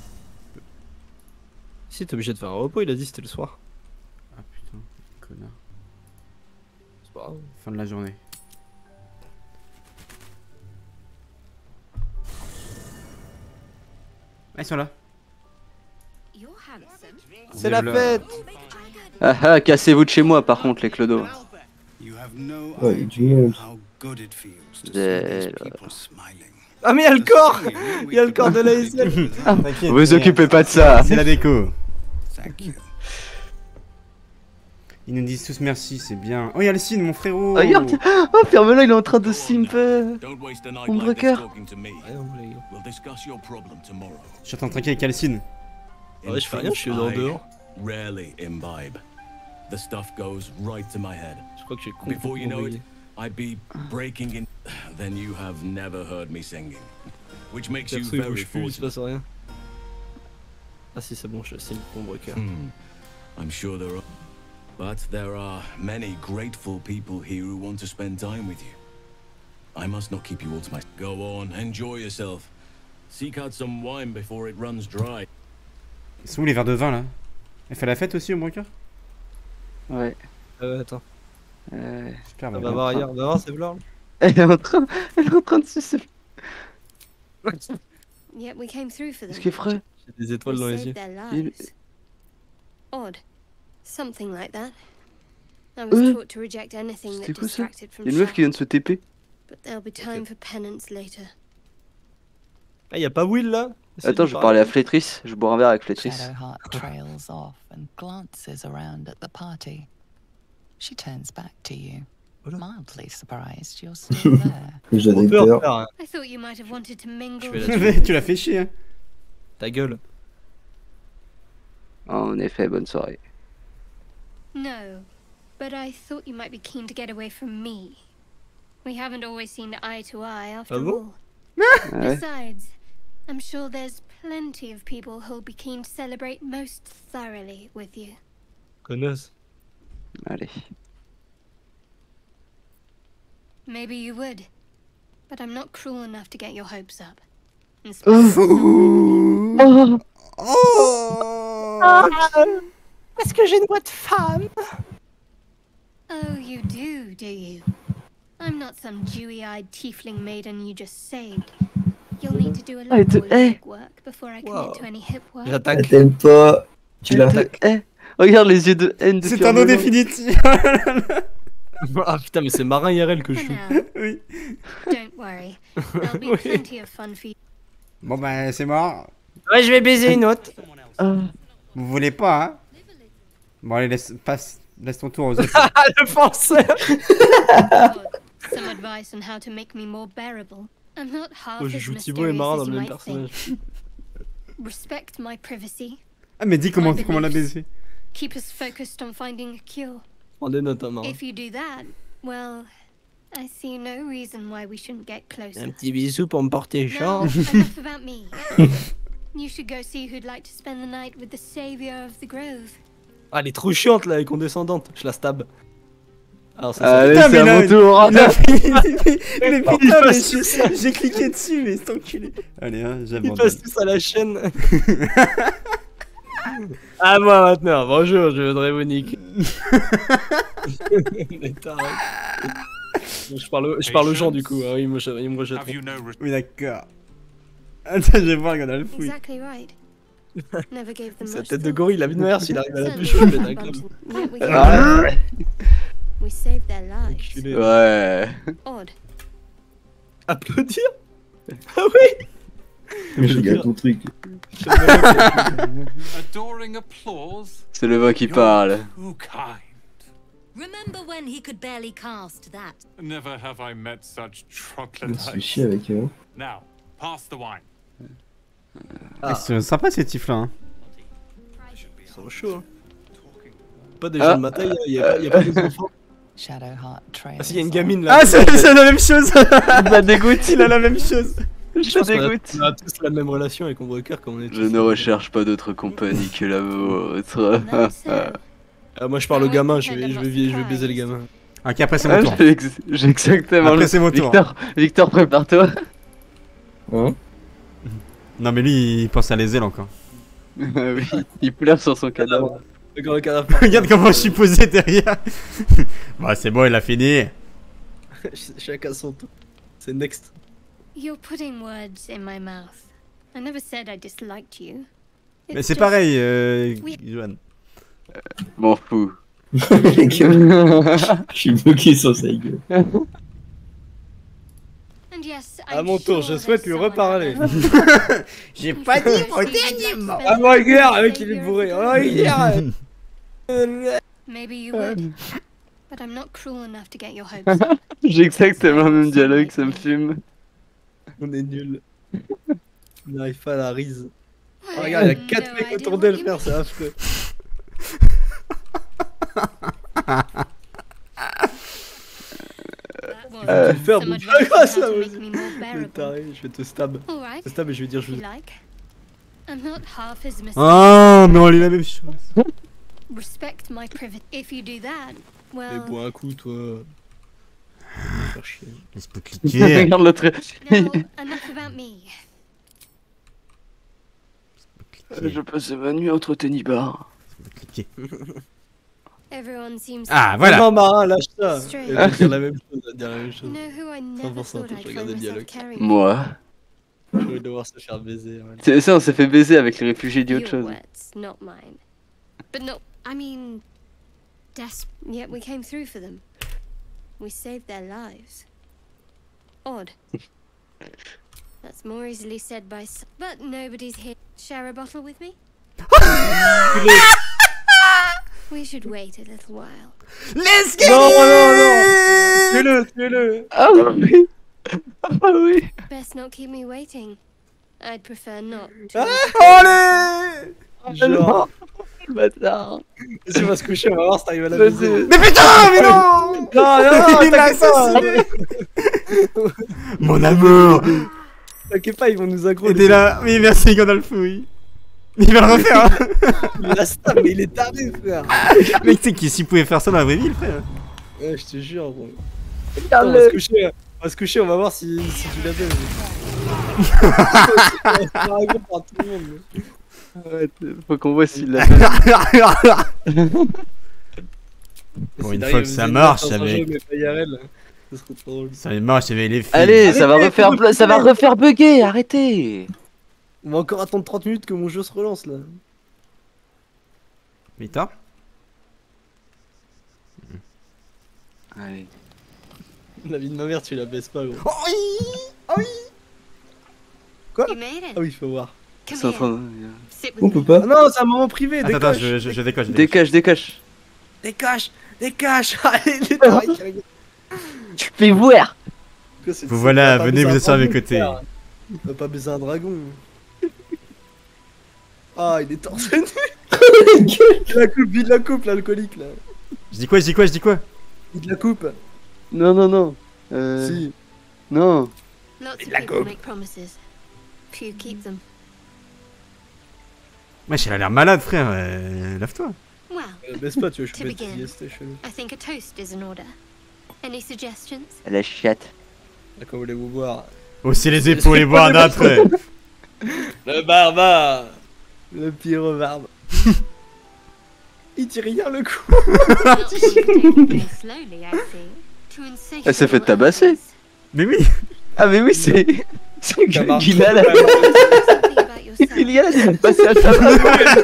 Si t'es obligé de faire un repos, il a dit c'était le soir. Ah putain, connard. C'est pas grave. Fin de la journée. Ah ils sont là. C'est la fête! Ah ah, cassez-vous de chez moi par contre les clodos. Ouais, du monde. Ah mais y'a le corps! Y'a le corps de l'ASL! Ah, T'inquiète, vous occupez pas de ça. C'est la déco. Ils nous disent tous merci, c'est bien. Oh y'a le signe mon frérot. Regarde, oh ferme-la, il est en train de simp Don't waste a night Ombre like this cœur. talking to me. We'll discuss your problem tomorrow. Je suis en train de traquer avec Calcine. Ouais, je fais rien, je suis dans le dehors. Rarely imbibe. The stuff goes right to my head. Je crois que j'ai Before you complètement know bugué. it, I'd be breaking in. Then you have never heard me singing, which makes you Perso, il very bouge plus, il se fortunate. passe rien. Ah si c'est bon, je signe ombre cœur. I'm sure there are, but there are many grateful people here who want to spend time with you. I must not keep you all to myself. Go on, enjoy yourself. Seek out some wine before it runs dry. Ils sont où les verres de vin là? Elle fait la fête aussi au moins cœur? Ouais. Attends. J'espère. On va voir ailleurs, on va voir c'est blanc. Elle est en train de sucer. yet we came through for them. Qu'est-ce qui est frais? J'ai des étoiles dans We les yeux. saved their lives. Odd. Something like that. I was taught to reject anything that C'était quoi ça? distracted from Y'a une meuf qui vient de se TP. But there'll be time for penance later. Ah, y'a pas Will là? Attends, je vais parler à Flétrice. Je bois un verre avec Flétrice. Shadowheart trails off and glances around at the party. She turns back to you, mildly surprised you're still there. J'avais peur. Hein. I thought you might have wanted to mingle. Tu l'as fait chier, hein. Ta gueule. En effet, bonne soirée. No, but I thought you might be keen to get away from me. We haven't always seen eye to eye after Ah bon? all. Ouais. Besides, I'm sure there's plenty of people who'll be keen to celebrate most thoroughly with you. Connasse. Allez. Maybe you would, but I'm not cruel enough to get your hopes up. Parce que j'ai une voix de femme. Oh, you do you? I'm not some dewy-eyed tiefling maiden you just saved. You'll need to do a lot more legwork before I commit to any hip work. J'attaque. T'aimes pas. Tu l'as. Regarde les yeux de haine de C'est un nom définitif. Ah putain, mais c'est marin IRL que je joue. Oui. Don't worry, there'll be plenty of fun for you. Bon bah c'est mort. Ouais, je vais baiser une autre. Vous voulez pas, hein? Bon allez, laisse ton tour aux autres. Le penseur. Some advice on how to make me more bearable. I'm not half Oh, je as joue Thibaut et Marin mysterious dans as le you même might think. personnage. Respect my privacy. Ah mais dis comment on l'a baisé. Keep us focused on finding a cure. Prends des notes, hein, Marin. If you do that, well, I see no reason why we shouldn't get closer. Un petit bisou pour me porter Now, chance. enough about me. You should go see who'd like to spend the night with the savior of the grove. Ah, elle est trop chiante là, elle est condescendante. Je la stab. Alors, ça, Allez, Putain, c'est à mais mon là, tour. Mais putain, mais j'ai cliqué dessus, mais c'est enculé. Allez, hein, ils j'abandonne. passent tous à la chaîne. À moi maintenant. Bonjour, je voudrais vous niquer. Mais t'arrêtes. Bon, je parle aux gens du coup. Ah, ils me rejetteront. Oui, d'accord. Attends, je vais voir, regarde, elle fouille. Exactly right. Never gave them Sa much tête de thought. gorille, la vie de ma mère, s'il arrive à la bûche, je Certainly vais mettre un not câble. bumped, yet we Ah. came- We saved their lives. Enculé. Ouais. Odd. Applaudir. Ah oui. Mais je regarde ton truc. Adoring applause. C'est le vin qui parle. Too kind. Remember when he could barely cast that? Never have I met such On se fait troglodytes. chier avec eux. Now, pass the wine. Ah, c'est sympa ces tifs là. Hein. Ils sont chauds. Hein. Pas des gens de ma taille, y a pas des enfants. Shadowheart trails. Ah si, y a une gamine là. Ah, c'est la même chose. Il m'a dégoûté. Il a la même chose. Je dégoûte. On a tous la même relation avec Ombrecoeur comme on est tous. Je ne recherche pas d'autre compagnie que la vôtre. Ah, moi je parle au gamin, je vais baiser le gamin. Ok, après c'est mon tour. J'ai exactement. Après c'est mon tour. Victor, prépare-toi. Hein? Non mais lui il pense à les ailes encore. Oui, il pleure sur son cadavre. Regarde le cadavre. Regarde comment je suis posé derrière. Bah c'est bon, il a fini. Chacun son tour. C'est next. You're putting words in my mouth. I never said I disliked you. Mais It's c'est just- pareil, Johan. M'en fous. Je suis bloqué sur sa gueule. And yes, À I'm mon tour, je sure souhaite there's lui someone reparler. out there J'ai who pas dit feels au you'd dernier like to mot. spend Ah the my night god, with avec the il est savior bourré. of Oh the yeah. grove. Maybe you would, but I'm not cruel enough to get your hopes up. J'ai exactement le même dialogue, ça me fume. On est nuls. On n'arrive pas à la rise. Oh, regarde, il y a 4 mecs autour d'elle, frère, c'est affreux. Tu vas le faire, mon frère, grâce à moi. Je vais t'arrêter, je vais te stab. Alright, Te stab et je vais dire je if vous. you like. I'm not half as mysterious. Oh, mais on lit la même chose. Respect my privacy. If you do that, Mais well, bois un coup, toi. Faire chier. Laisse-moi cliquer. Regarde l'autre. now enough about me. Je passais ma nuit entre tennis-bars. Cliquer. Everyone seems Ah, voilà. Non, Marin, lâche ça. Strange. Elle va dire la même chose, elle va dire la même You chose. know who I never 100%, thought je I'd regardais find le myself dialogue. carrying? Moi. Je vais devoir se faire baiser. Ouais. C'est ça, on s'est fait baiser avec les réfugiés d'autre Your chose. words, not mine. But no, I mean, yet we came through for them. We saved their lives. Odd. That's more easily said by some. But nobody's here. Share a bottle with me? We should wait a little while. Let's get Non, tuez-le, tuez-le. Ah oui. Ah oui. Best not keep me waiting. I'd prefer not. Allez. Genre, Bâtard. si on va se coucher, on va voir si t'arrives à la baiser. Mais putain, mais non. Non, non, Il l'a t'inquiète pas. Mon amour. T'inquiète pas, ils vont nous aggro. Et t'es là. Oui, merci Gandalf, oui. Il va le refaire. Hein. Il a ça, mais il est taré, frère. Mec, tu sais qui s'il pouvait faire ça dans la vraie vie, le frère. Ouais, je te jure, gros. Attends, on va se coucher, on va voir si tu l'as fait. Par tout le monde. Ouais, faut qu'on voit s'il l'a fait. Bon, une fois que ça marche avec. Ça marche avec les filles. Allez, ça va refaire bugger, arrêtez. On va encore attendre 30 minutes que mon jeu se relance là. Vita. Allez. La vie de ma mère, tu la baisses pas, gros. Oh oui. Oh oui. Quoi? You made it. Ah oui, il faut voir. C'est en train de... Sit with On me. peut pas. Ah non, c'est un moment privé, Attends, décoche. attends, je décoche. Décache. Décache. Allez, les tarés. Tu fais voir. Vous voilà, venez vous asseoir à mes côtés. On va pas baiser un dragon. Ah, il est torse nu. Vide la coupe, l'alcoolique là. Je dis quoi? Vide la coupe. Non. Si. Non. Lots of people make promises. Few keep them. Wesh, elle a l'air malade, frère. Lave-toi. Well, Baisse pas, tu veux, je to peux begin, être chelou. I think a toast is in order. Any suggestions? La chatte. À quoi voulez-vous boire? Hausser les épaules et boire un après. Le barbare. Le pyrobarbe. Il tire rien le coup. Elle s'est fait tabasser. Mais oui. Ah mais oui, c'est... C'est Gilal. Gilal, elle est passée à table.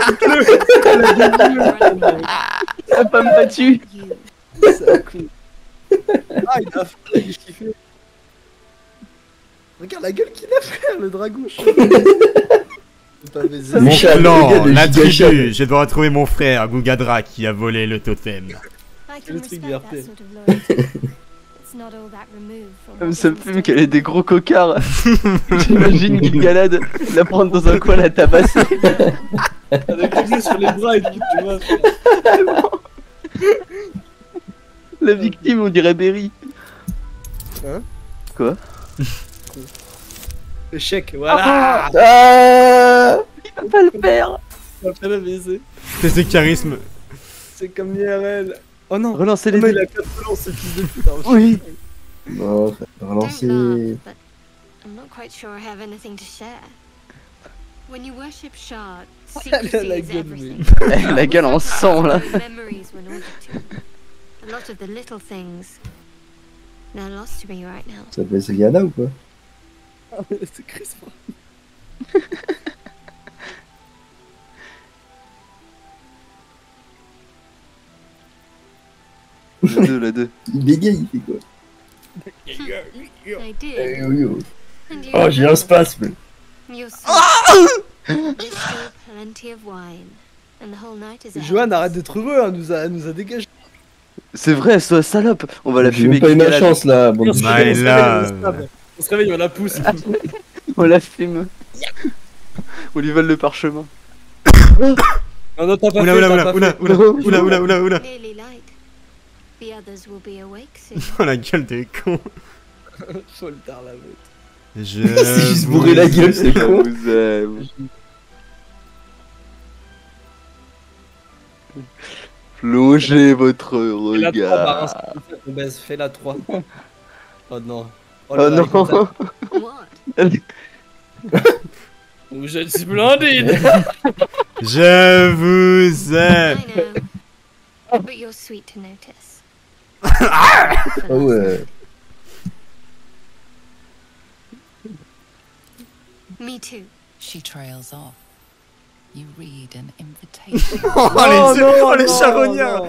La femme battue. C'est un coup. Ah, il a fait, qu'est-ce qu'il fait? Regarde la gueule qu'il a, frère, le dragon. Mon clan, la tribu, je dois retrouver mon frère Gugadra qui a volé le totem. Le truc VRP. Ça me fume qu'elle ait des gros cocards. J'imagine Gilgalad la prendre dans un coin, la tabasser. Avec les yeux sur les bras et tout, tu vois. La victime, on dirait Berry. Hein? Quoi? Échec, voilà. Il va pas le faire. Il va pas la baiser. Test de charisme. C'est comme IRL. Oh non, relancez les deux. deux. Il a 4 relances, ce fils de pute. Hein. Oui. Non, relancer. I'm not quite sure I have anything to share. When you worship Shard, secrecy La is gueule, everything. La gueule en sang là. Memories when ordered to. A lot of the little things, they're lost to me right now. Ça s'appelle Seliana ou quoi? C'est Chris. La 2. Il bégaye, il fait quoi? I did. Yo. And you Oh, j'ai un spasme. You're sweet. There's still plenty of wine, and the whole night is ahead. Johan, arrête d'être heureux, hein, nous a dégagé. C'est vrai, sois salope. On va la J'ai fumer. même pas eu ma chance là. Bon, On se réveille, on la pousse. On la fume. On lui vole le parchemin. Non, non, t'as pas Oula, fait, oula, t'as oula, pas oula, fait. oula, oula, oula, oula. Nearly light. The others will be awake soon. Oh la gueule de con. Foltard la meute. Je C'est juste bourrer la gueule, c'est Je con. vous aime. Plongez votre Fais la 3, regard. Barin, on baise, fais la 3. Oh non. Oh là là, non. What? Ou je suis Blandine. Je vous aime. I know. But you're sweet to notice. Oh ouais. Me too. She trails off. You read an invitation. Oh les charognards.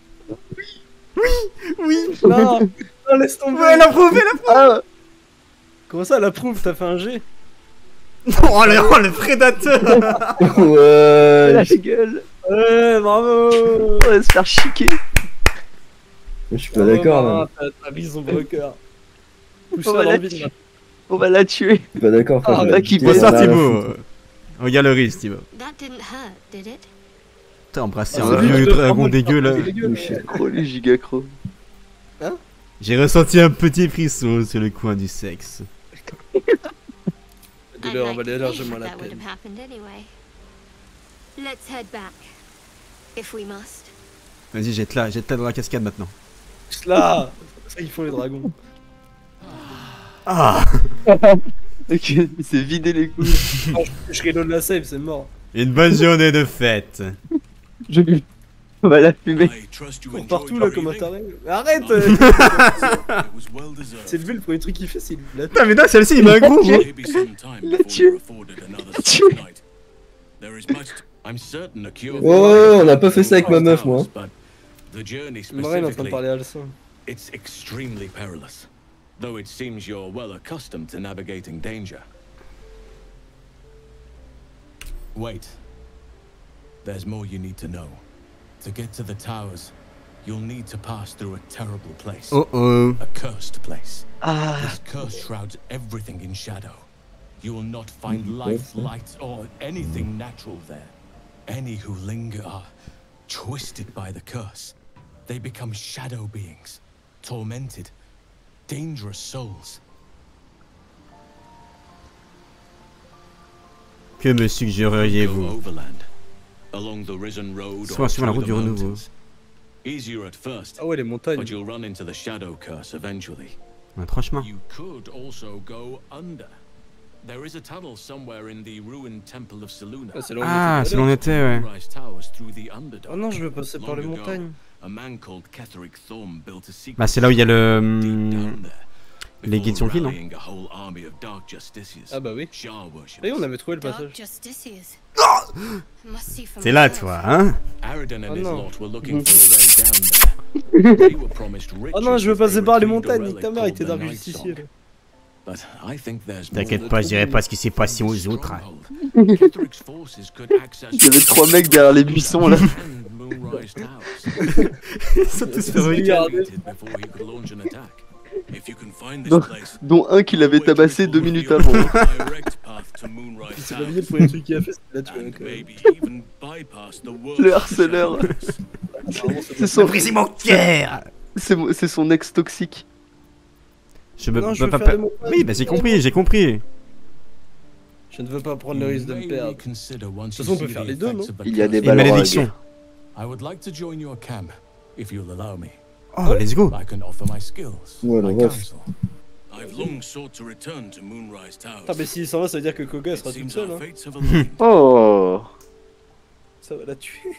Oui. Non, non, laisse tomber. Ouais, elle approuve. Comment ça, elle approuve? T'as fait un G? Oh le prédateur. Ouais. La gueule. Ouais, bravo. On va se faire chiquer. Je suis pas d'accord là. T'as mis son broker. On va la tuer. Je suis pas d'accord. Ah, frère, bah, qui Bonsoir j'en ai rien à Thibaut. foutre. Regarde le risque Thibaut. That didn't hurt, did it? T'as embrassé Ah, un ouais. vieux dragon dégueu là. Gros les gigacros. J'ai ressenti un petit frisson sur le coin du sexe. Dis-le, on va aller largement la That would peine. have happened anyway. Let's head back, if we must. Vas-y, jette-la dans la cascade maintenant. Là, ça ils font les dragons. Ah. Ok, il s'est vidé les couilles. Je reload la save, c'est mort. Une bonne journée de fête. On va la fumer. Cours partout là comme un taré. Arrête. C'est le premier truc qu'il fait, c'est la Putain mais non, celle-ci il met un gros gros. Il l'a tué. Oh, on a pas fait ça avec ma meuf, moi. Marine est en train de parler à Alcin. It's extremely perilous, though it seems you're well accustomed to navigating danger. Wait. There's more you need to know. To get to the towers, you'll need to pass through a terrible place. Oh. A cursed place. Ah. This curse shrouds everything in shadow. You will not find life, light, or anything natural there. Any who linger are twisted by the curse. They become shadow beings, tormented, dangerous souls. Que me suggéreriez-vous? Overland, along the risen road Soit or sur la through route the du renouveau. mountains. Easier at first, Ah ouais, les montagnes. but you'll run into the shadow curse eventually. On a 3 chemins. You could also go under. There is a tunnel somewhere in the ruined temple of Selûne. Ah, c'est là où on était, ouais. Moonrise Towers through the Underdark. Oh non, je veux passer par les Long ago, montagnes. a man called Ketheric Thorm built a secret Bah c'est là où il y a le... down there, les guides sont qui, non? rallying a whole army of dark justiciars, Ah bah oui. Shah worshippers. Et on avait trouvé le Dark passage. Justiciars. Must see for C'est là myself. toi, hein? Aradan and Oh his non. lot were looking for a way down there. They were promised riches Oh non, je veux if they passer par les retrieved a montagnes, nique relic ta mère, il était called dark the justicier là. Nightsong. But I think there's more. T'inquiète pas, je dirai pas ce qui s'est passé aux autres. Ketheric's forces could access Il y avait 3 mecs derrière les buissons là. and Moonrise Towers. Ils sont tous fait regarder. Before he could launch an attack. If you can find this Dont, place, dont un qui l'avait tabassé 2 minutes avant. direct path to Moonrise C'est pas Towers. le premier truc qu'il a fait, c'est la tuer. And maybe even bypass the worst Le harceleur. C'est son... Brisez mon cœur. C'est son ex toxique. Je me Non, je peux veux pas... faire les montagnes. Oui, bah j'ai compris. Je ne veux pas prendre le risque de me perdre. De toute façon, on peut faire les deux, non? Il y a des Et balles malédiction. I would like to join your camp, if you'll allow me. Oh, let's go. I can offer my skills, Ouais, my le ref. counsel. I've long sought to return to Moonrise Towers. Ah mais s'il s'en va, ça veut dire que Koga It sera toute seems seule. our Hein. fates have aligned. Oh. Ça va la tuer.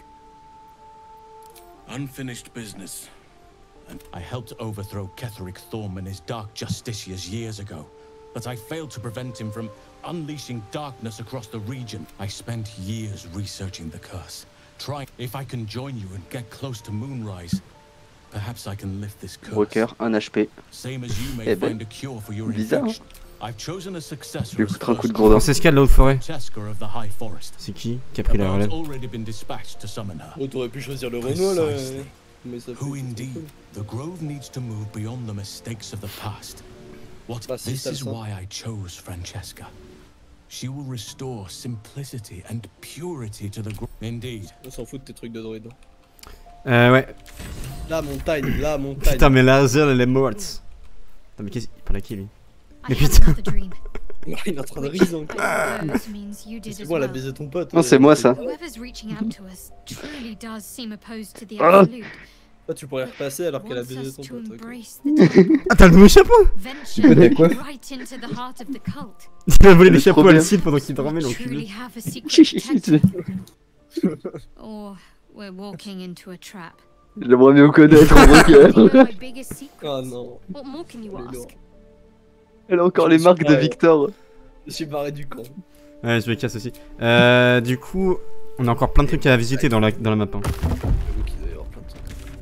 Unfinished business. And I helped overthrow Ketheric Thorm and his dark justiciars years ago, but I failed to prevent him from unleashing darkness across the region. I spent years researching the curse, trying if I can join you and get close to Moonrise. Perhaps I can lift this curse. Broker, 1 HP. Same as you may Eh ben, find a cure for your bizarre, infection. I've chosen a successor lui as coûtera un coup de first gourdin. Francesca de la haute forêt. Francesca of the High Forest. C'est qui a pris la A relève? bird's already been dispatched to summon her. Oh, t'aurais pu choisir le Renoir là. Precisely. Mais ça Who indeed? The Grove needs to move beyond the mistakes of the past. What? Bah, si, This ça, is ça. why I chose Francesca. She will restore simplicity and purity to the Grove. Indeed. On s'en fout de tes trucs de droïde. Ouais. La montagne, la montagne. Putain, mais Larzel, elle est morte. Attends, mais qu'est-ce... Il parle à qui, lui? I Mais had putain. another dream. Il est en train de rire encore. This means you did C'est as bon, elle a well. baisé ton pote. Non, c'est moi ça. Whoever's reaching out to us truly does seem opposed to the Ah. absolute. Toi, tu pourrais repasser alors qu'elle a Wants baisé us ton to pote. ok. embrace the temple, Ah, t'as le nouveau chapeau? venture ta coiffe right into the heart of the cult. Il a volé les C'est trop chapeaux à bien. Alcide pendant qu'il dormait, We l'enculé. truly have a secret protector. Or we're walking into a trap. J'aimerais mieux connaître Broker. You know my biggest secret. Ah non. What more can you Les ask? lourds. Elle a encore les marques de Victor. Je suis barré du camp. Ouais, je me casse aussi. Du coup, on a encore plein de trucs à visiter dans la map. Hein. J'avoue qu'il doit y avoir plein de trucs.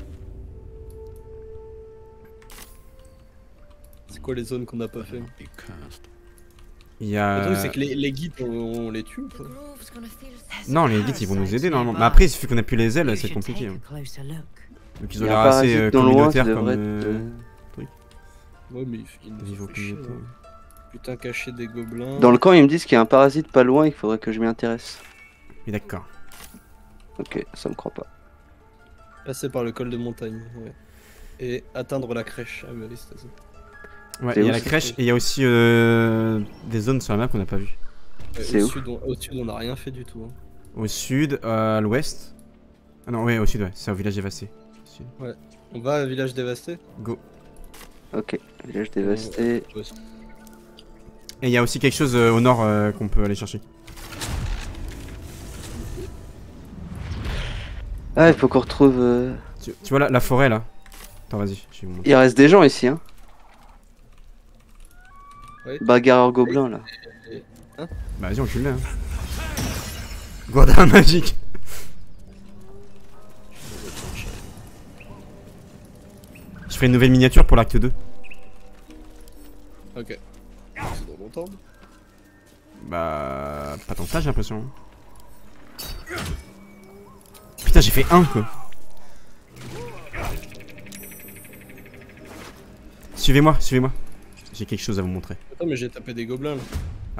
C'est quoi les zones qu'on n'a pas fait? Il y a... Le truc c'est que les guides on les tue ou pas? Non, les guides ils vont nous aider normalement. Mais après, il suffit qu'on a plus les ailes, c'est compliqué. Hein. Donc ils ont l'air assez communautaires comme truc. Ouais, mais il nous faut chier, ouais. Putain, cacher des gobelins. Dans le camp, ils me disent qu'il y a un parasite pas loin, il faudrait que je m'y intéresse. Oui, d'accord. Ok, ça me croit pas. Passer par le col de montagne, ouais. Et atteindre la crèche à Mélisse. Ouais, il y a la crèche et il y a aussi des zones sur la map qu'on n'a pas vues. C'est où? Au sud, on n'a rien fait du tout. Hein. Au sud, à l'ouest. Ah non, ouais, au sud, ouais, c'est au village dévasté. Ouais, on va à village dévasté? Go. Ok, village dévasté. Et il y a aussi quelque chose au nord qu'on peut aller chercher. Ah, il faut qu'on retrouve. Tu vois la forêt là? Attends, vas-y, je vais vous montrer. Il reste des gens ici, hein. Oui. Bagarreur gobelin là. Hein? Bah vas-y, encule-le. Hein. Gourdin magique. Je ferai une nouvelle miniature pour l'acte 2. Ok. C'est dans longtemps. Bah... pas tant que ça, j'ai l'impression. Putain, j'ai fait 1 quoi. Suivez-moi, suivez-moi. J'ai quelque chose à vous montrer. Attends, mais j'ai tapé des gobelins là. Ah.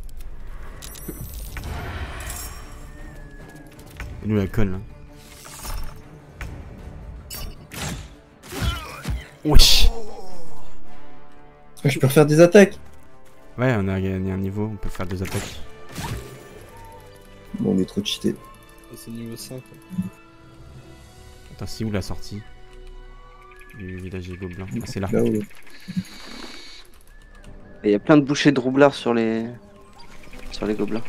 Et nous la colle là. Wesh. Je peux refaire des attaques. Ouais, on a gagné un niveau, on peut faire 2 attaques. Bon, on est trop cheaté. C'est niveau 5. Attends, c'est où la sortie du village des gobelins? Ah, c'est là. Là où... Et il y a plein de bouchées de roublard sur les gobelins.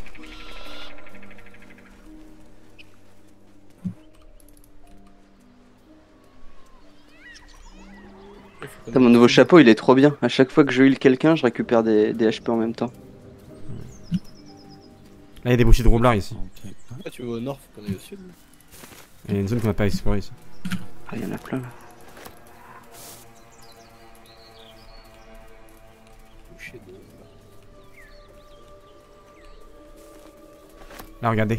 Putain, mon nouveau chapeau il est trop bien. À chaque fois que je heal quelqu'un, je récupère des HP en même temps. Là, il y a des bouchées de roublard ici. Ah, tu vas au nord, faut qu'on aille au sud. Il y a une zone qu'on n'a pas explorée ici. Ah, il y en a plein là. Là, regardez.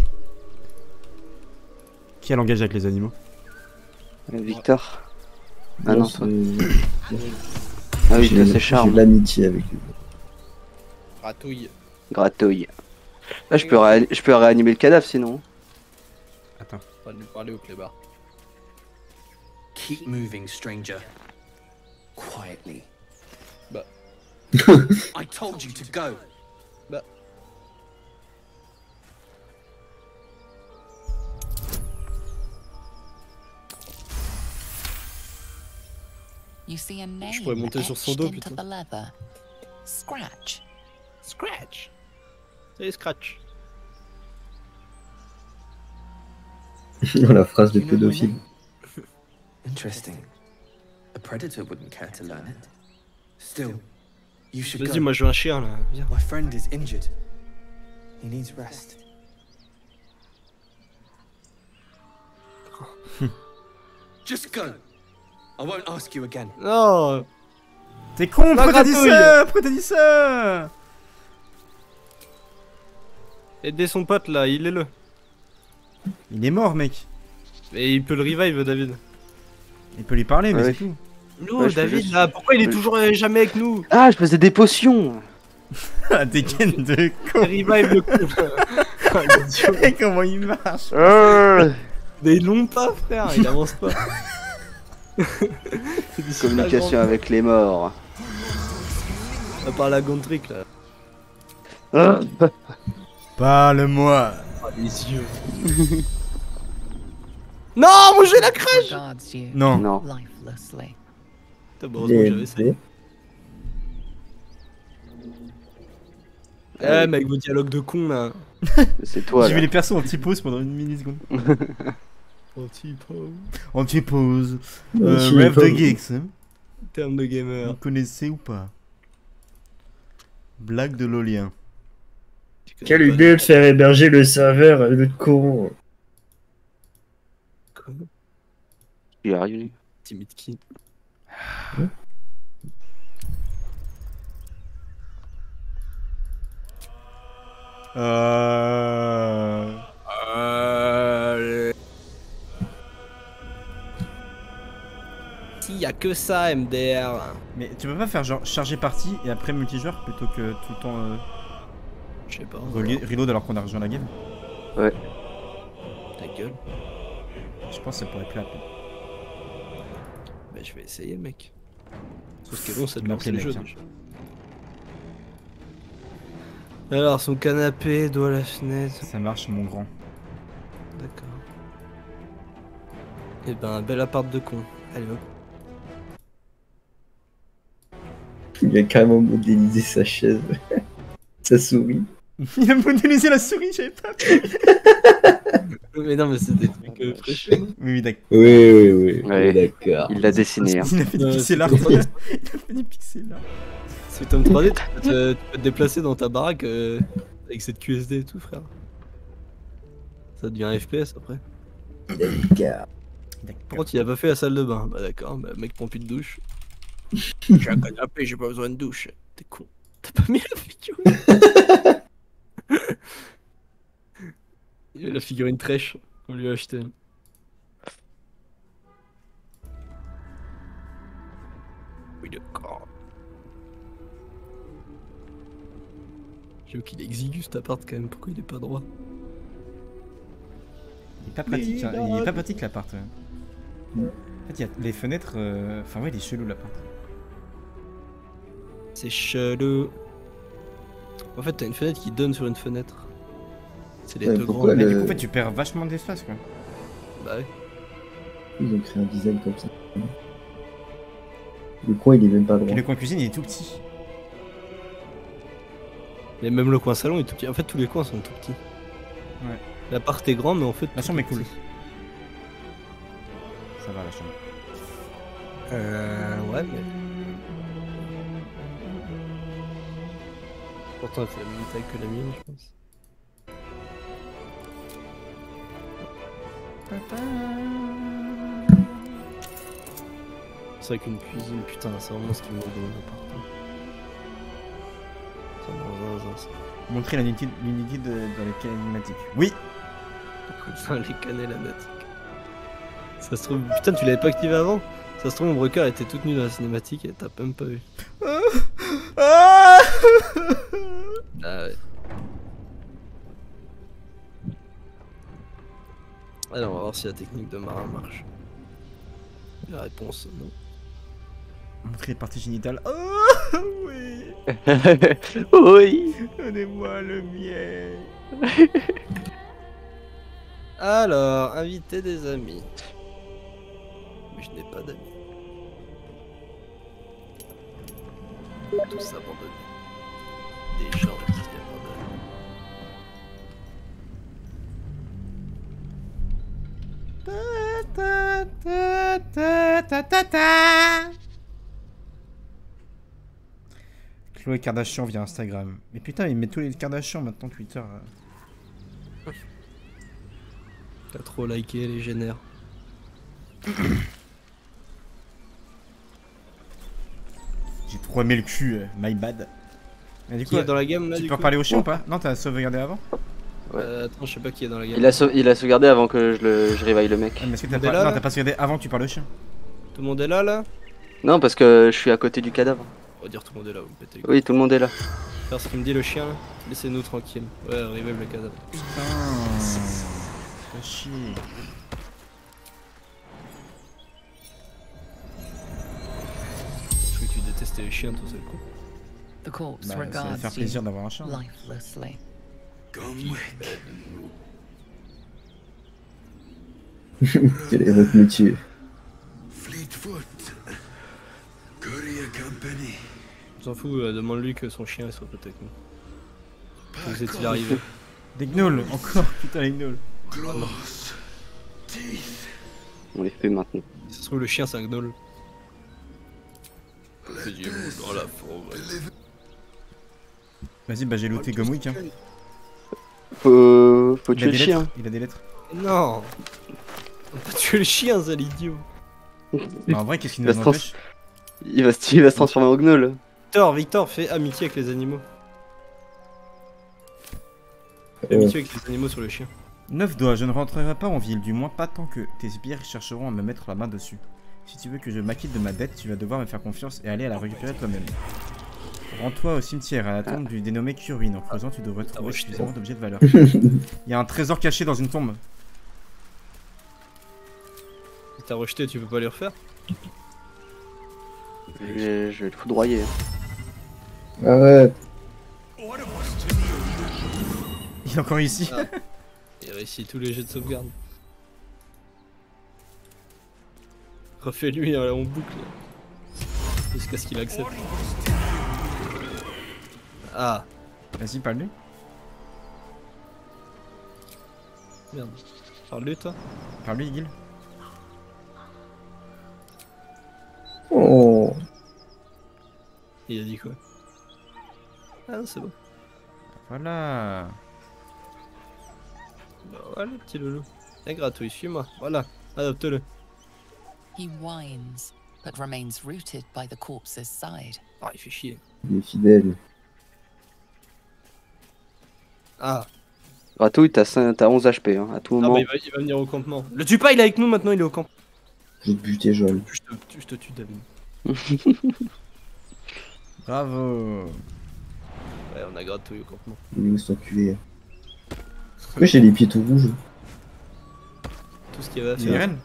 Qui a l'engagé avec les animaux? Victor. Ah Non, non, c'est- toi. Ah oui, t'as ses charmes. J'ai de l'amitié avec lui. Gratouille. Gratouille. Là, je peux réanimer le cadavre sinon. Attends. On va lui parler au clébard. Keep moving, stranger. Quietly. Bah. I told you to go. Bah. You see a name Je pourrais monter sur son etched dos, into putain. the leather. Scratch. Scratch. Salut Scratch. La phrase de pédophile. Interesting. A predator wouldn't care to learn it. Still, you should Vas-y, go. moi je veux un chien là. Viens. My friend is injured. He needs rest. Just go. I won't ask you again. Non. T'es con, La pourquoi t'as dit gratouille. ça? Pourquoi t'as dit ça? Aidez son pote là, il est le. Il est mort, mec. Et il peut le revive, David. Il peut lui parler, mais Ouais. c'est tout. Nous, Ouais, je peux David juste- là, pourquoi il est toujours jamais avec nous? Ah, je faisais des potions. Ah, t'es ken de con. Revive le con. Et comment il marche? Mais ils l'ont pas, frère, il avance pas. Communication avec les morts. À part la Gontric là. Ah. Parle-moi. Oh, les yeux. Non, moi j'ai la crèche. Regards you Non. Non. lifelessly. Putain, bah, heureusement que j'avais ça. Eh, mec, vos dialogues de con là. C'est toi J'ai vu là. les persos en T-pose pendant une milliseconde. En T-pose. Rêve de Geeks. Hein. Terme de gamer. Vous connaissez ou pas? Blague de Lolien. Quelle idée de faire héberger le serveur, le con. Il est arrivé. Timide qui. Si, y a que ça, MDR. Mais tu peux pas faire genre charger partie et après multijoueur plutôt que tout le temps Je sais pas. reload alors qu'on a rejoint la game? Ouais. Ta gueule. Je pense que ça pourrait plus la peine. Bah, je vais essayer, mec. Sauf que bon, ça te M'appeler lance le mec, jeu hein. déjà. Alors, son canapé, doit à la fenêtre. Ça marche, mon grand. D'accord. Et ben, un bel appart de con. Allez hop. Il a carrément modélisé sa chaise. Sa souris. Il a modélisé la souris, j'avais pas vu. Mais non, mais c'est des trucs fraîches. Oui, d'accord. Oui, Ouais. d'accord. Il l'a dessiné. Hein. Il a fait du Ouais, pixel art. c'est Il a fait du pixel art. C'est Tom 3D, tu peux te déplacer dans ta baraque avec cette QSD et tout, frère. Ça devient un FPS après. D'accord. Par contre, il a pas fait la salle de bain. Bah d'accord, bah, mec prend plus de douche. J'ai un canapé, j'ai pas besoin de douche. T'es con. T'as pas mis la figurine. Il y a la figurine trèche qu'on lui a acheté. Oui, d'accord. J'avoue qu'il est exigu cet appart quand même. Pourquoi il est pas droit? Il est pas pratique, hein. Il est pas pratique l'appart. En fait, il y a les fenêtres. Enfin, ouais, il est chelou l'appart. C'est chelou. En fait, t'as une fenêtre qui donne sur une fenêtre. C'est les Ouais, deux pourquoi grands. Mais du coup, en fait, tu perds vachement d'espace quoi. Bah ouais. Ils ont créé un design comme ça. Le coin, il est même pas droit. Et le coin cuisine, il est tout petit. Mais même le coin salon est tout petit. En fait, tous les coins sont tout petits. Ouais. L'appart est grand, mais en fait. La tout chambre est est cool. petit. Ça va, la chambre. Ouais, mais. Pourtant, elle fait la même taille que la mienne, je pense. C'est vrai qu'une cuisine, putain, c'est vraiment ce qui me manque dans mon appart. Ça me rend zinzin, ça. Montrer l'unité dans les cinématiques. Oui. Putain, les cannelles anatiques. Ça se trouve, putain, tu l'avais pas activé avant? Ça se trouve, mon broker était toute nue dans la cinématique et t'as même pas vu. Ah ouais. Alors, on va voir si la technique de marin marche. La réponse, non. Montrer les parties génitales. Oh oui. Oui. Donnez-moi le miel. Alors, inviter des amis. Mais je n'ai pas d'amis. Tous abandonnés. Des gens qui abandonnent. Chloé Kardashian via Instagram. Mais putain, il met tous les Kardashian maintenant Twitter. T'as trop liké les génères. J'ai trop aimé le cul, my bad. Et du Qui est dans la gamme là? tu du peux coup reparler au chien ou pas? Non, t'as sauvegardé avant? Attends, je sais pas qui est dans la gamme. Il a sauvegardé avant que je réveille le mec. Ah, mais est-ce que Tout t'as le monde pas... est là, Non, là t'as pas sauvegardé avant que tu parles au chien. Tout le monde est là? Non, parce que je suis à côté du cadavre. On va dire tout le monde est là, vous me pétez les couilles. Oui, tout le monde est là. Faire ce qu'il me dit le chien là. Laissez-nous tranquille. Ouais, revive le cadavre. Putain. Fais chier. Je crois que tu détestais les chiens, toi, c'est le con. The corpse Bah, ça va regards faire you plaisir d'avoir un chien. lifelessly. Quel héros me tuer. Fleetfoot. Courier Company. On s'en fout, demande-lui que son chien soit peut-être nous. Vous est-il arrivé? Des gnolls, encore, putain les gnolls. Gloss. Teeth. On les fait maintenant. Si ça se trouve, le chien c'est un gnoll. Faisiez-vous dans la forêt. Vas-y, bah j'ai looté Gomwick. Hein. Faut Il a tuer le des chien. lettres. Il a des lettres. Non. On peut tuer le chien, ça l'idiot. Mais en vrai, qu'est-ce qui Il va nous se empêche? Il va se transformer en gnoll. Victor, fais amitié avec les animaux. Fais amitié avec les animaux sur le chien. 9 doigts, je ne rentrerai pas en ville, du moins pas tant que tes sbires chercheront à me mettre la main dessus. Si tu veux que je m'acquitte de ma dette, tu vas devoir me faire confiance et aller à la récupérer toi-même. Rends-toi au cimetière, à la tombe du dénommé Curine. En creusant, tu devrais trouver suffisamment d'objets de valeur. Il y a un trésor caché dans une tombe. Si t'as rejeté, tu peux pas les refaire? Je vais le foudroyer. Arrête. Il est encore ici. Ah. Il réussit tous les jets de sauvegarde. Refais-lui en boucle. Jusqu'à ce qu'il accepte. Ah. Vas-y, parle-lui. Merde. Parle-lui, toi. Parle-lui, Gil. Oh. Il a dit quoi? Ah non, c'est bon. Voilà. Bah voilà, petit loulou. C'est gratuit, suis-moi. Voilà, adopte-le. He whines, but remains rooted by the corpse's side. Ah, il fait chier. Il est fidèle. Ah. Gratouille, t'as 11 HP, hein, à tout Ah moment. bah il va venir au campement. Le tue pas, il est avec nous maintenant, il est au camp. Je vais te buter, Joël. Je te tue, David. Bravo. Ouais, on a gratouille au campement. Il est enculé. Pourquoi j'ai les pieds tout rouges? Tout ce qu'il y avait à C'est faire. Irène.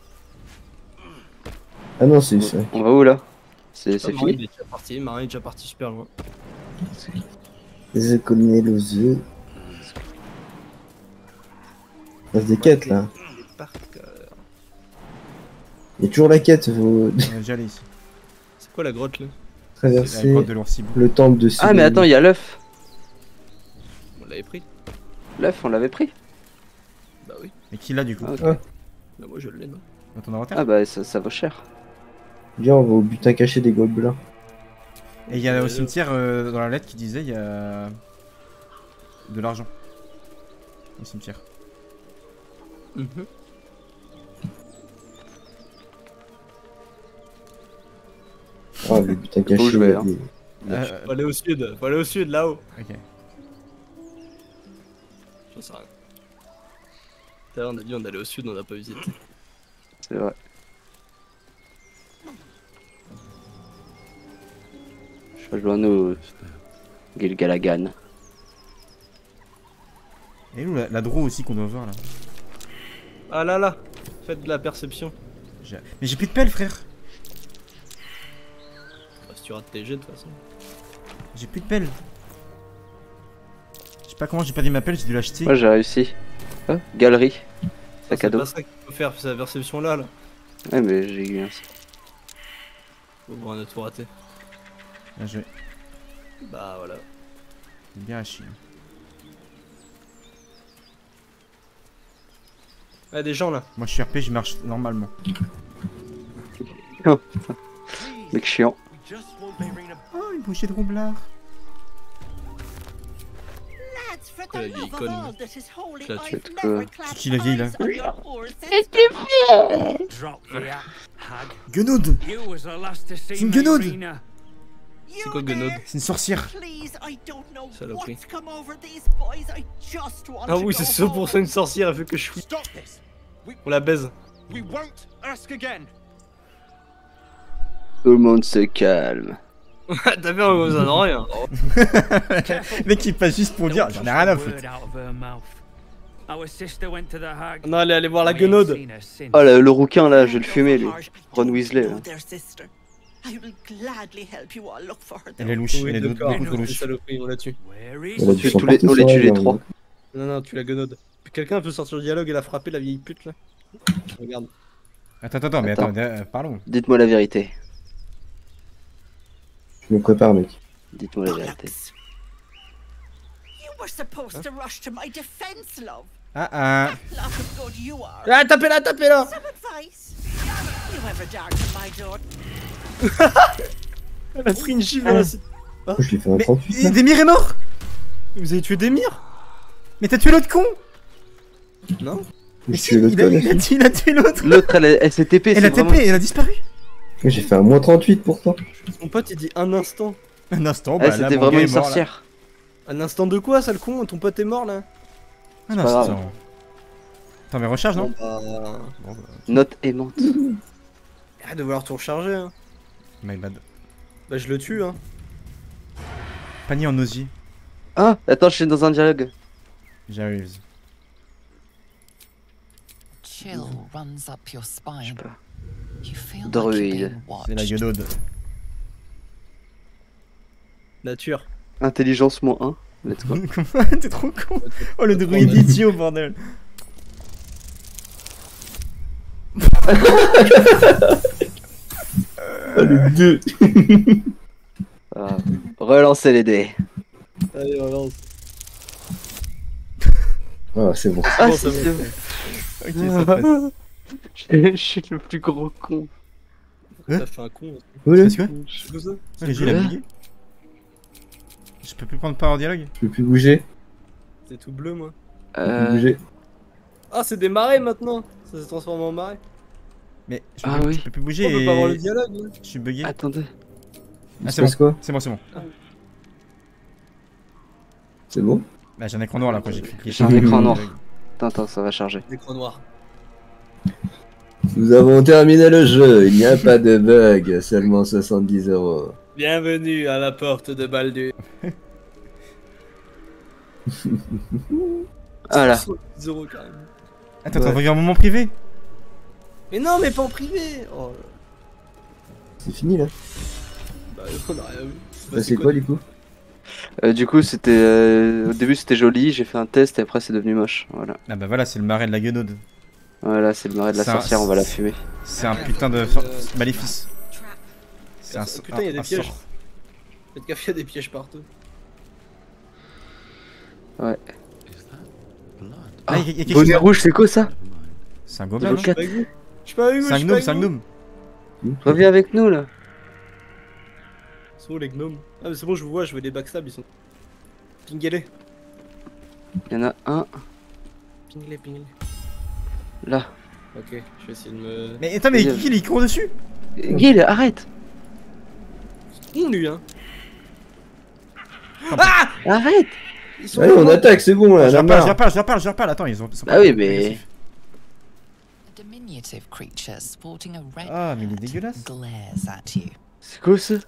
Ah non, c'est ça. On va où là? C'est Marin, fini? il est déjà parti, Marin est déjà parti super loin. Je connais le jeu. Ça se des quêtes là. Par cœur. Il y a toujours la quête, faut J'allais ici. C'est quoi la grotte là? C'est la traverser grotte de l'ours le temple de Ah mais attends, il y a l'œuf. On l'avait pris. L'œuf, on l'avait pris. Bah oui. Et qui l'a du coup? Ah, ok. Bah moi je l'ai, non? Dans ton inventaire? Ah bah ça vaut cher. Viens, on va au butin caché des gobelins. Et il y a au cimetière dans la lettre qui disait il y a de l'argent au cimetière. Ah, le butin caché. Faut jouer, il y a hein. des- Faut aller au sud, là-haut. Ok. J'en sais rien. Tout à l'heure on a dit on allait au sud, on n'a pas visité. C'est vrai. Je rejoins nous Gilgalagan. Et où la draw aussi qu'on doit voir là? Ah là là, faites de la perception. Mais j'ai plus de pelle, frère. Bah, si tu rates tes jets de toute façon. J'ai plus de pelle. Je sais pas comment j'ai perdu ma pelle, j'ai dû l'acheter. Moi j'ai réussi. Oh, galerie. Sac à C'est dos. pas ça qu'il faut faire, c'est la perception là. Ouais mais j'ai eu un. Bon, on a tout raté. Bien joué. Bah voilà. C'est bien à chier. Ah, des gens là. Moi je suis RP, je marche normalement. Oh putain. Mec chiant. Oh, une bouchée de roublard. La vieille icône. Je la tue. C'est qui la vieille là? Gunnod. Gunnod. C'est une Gunnod. C'est quoi Gunnod? C'est une sorcière. Saloperie. Ah oui, c'est 100% une sorcière, elle fait que je suis. On la baise. Tout le monde se calme. T'as vu, on en a rien. Mec il passe juste pour dire j'en ai rien à foutre. Non, allez voir la Gunnod. Oh le rouquin là, je vais le fumer lui. Ron Weasley là. Elle est louche, Oui, elle est d'accord, beaucoup trop louche. saloperie, on la tue. Elle a dû s'en On les porter, tue ça, les elle, trois. Non, tu la Gunnod. Quelqu'un peut sortir le dialogue et la frapper, la vieille pute là? Regarde. Attends, mais attends, parlons. Dites-moi la vérité. Je me prépare, mec. Dites-moi la vérité. Ah. Ah, tapez-la, tapez-la! Elle a pris une gifle là. Je lui fais un 38. Mais Demir est mort! Vous avez tué Demir? Mais t'as tué l'autre con. Non. Mais si, il a tué l'autre. L'autre, elle s'est TP. Elle a TP, elle a disparu. J'ai fait un moins 38 pourtant. Mon pote il dit un instant. Un instant, bah là, c'était vraiment une sorcière. Un instant de quoi, sale con? Ton pote est mort là. Un instant. Attends, mais recharge, non? Note aimante. Arrête de vouloir tout recharger, hein. My bad. Bah, je le tue, hein. Panier en osier. Ah, attends, je suis dans un dialogue. J'arrive. Chill runs up your spine. You feel like Druide. C'est la guenaude. Nature. Intelligence -1. Let's go. T'es trop con. Oh, le druide idiot, bordel. Le 2. Relancez les dés. Allez, relance. Ah, c'est bon. Ah, bon, c'est c'est bon. Ok, ça passe. Je suis le plus gros con. T'as fait un con. C'est quoi? C'est ça? Ouais, j'ai la bugué. Je peux plus prendre part en dialogue? Je peux plus bouger. C'est tout bleu, moi. Je peux plus bouger. Ah, c'est des marées maintenant. Ça s'est transformé en marée. Mais je peux plus bouger. On peut pas avoir le dialogue. Là. Je suis bugué. Attendez. Ah, c'est bon. Quoi? C'est bon, c'est bon. C'est bon? Bah, j'ai un écran noir là quand j'ai cliqué. J'ai un écran noir. Attends, ça va charger. Écran noir. Nous avons terminé le jeu, il n'y a pas de bug, seulement 70 €. Bienvenue à la porte de Baldur. Voilà. 70 € quand même. Attends, t'as revu un moment privé? Mais non, mais pas en privé. Oh. C'est fini là? Bah, on a rien vu. Bah, c'est quoi du coup? Du coup, c'était. Au début, c'était joli, j'ai fait un test et après, c'est devenu moche. Voilà. Ah, bah voilà, c'est le marais de la guenaude. Voilà, c'est le marais de la sorcière, on va la fumer. C'est un putain de maléfice. C'est un Putain, y'a des pièges. sort. Faites gaffe, y'a des pièges partout. Ouais. Ah, y a quelque bonnet chose. rouge, c'est quoi ça? C'est un gobelin. Level 4. Je suis pas avec vous, C'est un gnome, c'est un gnome. Reviens avec nous là. Ils sont où les gnomes? Ah, mais c'est bon, je vous vois, je veux les backstab, ils sont. Pingez-les. Il y en a un Pingez-les, pingez-les. là. Ok, je vais essayer de me. Mais attends, mais qui il court dessus? Guil, arrête! On lui, hein. Ah! Arrête! Allez, on attaque, c'est bon là, Je la marre. reparle, attends, ils sont Ah oui, mais. agressifs. A diminutive creature sporting a red Ah, mais il est dégueulasse. glares at you. C'est quoi ça?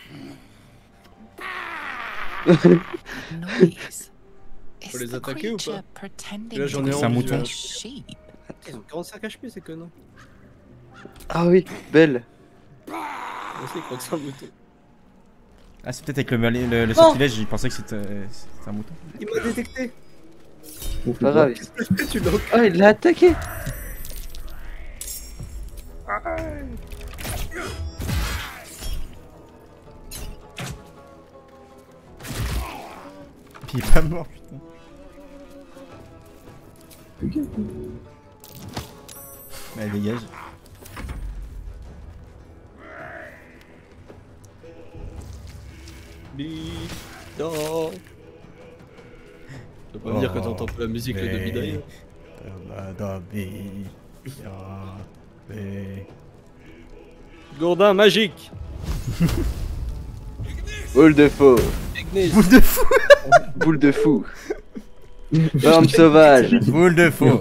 Noise. Faut Is les the attaquer ou creature pas? pretending Là, j'en to ai be C'est un mouton. a sheep? Ils ont 45 HP, ces conneries. Ah oui, belle. Moi aussi, je crois que c'est un mouton. Ah, c'est peut-être avec le sortilège, il pensait que c'était un mouton. Il m'a détecté. Pas grave. Tu l'as. Ah, il l'a attaqué! Puis il est pas mort, putain. Allez, dégage. Non. Ça veut pas dire que t'entends pas la musique de Bidai. Gourdin magique. Boule de faux. Boule de fou. Boule de fou. Arme sauvage. Boule de fou.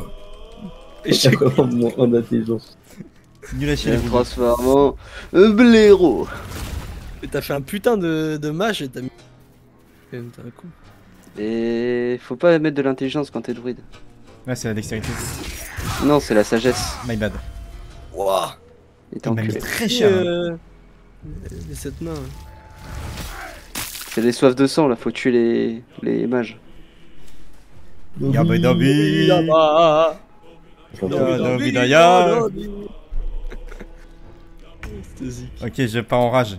En intelligence. Nul à chier, les boules. Transformant blaireau. Mais t'as fait un putain de mage et t'as mis. T'es un con. Et faut pas mettre de l'intelligence quand t'es druide. Ouais, c'est la dextérité. Non, c'est la sagesse. My bad. Wouah. Il Il m'a mis enculé. très cher. Les 7 nains. C'est les soifs de sang là, faut tuer les mages. Yabe Dabi. Là-bas. Ok, je pars en rage.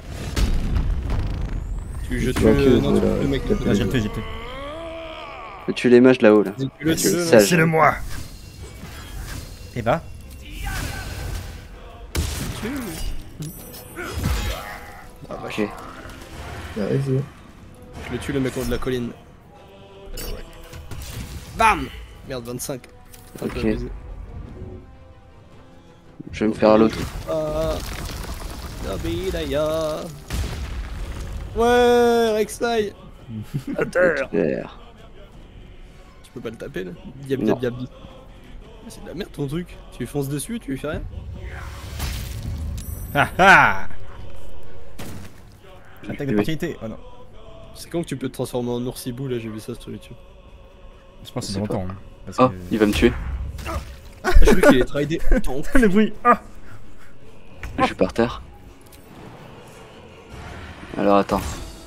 Je tue Ok, non, tu voilà. tues le mec. Là, j'ai le fait. Faut tuer les mages là-haut là. Tue-le, Sage. moi. Et bah. Ok. Ouais, c'est bon. Je le tue le mec en haut de la colline. Bam. Merde, 25. Un peu Ok. abusé. Je vais me faire à l'autre. Ah. Yabidaya. Ouais, Rek'Sai. À terre. Super. Tu peux pas le taper là. Non. Yabi. C'est de la merde ton truc. Tu lui fonces dessus, tu lui fais rien. Ah ah. Attaque d'opportunité. Oh non. C'est quand que tu peux te transformer en oursibou là, j'ai vu ça sur YouTube. Je pense que c'est sais longtemps. pas. Hein, parce Oh, que... il va me tuer. Ah, j'ai vu qu'il est tradé. Le bruit. Ah. Je suis par terre. Alors attends.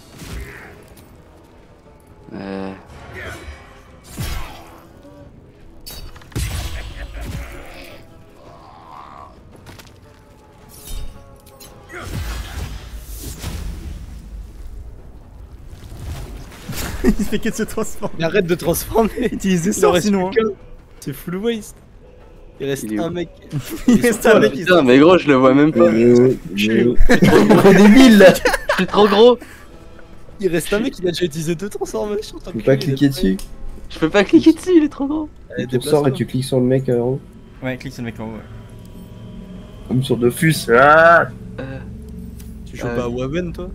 Il fait que de se transformer. Mais arrête de transformer. Utilise des Il en sorts reste sinon. plus qu'un. C'est full waste. Il reste Il est où? un mec. Il reste un mec qui Putain, mais gros, je le vois même pas. Trop débile là. Je suis trop gros. Il reste un mec qui a déjà utilisé 2 transformations. Tu peux pas cliquer dessus. Je peux pas cliquer dessus, il est trop gros. Tu sors et tu cliques sur le mec en haut. Ouais, clique sur le mec en haut. Ouais. Comme sur Dofus. Ah Tu joues pas à Waven toi?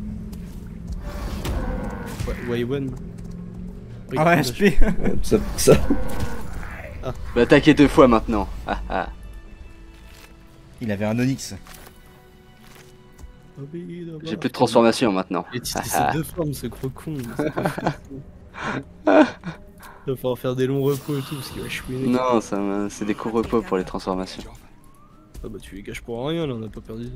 Waven. Ah ouais, HP. Ça. Bah attaquer 2 fois maintenant. Ah ah. Il Il avait un Onyx. J'ai plus de transformation maintenant. Et c'est deux formes ce gros con. Il va falloir faire des longs repos et tout parce qu'il va chouiner. Non, c'est des courts repos pour les transformations. Ah bah tu les gâches pour rien là, on a pas perdu.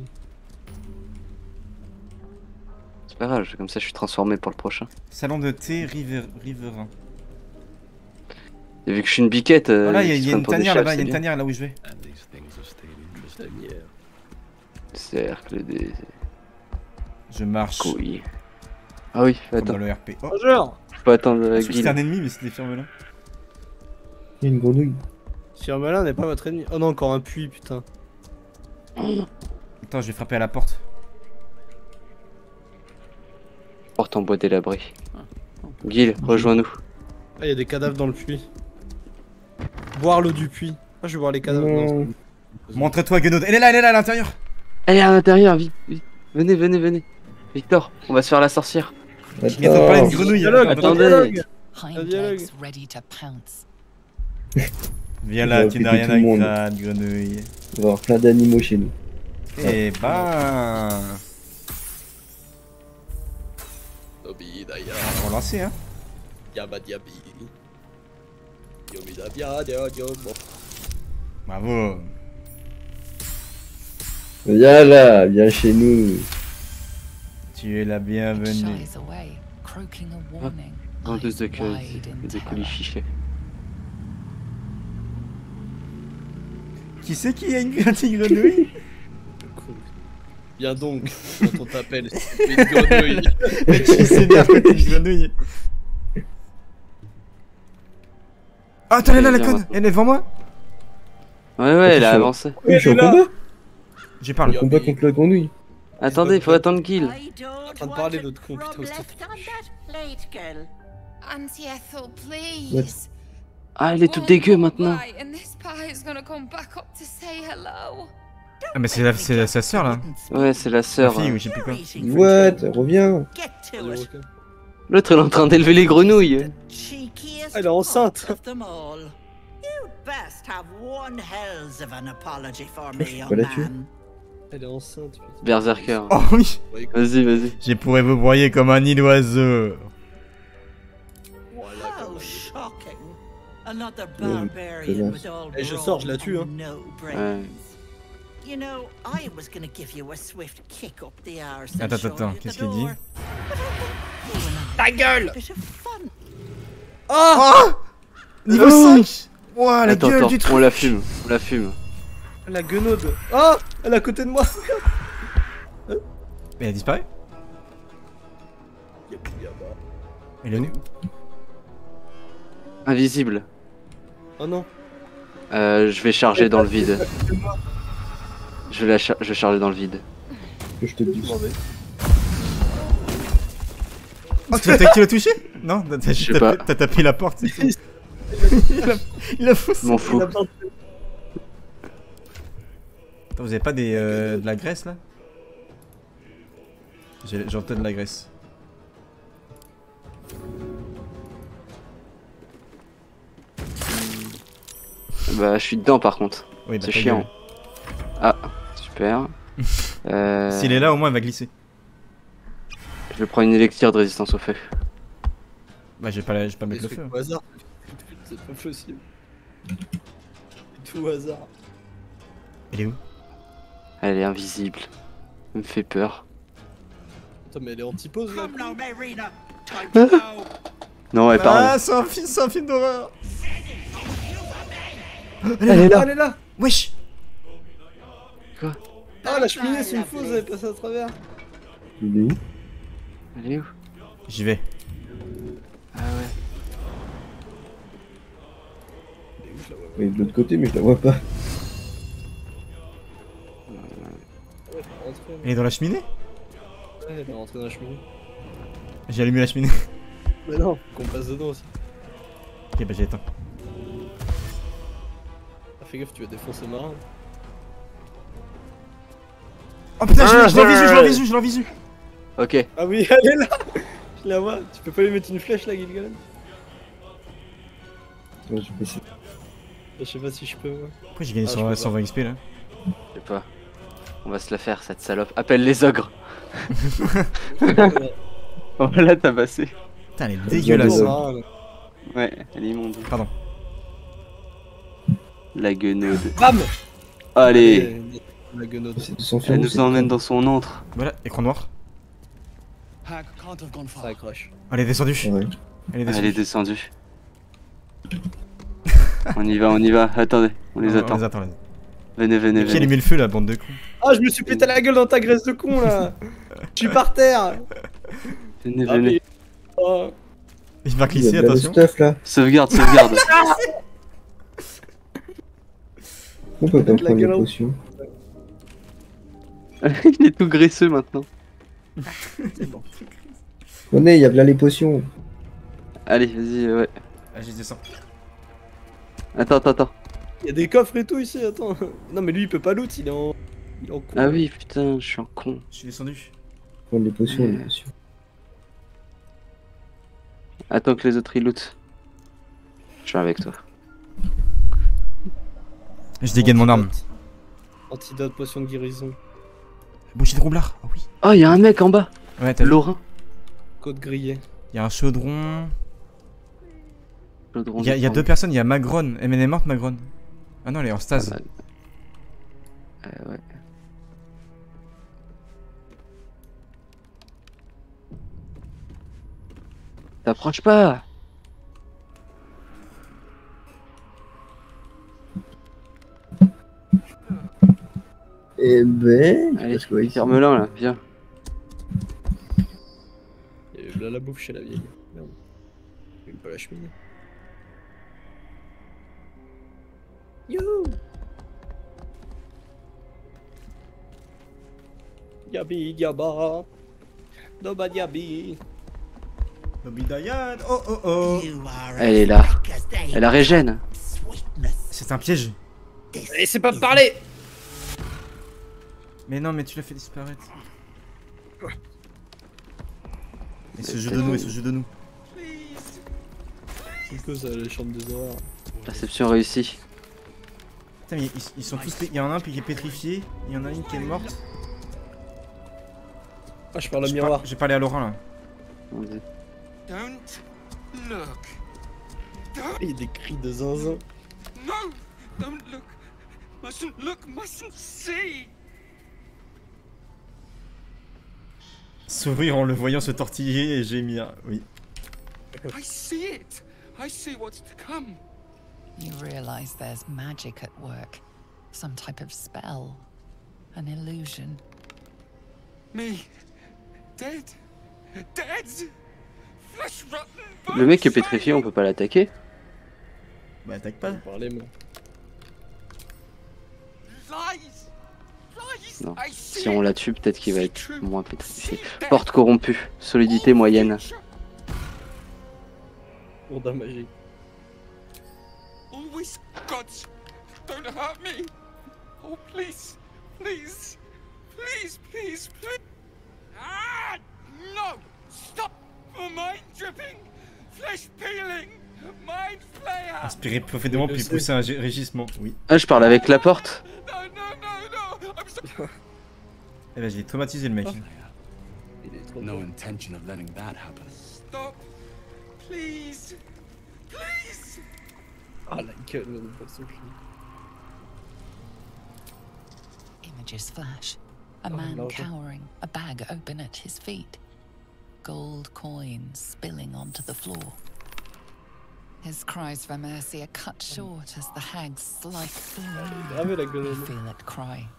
C'est pas grave, comme ça je suis transformé pour le prochain. Salon de thé riverain. Et vu que je suis une biquette, Voilà, il y a une pour des tanière chefs, là-bas, il y a c'est une bien. tanière là où je vais. Cercle des... Je marche. Oui. Ah oui, Comme attends. dans le RP. Oh, Genre Je peux attendre la c'était un ennemi, mais c'était Firmelin. Il y a une grenouille. Firmelin n'est pas votre ennemi. Oh non, encore un puits, putain. Attends, je vais frapper à la porte. Porte en bois délabré. Gil, rejoins-nous. Ah, il y a des cadavres dans le puits. Boire l'eau du puits. Ah, je vais voir les cadavres. Non. Montre-toi, Guenaude. Elle est là à l'intérieur. Elle est à l'intérieur, vite, vite. Venez, venez, venez. Victor, on va se faire la sorcière. Il attend pas une grenouille. Attendez. Hindleg's ready to pounce. Viens là, tu n'as rien à craindre, grenouille. On va avoir plein d'animaux chez nous. Eh ben. On va lancer, hein. Bravo. Viens là, viens chez nous. Tu es la bienvenue. Shies away, croaking a warning. Vendeuse de eyes wide in de terror. colis fichés. Qui c'est qui a une petite grenouille? Viens donc, quand on t'appelle, c'est une grenouille. Mais qui c'est bien petite grenouille? Ah, attends, elle est là, la conne. Elle est devant moi. Ouais, ouais, elle a avancé. Oui, je suis au combat. J'y parle. Je combat contre la grenouille. Attendez, il faut attendre Gil. En train de parler d'autres con, putain, Auntie Ethel, What? please. Ah, elle est toute dégueu maintenant. Why? And this pie is gonna come back up to say hello. Ah, mais c'est sa sœur là. Ouais, c'est la La sœur. fille, ou je sais plus quoi. What? Reviens. L'autre, elle est en train d'élever les grenouilles. Elle est enceinte. Pas la tuer. Elle est enceinte, putain. Berserker. Oh oui. Vas-y, vas-y. Je pourrais vous broyer comme un nid d'oiseau. Et je sors, je la tue, hein. Ouais. Attends, qu'est-ce qu'il dit? Ta gueule. Oh, niveau 5. Ouah, la Attends, gueule attends, du truc. on la fume, on la fume. La guenaude. Oh, elle est à côté de moi. Mais elle a disparu. Elle est où? Invisible. Oh non. Je vais charger dans le vide. Je vais charger dans le vide. Que je te dis. Oh, tu l'as touché? Non, Je sais pas. t'as tapé la porte, c'est tout. Il a faussé. M'en fous. Attends, vous avez pas de la graisse là? J'en de la graisse. Bah, je suis dedans par contre. Oui, bah, c'est chiant. Ah, super. S'il est là, au moins il va glisser. Je vais prendre une élixir de résistance au feu. Bah, je vais pas mettre le feu. Au hasard. C'est pas possible. Tout au hasard. Il est où? Elle est invisible. Elle me fait peur. Attends, mais elle est anti-pause là. Non, elle parle. Ah, c'est un film d'horreur. Elle est là. Elle est là. Wesh. Quoi? Ah, la cheminée, c'est une fausse, elle est passée à travers. Il est où? Elle est où? J'y vais. Ah ouais. Elle est de l'autre côté, mais je la vois pas. Elle est dans la cheminée? Ouais, elle est rentrée dans la cheminée. J'ai allumé la cheminée. Mais non, qu'on passe dedans aussi. Ok, bah j'ai éteint. Ah, fais gaffe, tu vas défoncer Marin. Oh putain, je l'ai en visu. Ok. Ah oui, elle est là. Je la vois. Tu peux pas lui mettre une flèche là, Gilgalad? Ouais, je vais essayer. Je sais pas si je peux. Ouais. Pourquoi j'ai gagné 120 XP là? Je sais pas. On va se la faire, cette salope. Appelle les ogres. On va la tabasser. Putain, elle est dégueulasse. Ouais, elle est immonde. Pardon. La guenaude. Bam. Allez. La guenaude. Elle nous emmène dans son antre. Voilà, écran noir. Hag can't have gone far. Ça accroche. Elle est descendue. Ouais. Elle est descendue. On y va. Attendez, on les attend. On les attend, là. Venez. Qui a allumé le feu, la bande de cons? Ah, je me suis pété la gueule dans ta graisse de con là. Je suis par terre. Venez. Oh. Il va glisser, Il y a de la attention. stuff, là. Sauvegarde. On peut pas La prendre les gueule en- potions. Il est tout graisseux maintenant. Venez, il y a là les potions. Allez, vas-y, ouais. Ah, j'y descends. Attends. Il y a des coffres et tout ici, attends. Non, mais lui il peut pas loot, il est en con. Ah oui, putain, je suis un con. Je suis descendu. Prendre les potions, les potions. Attends que les autres ils lootent. Je suis avec toi. Je dégaine mon arme. Antidote, potion de guérison. Boucher de roublard. Ah oui. Oh, y'a un mec en bas. Ouais, t'as vu. Lorrain. Côte grillée. Y'a un chaudron. Chaudron Y'a de deux personnes, y'a Magron. Elle est morte, Magron. Ah non, elle est en stase. Ouais. T'approches pas. Eh ben, Allez, ferme-la là, viens. Il y a là la bouffe chez la vieille. Merde. Même pas la cheminée. Youhou! Yabi Yaba. Doba Yabi. Nobidayad. Oh. Elle est là. Elle a régène. C'est un piège. Laissez pas me parler! Mais non, mais tu l'as fait disparaître. Et ce jeu de nous, C'est quoi ça, les chambres des horreurs? Perception réussie. Putain, mais ils sont tous. Il y en a un qui est pétrifié, il y en a une qui est morte. Ah, je parle au miroir. J'ai parlé à Laurent là. Don't look. Il y a des cris de zinzin. No! Don't look. Mustn't look, mustn't see. Sourire en le voyant se tortiller et gémir, oui. I see it. I see what's to come. You realize there's magic at work. Some type of spell. An illusion. Me. Dead. Flesh rotten. Le mec est pétrifié, on peut pas l'attaquer. Bah attaque pas. Parlez, moi. Lies. Non. Si on la tue, peut-être qu'il va être moins pétrifié. Porte corrompue. Solidité moyenne. Gourdin magique. Always gods. Don't hurt me. Oh, please. Please. Please, please, please. Ah! No! Stop! For mind dripping! Flesh peeling! Mind flayer! Inspirez profondément puis poussez un régissement. Oui. Ah, je parle avec la porte. Eh ben, j'ai traumatisé le mec. No intention of letting that happen. Stop! Please! Please! Ah, la gueule, de façon. Images flash. A man cowering, a bag open at his feet. Gold coins spilling onto the floor. His cries for mercy are cut short as the hag's slight you feel it cry.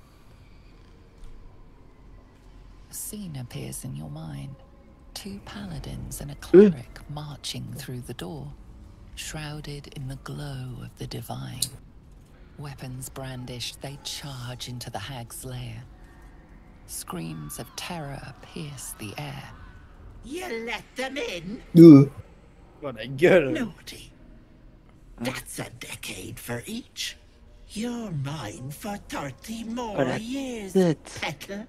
A scene appears in your mind. 2 paladins and a cleric marching through the door, shrouded in the glow of the divine. Weapons brandished, they charge into the hag's lair. Screams of terror pierce the air. You let them in? Oh la gueule. Naughty. That's a decade for each. You're mine for 30 more years, Petal.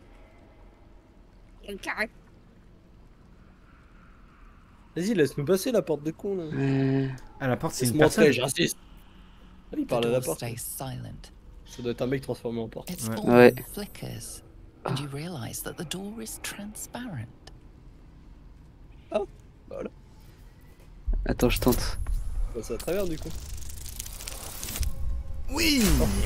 Vas-y, laisse-nous passer la porte de con là. Ah, la porte c'est une personne. personne. J'insiste. Il parle à la porte. Silent. Ça doit être un mec transformé en porte. Its Ouais. form flickers, and you realize that the door is transparent. Ah, voilà. Attends, je tente. On passe à travers du coup. Oui.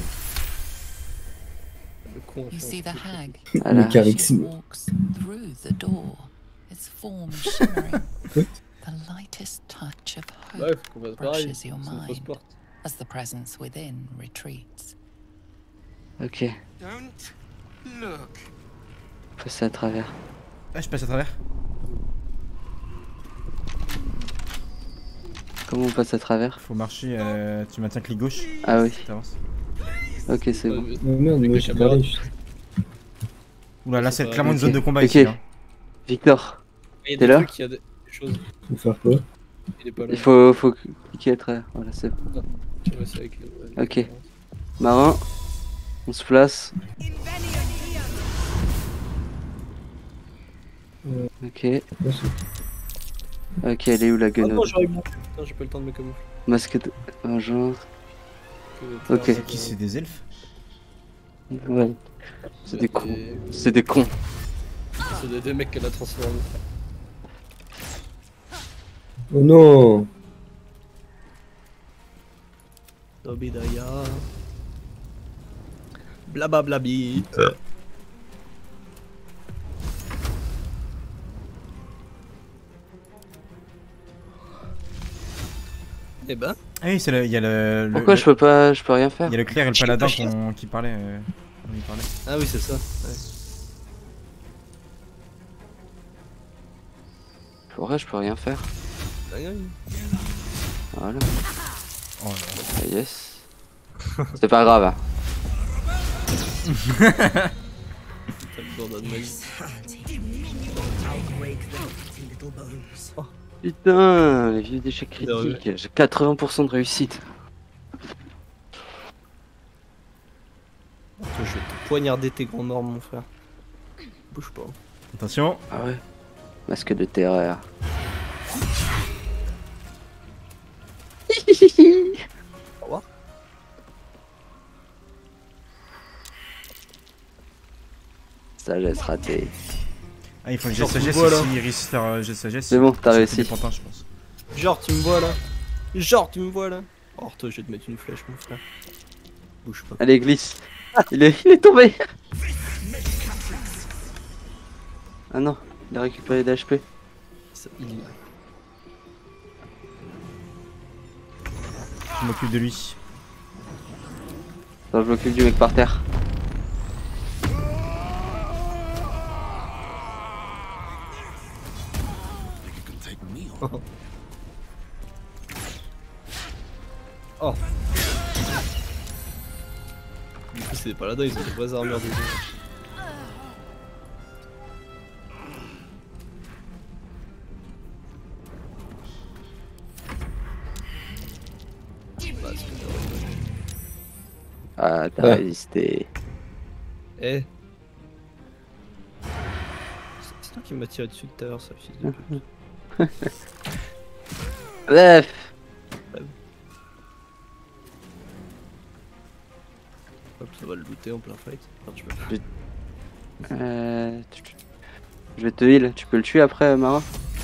Le con. You see the hag. Voilà. She walks through the door, its form shimmering. The lightest touch of Ouais, hope faut qu'on fasse pareil. brushes your C'est une fausse mind porte. as the presence within retreats. Ok. Don't look. Passer à travers. Ah, je passe à travers. Comment on passe à travers? Faut marcher, tu maintiens clic gauche. Ah oui. T'avances. Ok, c'est bon. Oh merde, moi j'ai parlé. Oula, là c'est clairement une Ok. zone de combat Ok. ici. Hein. Victor, Il y a t'es des là? trucs, il y a des choses. Faut faire quoi? Il est pas là. Il faut cliquer à travers. Voilà, c'est bon. Ouais, c'est avec le- Ok. Marin, on se place. Ok. Ok, elle est où la Ah non, guenaude? j'arrive bon. Putain, j'ai pas le temps de me camoufler. Masque de... un genre... Que- Ok. C'est qui? C'est des elfes? Ouais. C'est des cons. C'est des cons. C'est des mecs qu'elle a transformés. Oh non! Dobidaya. Blabablabi. Eh ben. Ah oui, il y a le. Pourquoi je peux rien faire? Il y a le clerc et le paladin qui parlaient. On y parlait. Ah oui, c'est ça. Ouais. Pourquoi je peux rien faire? Dingue. Voilà. Oh Ah, yes. C'est pas grave. Hein. T'as le bordel de ma vie. Oh. Putain, les vieux d'échecs critiques. J'ai 80% de réussite. Je vais te poignarder tes grands normes, mon frère. Bouge pas. Attention. Ah ouais. Masque de terreur. Au revoir. Sagesse ratée. Ah, il faut que j'ai Genre, sagesse tu me vois, ici, il risque de faire jet de sagesse. C'est bon, t'as réussi. Des pantins, je pense. Genre, tu me vois là. Genre, tu me vois là. Oh, toi, je vais te mettre une flèche, mon frère. Bouge pas. Allez, glisse. Il est tombé. Ah non, il a récupéré des HP. Il... Je m'occupe de lui. Attends, je m'occupe du mec par terre. Oh. Du coup, c'est des paladins, ils ont des vraies armures de parce que Ah, t'as Ouais. résisté. Eh. C'est toi qui m'as tiré dessus tout à l'heure, ça, fils de pute. Bref. Hop, ça va le looter en plein fight. Enfin, tu peux. Je vais te heal. Tu peux le tuer après, Mara?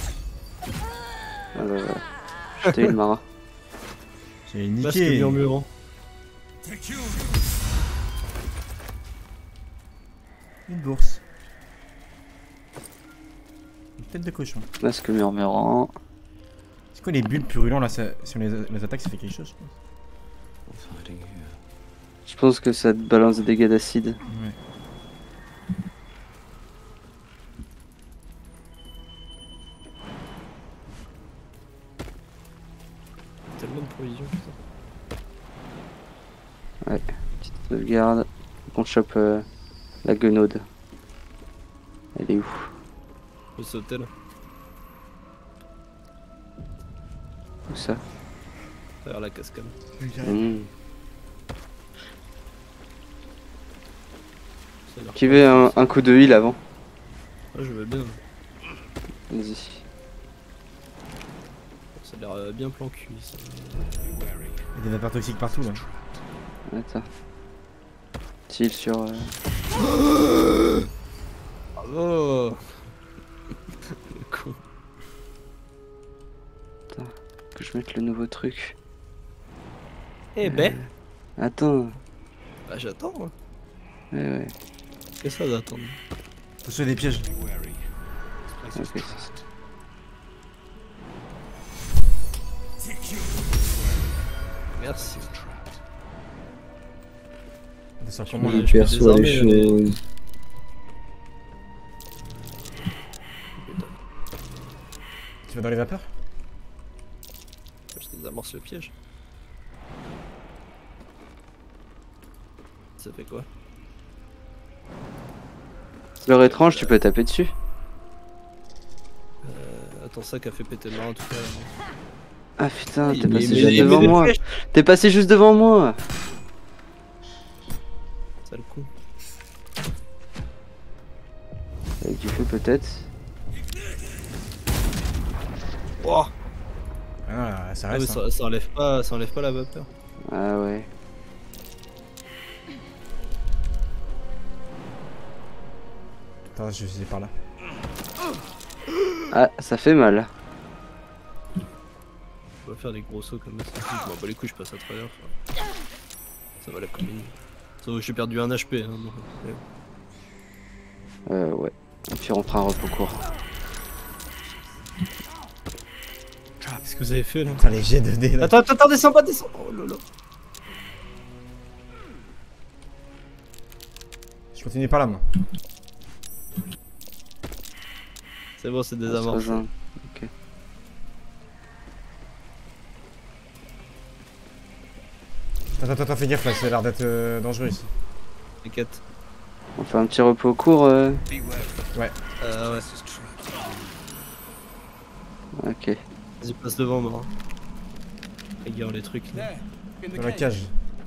Je te heal, Mara. J'ai Masque niqué. murmurant. Une bourse. Une tête de cochon. Masque murmurant. C'est quoi les bulles purulents là ça, si on les attaque, ça fait quelque chose, je pense. Je pense que ça te balance des dégâts d'acide. Ouais. Tellement de provisions, putain. Ouais, petite sauvegarde. On chope la guenaude. Elle est où? Je sautais là. Où ça? Derrière la cascade. Qui veut un coup de heal avant? Ouais, je veux bien. Vas-y. Ça a l'air bien plan cul ça. Il y a des vapeurs toxiques partout là. Attends. Heal sur. Bravo. Le con. Attends. Que je mette le nouveau truc. Eh ben. Attends. Bah j'attends. Hein. Ouais. C'est ça d'attendre. Attention, des pièges. Ok. Merci. Ça Je comment me- là? Il perçoit les désarmé, choses. Tu vas dans les vapeurs? Je désamorce le piège. Ça fait quoi? Leur étrange, tu peux taper dessus. Attends, ça qui a fait péter le marin tout à l'heure. Ah putain, Il t'es met- passé il juste met devant des moi. flèches. T'es passé juste devant moi. Ça le coup. Avec du feu peut-être. Oh Ah, ça Ah, mais reste. hein. ça enlève pas la vapeur. Ah ouais. Attends, je vais essayer par là. Ah, ça fait mal. On va faire des gros sauts comme ça. Je m'en bats les couilles, je passe à travers. Ça va la combine. Sauf que j'ai perdu un HP. Hein, donc, Ouais. Et puis on prend un repos court. Qu'est-ce que vous avez fait là? Putain, les jets de dés là. Attends, descends pas, descends. Oh lolo. Je continue par là, moi. C'est bon, c'est des On se amorces. rejoint. Ok. Attends, fais gaffe là, ça a l'air d'être dangereux ici. T'inquiète. On fait un petit repos court. Ouais. Ouais. Ok. Vas-y, passe devant moi. Regarde les trucs là. Dans la cage.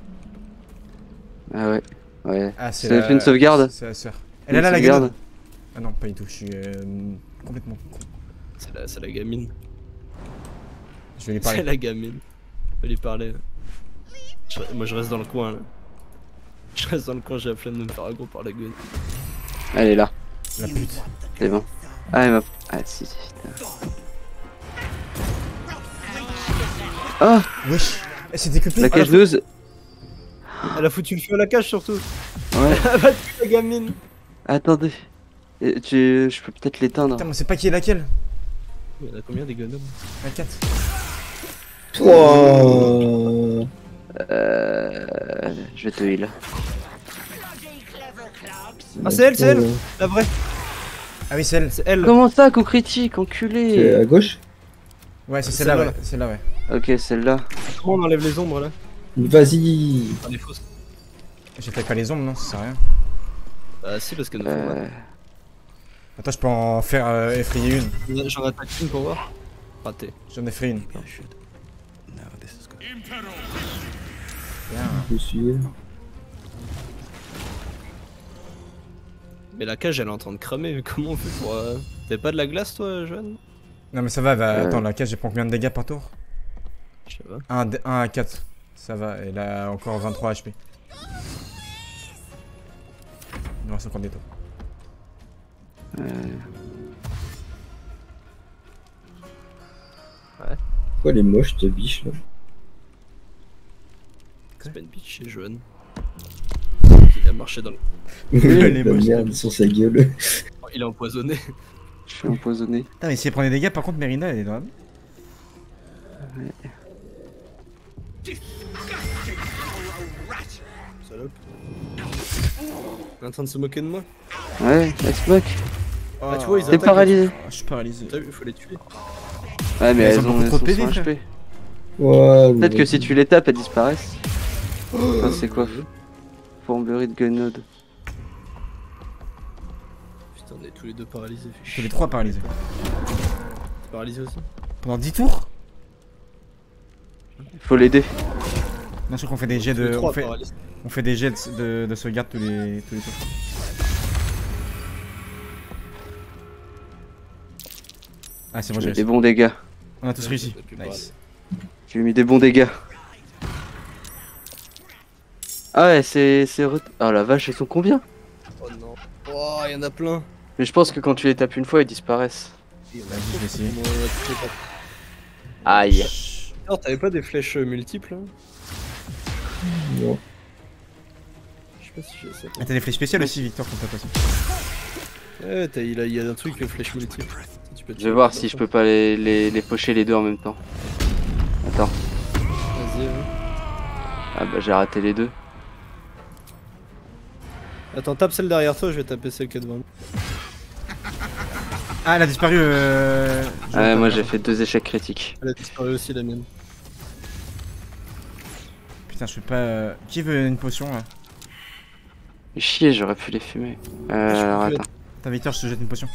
Ah ouais. Ouais. Ah, Ça fait une sauvegarde. C'est la sœur. Elle est là, la sauvegarde. gueule. Ah non, pas du tout, je suis complètement con. C'est la gamine. Je vais lui parler. C'est la gamine. Je vais lui parler. Moi je reste dans le coin là. Je reste dans le coin, j'ai la flemme de me faire aggro par la gueule. Elle est là. La pute. C'est bon. Ah, elle m'a. Ah, si, putain. Ah! Wesh! Elle s'est décuplée. La cage 12. Elle a foutu le feu à la cage surtout. Ouais. Elle va tuer la gamine. Attendez. Je peux peut-être l'éteindre. Putain, mais c'est pas qui est laquelle? Il y en a combien des gonomes? 24. 3. Je vais te heal. Ah, c'est elle, la vraie. Ah oui, c'est elle. C'est elle. Comment ça, coup critique, C'est enculé? à gauche? Ouais, c'est celle-là, ouais. Celle-là, ouais. Ok, celle-là. Comment on enlève les ombres là? Vas-y. Ah, les fausses. J'attaque pas les ombres, non, ça sert à rien. Bah, si, parce que nous font mal. Attends, je peux en faire effrayer une. J'en attaque une pour voir. Raté. J'en ai effrayé une. this is good. Je suis. Mais la cage elle est en train de cramer, comment on fait pour... T'avais pas de la glace toi, Joanne? Non mais ça va, attends, la cage elle prend combien de dégâts par tour? Je sais pas. 1 à 4. Ça va, elle a encore 23 HP. Il reste encore des tours. Ouais. Pourquoi elle est moche cette biche là? C'est pas une bitch, c'est Joanne. Il a marché dans le... Elle est moche. Merde sur sa gueule. Il est empoisonné. Je suis empoisonné. Putain, mais si elle prend des dégâts, par contre, Mérina elle est dans la... Ouais. Salope. Il est en train de se moquer de moi. Ouais, elle se moque. Ah, tu vois, ils T'es attaquent. paralysé. Je suis paralysé. T'as vu, faut les tuer. Ouais, mais elles ont trop de PV, son frère. HP. Ouais, Peut-être que si tu les tapes, elles disparaissent. Ah, c'est quoi? Fourberie de Gunod. Putain, on est tous les deux paralysés. Tous les 3 paralysés. T'es paralysé aussi? Pendant 10 tours? Faut l'aider. Bien sûr qu'on fait des jets de... trois On fait... paralysés. On fait des jets de sauvegarde tous les tours. Ah c'est bon, j'ai Des réussi. bons dégâts. On a tous réussi. Nice. J'ai mis des bons dégâts. Ah ouais, c'est... Oh la vache, ils sont combien? Oh non. Oh, il y en a plein. Mais je pense que quand tu les tapes une fois, ils disparaissent. Vas-y, je vais essayer. Aïe. Alors, t'avais pas des flèches multiples hein? Non. Je sais pas si j'ai ça. Ah, t'as des flèches spéciales aussi, Victor, qu'on tape aussi. Ouais, il y a un truc flèche multiple. Tu peux Je vais voir si je peux pas les pocher les deux en même temps. Attends. Vas-y, ouais. Ah bah j'ai raté les deux. Attends, tape celle derrière toi, je vais taper celle qui est devant. Ah, elle a disparu. Ouais, moi j'ai fait 2 échecs critiques. Elle a disparu aussi, la mienne. Putain, je peux pas. Qui veut une potion là? Chier, j'aurais pu les fumer. Alors attends. Attends, Victor, je te jette une potion.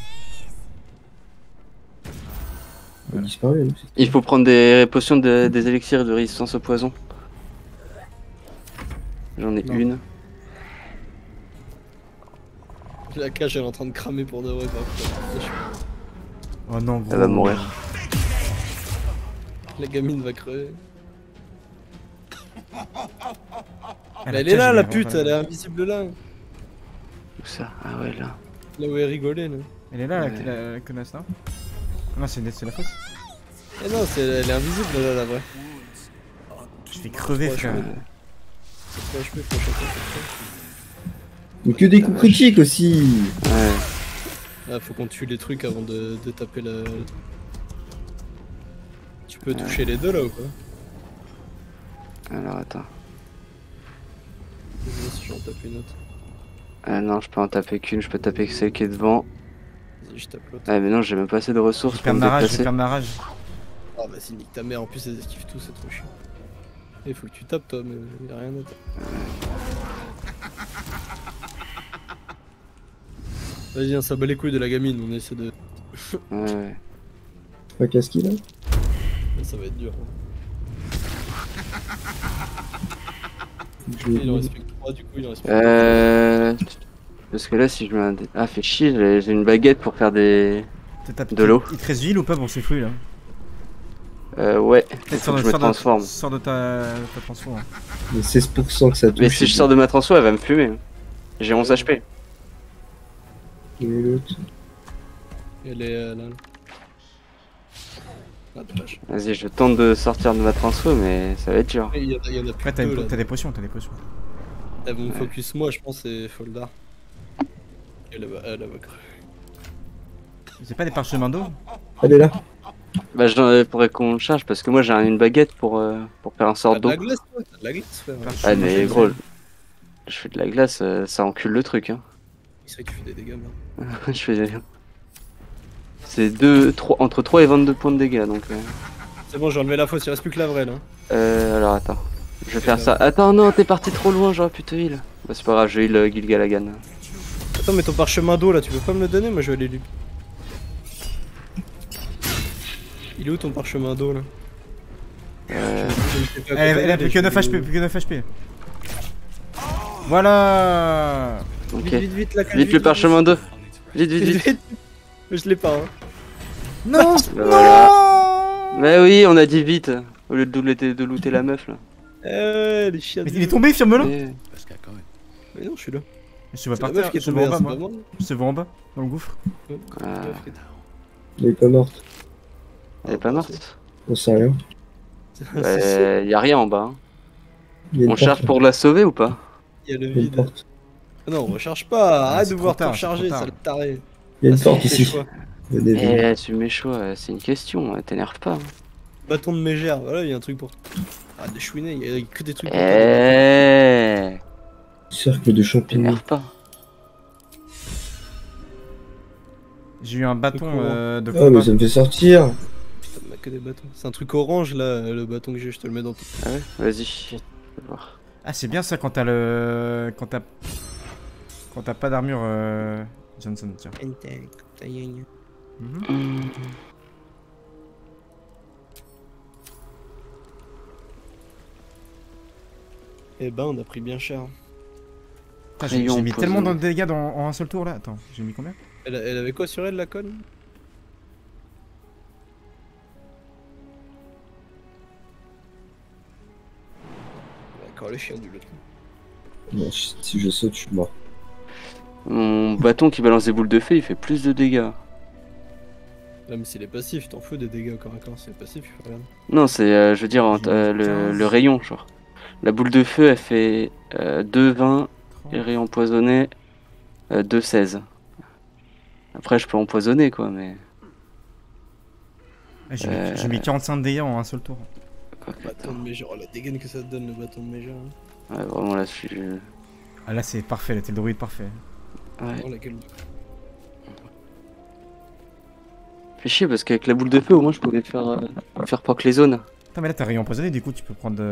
Elle a disparu elle aussi. Il faut prendre des potions des élixirs de résistance au poison. J'en ai une. La cage elle est en train de cramer pour de vrai. Oh non, gros. Elle va mourir. La gamine va crever. Elle, elle est là la pute, elle est invisible là. Où ça? Ah ouais là. Là où elle rigolait là. Elle est là, la connasse là? Non, c'est la fausse. Eh non, elle est invisible là, la vraie. Je vais crever, frère. Mais que des coups critiques aussi. Ouais. Ah, faut qu'on tue les trucs avant de taper la... Tu peux toucher les deux là ou pas? Alors attends. Je vais voir si j'en tape une autre. Ah non, je peux en taper qu'une, je peux taper que celle qui est devant. Vas-y, je tape l'autre. Ah mais non, j'ai même pas assez de ressources Je pour perds me ma rage, je déplacer. perds ma rage. Ah vas-y, nique ta mère, en plus elles esquivent tout, c'est trop chiant. Il faut que tu tapes toi, mais y'a rien à taper. Vas-y, hein, ça bat les couilles de la gamine, on essaie de... Ouais. Pas casse-qui là? Ça va être dur. Je vais- Il en reste plus que 3 du coup, il en reste plus que Parce que là, si je mets un... Ah, fait chier, j'ai une baguette pour faire de l'eau. Il te reste ville ou pas pour ces fruits là? Ouais, Peut-être faut que je me transforme. Sors de ta transforme. Hein. Il y a 16% que ça touche. Mais si je sors de ma transfo, elle va me fumer. J'ai 11 HP. Et l'autre. Elle est là. Ah, dommage. Vas-y, je tente de sortir de ma transfo, mais ça va être dur. Il y en a plus Ouais, que deux, là. t'as des potions, Elles vont me focus moi, je pense, et Foldar. Elle va crever. C'est pas des parchemins d'eau? Elle est là. Bah, faudrait qu'on le charge parce que moi j'ai une baguette pour faire un sort T'as de d'eau. la glace, toi? T'as de la glace, frère. Ah, mais gros, je fais de la glace, ça encule le truc. Hein. C'est vrai que tu fais des dégâts, merde. Je fais. C'est entre 3 et 22 points de dégâts donc. C'est bon, j'ai enlevé la fausse, il reste plus que la vraie là. Alors attends. Je vais faire ça. Attends, non, t'es parti trop loin, j'aurais pu te heal. Bah, c'est pas grave, je heal Gilgalagan. Attends, mais ton parchemin d'eau là, tu peux pas me le donner? Moi je vais aller lui. Il est où ton parchemin d'eau là? Elle a plus que 9 HP, plus que 9 HP. Voilà. Ok. Vite, la Vite le parchemin 2. Vite. Je l'ai pas, hein. Non. Voilà. Mais oui, on a dit vite. Au lieu de looter la meuf là. Les chiens. Mais il est tombé, ferme-le. Mais non, je suis là. Je te vois C'est par la meuf terre, qui est je te vois en bas, tombée, moi. c'est pas moi. Je te vois en bas, dans le gouffre. Elle est pas morte. Elle est pas morte. On sait rien. Y a rien en bas. Hein. Il y a une On cherche porte. pour la sauver ou pas? Il y a le Il y a une vide. porte. Ah non, on recharge pas. Arrête c'est de vouloir trop tard, tout recharger, c'est trop tard. sale taré. Il y a une Ah, porte c'est ici. choix. Venez, venez. Eh, tu mets chaud, c'est une question, t'énerve pas. Bâton de mégère, voilà, il y a un truc pour. Ah, des chouinets, il y a que des trucs pour. Eh, Cercle de champignons. t'énerve pas. J'ai eu un bâton de Ah, combat. mais ça me fait sortir. Putain, on a que des bâtons. C'est un truc orange là, le bâton que j'ai, je te le mets dans tout. Ah ouais, vas-y. Je vais voir. Ah, c'est bien ça quand t'as le. Quand t'as pas d'armure, Johnson, tiens. Eh ben, on a pris bien cher. Putain, j'ai mis tellement de dégâts en un seul tour là. Attends, j'ai mis combien? Elle avait quoi sur elle, la conne? D'accord, le chien du l'autre. Non, si je saute, je suis mort. Mon bâton qui balance des boules de feu, il fait plus de dégâts. Là, mais s'il est passif, t'en fous des dégâts corps à corps, c'est passif, il faut rien. Non, c'est, je veux dire, le rayon, genre. La boule de feu, elle fait 2,20 et le rayon empoisonné, 2,16. Après, je peux empoisonner, quoi, mais... J'ai mis 45 dégâts en un seul tour. Bâton de mégère, oh la dégaine que ça te donne le bâton de mégère. Hein. Ouais, vraiment là, je... Ah là, c'est parfait, là, t'es le druide parfait. Ouais. Oh, la gueule. Fait chier parce qu'avec la boule de feu, au moins, je pouvais faire proc les zones. Putain, mais là, t'as rayon empoisonné, du coup, tu peux prendre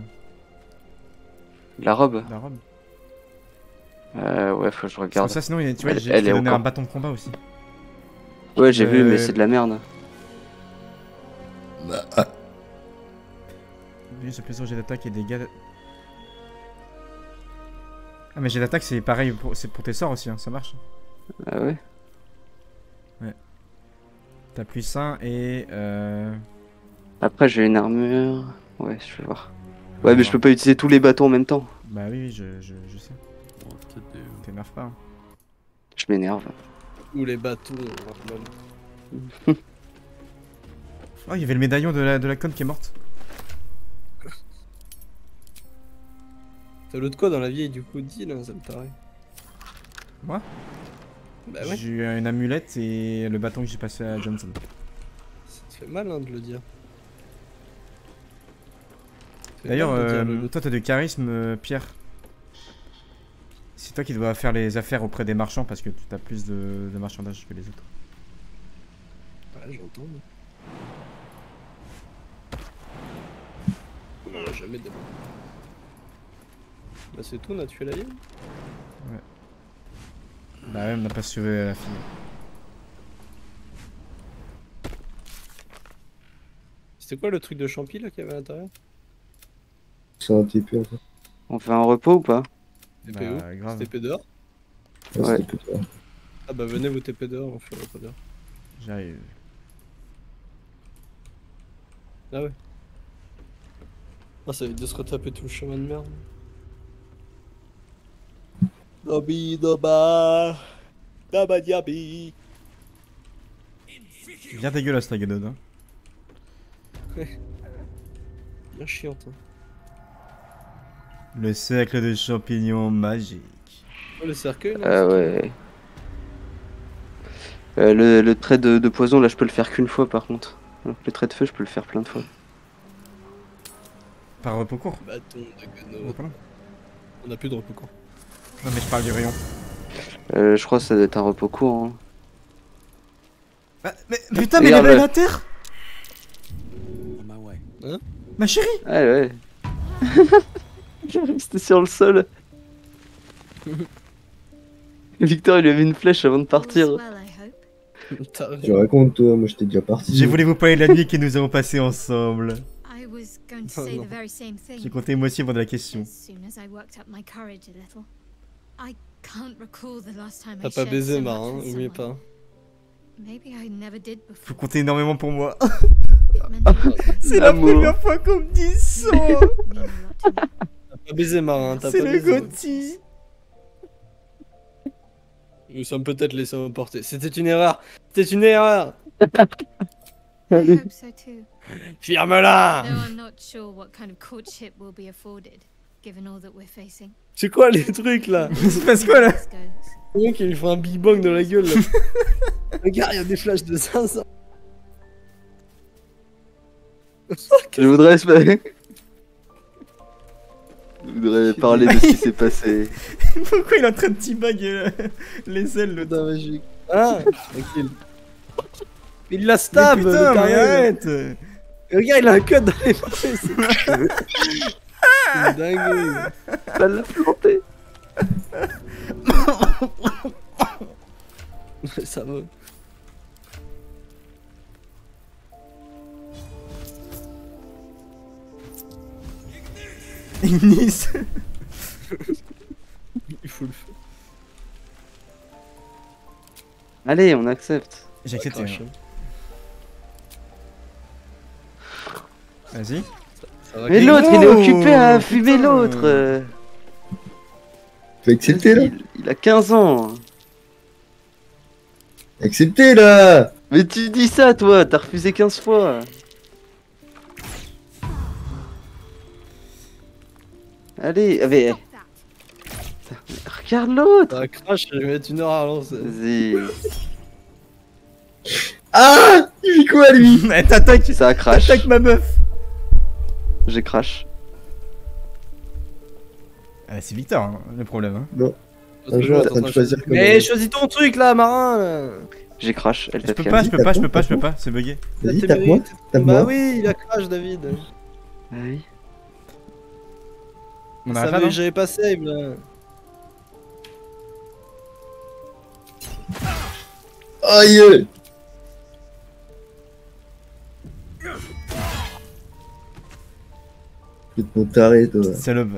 la robe. La robe. Ouais, faut que je regarde. Ça, sinon, tu vois, j'ai elle est donné encore... un bâton de combat aussi. Ouais, j'ai vu, mais c'est de la merde. Oui, j'ai plus jet d'attaque et dégâts. Ah, mais jet d'attaque, c'est pareil, c'est pour tes sorts aussi, hein, ça marche. Ah ouais? Ouais. T'as plus 1 et. Après, j'ai une armure. Ouais, je vais voir. Ouais, mais je peux pas utiliser tous les bâtons en même temps. Bah oui, je sais. T'énerve pas. Hein. Je m'énerve. Ou les bâtons, Oh, il y avait le médaillon de la conne qui est morte. T'as l'autre quoi dans la vieille du coup dit là, ça me paraît. Moi? Bah ouais. J'ai eu une amulette et le bâton que j'ai passé à Johnson. Ça te fait mal hein, de le dire. D'ailleurs, toi t'as du charisme, Pierre. C'est toi qui dois faire les affaires auprès des marchands parce que tu as plus de marchandage que les autres. Ouais, j'entends. On a jamais de... Bah c'est tout, on a tué la hyène. Ouais. Bah ouais, on n'a pas sauvé la fille. C'était quoi le truc de champi là qu'il y avait à l'intérieur? C'est un TP en fait. On fait un repos ou pas? TP où? C'est TP dehors? Ouais. Ah bah venez vous TP dehors, on fait le repos dehors. J'arrive. Ah ouais. Ah ça évite de se retaper tout le chemin de merde. Dobi doba Daba diabi. Bien dégueulasse la gueule, hein. Bien chiante. Hein. Le cercle de champignons magique. Oh, le cercueil là, Ah ouais. Le trait de poison là je peux le faire qu'une fois par contre. Alors que le trait de feu je peux le faire plein de fois. Par repos court? Bâton de guenot. On a plus de repos court. Non mais je parle du rayon. Je crois que ça doit être un repos court. Hein. Bah, mais putain mais il est à terre. Hein? Ma chérie. Ouais ouais. C'était sur le sol. Victor il lui avait une flèche avant de partir. Tu racontes toi, moi j'étais déjà parti. Je voulais vous parler de la nuit que nous avons passée ensemble. was going to say the very same thing. J'ai compté moi aussi avant de la question. As soon as I worked up my courage a little. I can't recall the last time I T'as pas shared baisé, so much Marin, with oublie someone. pas. Maybe I never did before. Faut compter énormément pour moi. It meant a lot to me. C'est la première fois qu'on me dit ça. Mean a lot to me. T'as pas baisé, Marin, t'as pas C'est le baisé. Gotti. Nous sommes peut-être laissés emporter. C'était une erreur. C'était une erreur. I hope so too. Ferme-la. Though I'm not sure what kind of courtship will be afforded, given all that we're facing. C'est quoi les trucs là? Il se passe quoi là? This goes. Le mec il lui fait un big bang dans la gueule là. Regarde, il y a des flashs de 500. Je voudrais parler de ce qui s'est passé. Pourquoi il est en train de teabag les ailes le temps magique? Ah, tranquille. Il la stab. Mais putain, mais arrête. Regarde, il a un cut dans les mains. C'est dingue. Ça l'a planté. Ça va. Ignis. Il faut le faire. Allez, on accepte. J'ai accepté. Crash, hein. Vas-y. Mais l'autre, il est occupé à fumer l'autre. Faut accepter là. Il a 15 ans. Accepter là. Mais tu dis ça, toi, t'as refusé 15 fois. Allez, mais... Regarde l'autre. Ah, crash, je vais mettre une heure à lancer. Vas-y. Ah, il vit quoi lui? Mais t'attaques. Ça crash. T'attaques ma meuf. J'ai crash. Ah, c'est Victor hein, le problème. Hein. Non. Un jour, en train de choisir comment. Mais choisis ton truc là, Marin là. J'ai crash, elle Je t'a peux pas, je peux pas, c'est bugué. Vas-y, tape-moi. Bah Tape-moi. oui, il a crash, David. Ah oui. On Ça arrête là, savait non? que j'avais pas save là. Aïe. C'est ton taré, toi. Salope.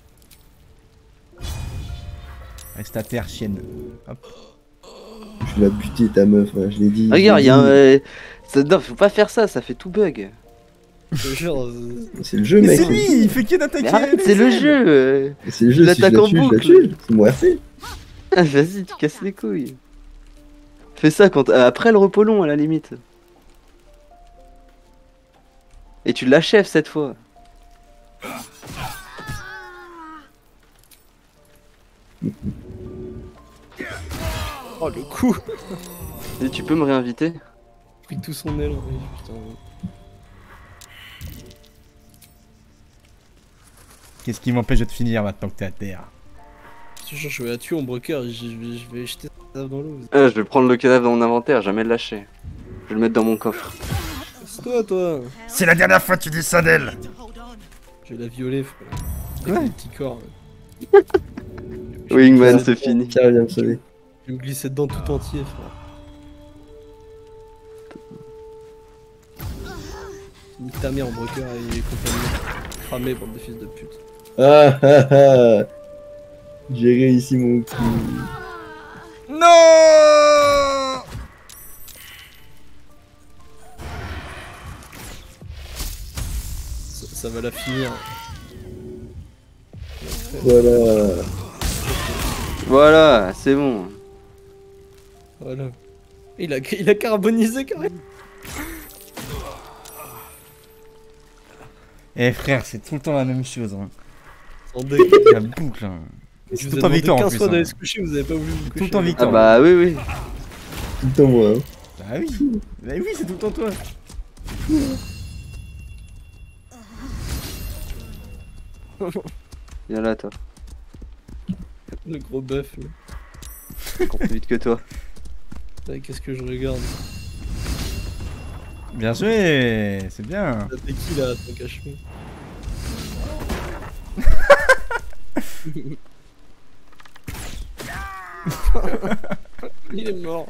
Reste à terre, chienne. Hop. Je l'ai buté ta meuf, hein, je l'ai dit. Regarde, il y a un... Non, faut pas faire ça, ça fait tout bug. C'est le jeu, Mais mec. c'est lui, il fait que d'attaquer. Mais arrête, c'est le jeu. C'est le jeu, si je l'attaque la en tue, je la boucle. tue. C'est mon RP. Ah, vas-y, tu casses les couilles. Fais ça quand... après le repos long, à la limite. Et tu l'achèves cette fois. Oh le coup. Et tu peux me réinviter? Il a pris tout son élan. Putain. Qu'est-ce qui m'empêche de te finir maintenant que t'es à terre? Je te jure, je vais la tuer en broker, je vais jeter ça dans l'eau. Ah, je vais prendre le cadavre dans mon inventaire, jamais le lâcher. Je vais le mettre dans mon coffre. C'est toi. C'est la dernière fois que tu dis ça d'elle. Je vais la violer, frère. Ouais. Avec le petit corps. Wingman, c'est fini. Tiens, viens me sauver. Je vais me glisser dedans tout entier, frère. Nique ta mère en broker et compagnie. Cramé, bande de fils de pute. Ah ah ah. J'ai réussi mon coup. Non. Ça va la finir. Voilà. Voilà, c'est bon. Voilà. Il a carbonisé carrément. Eh frère, c'est tout le temps la même chose. Hein. Sans déconner. La boucle. Hein. Et c'est Je tout vous le ai temps demandé Victor en 15 plus. fois Hein. d'aller se coucher, vous avez pas voulu vous coucher. Tout le temps Victor. Ah bah oui, oui. Tout le temps moi. Hein. Bah oui. Bah oui, c'est tout le temps toi. Viens là, toi. Le gros bœuf là. Encore plus vite que toi. Putain, qu'est-ce que je regarde? Bien joué, c'est bien. T'es qui là, ton cache-moi? Il est mort.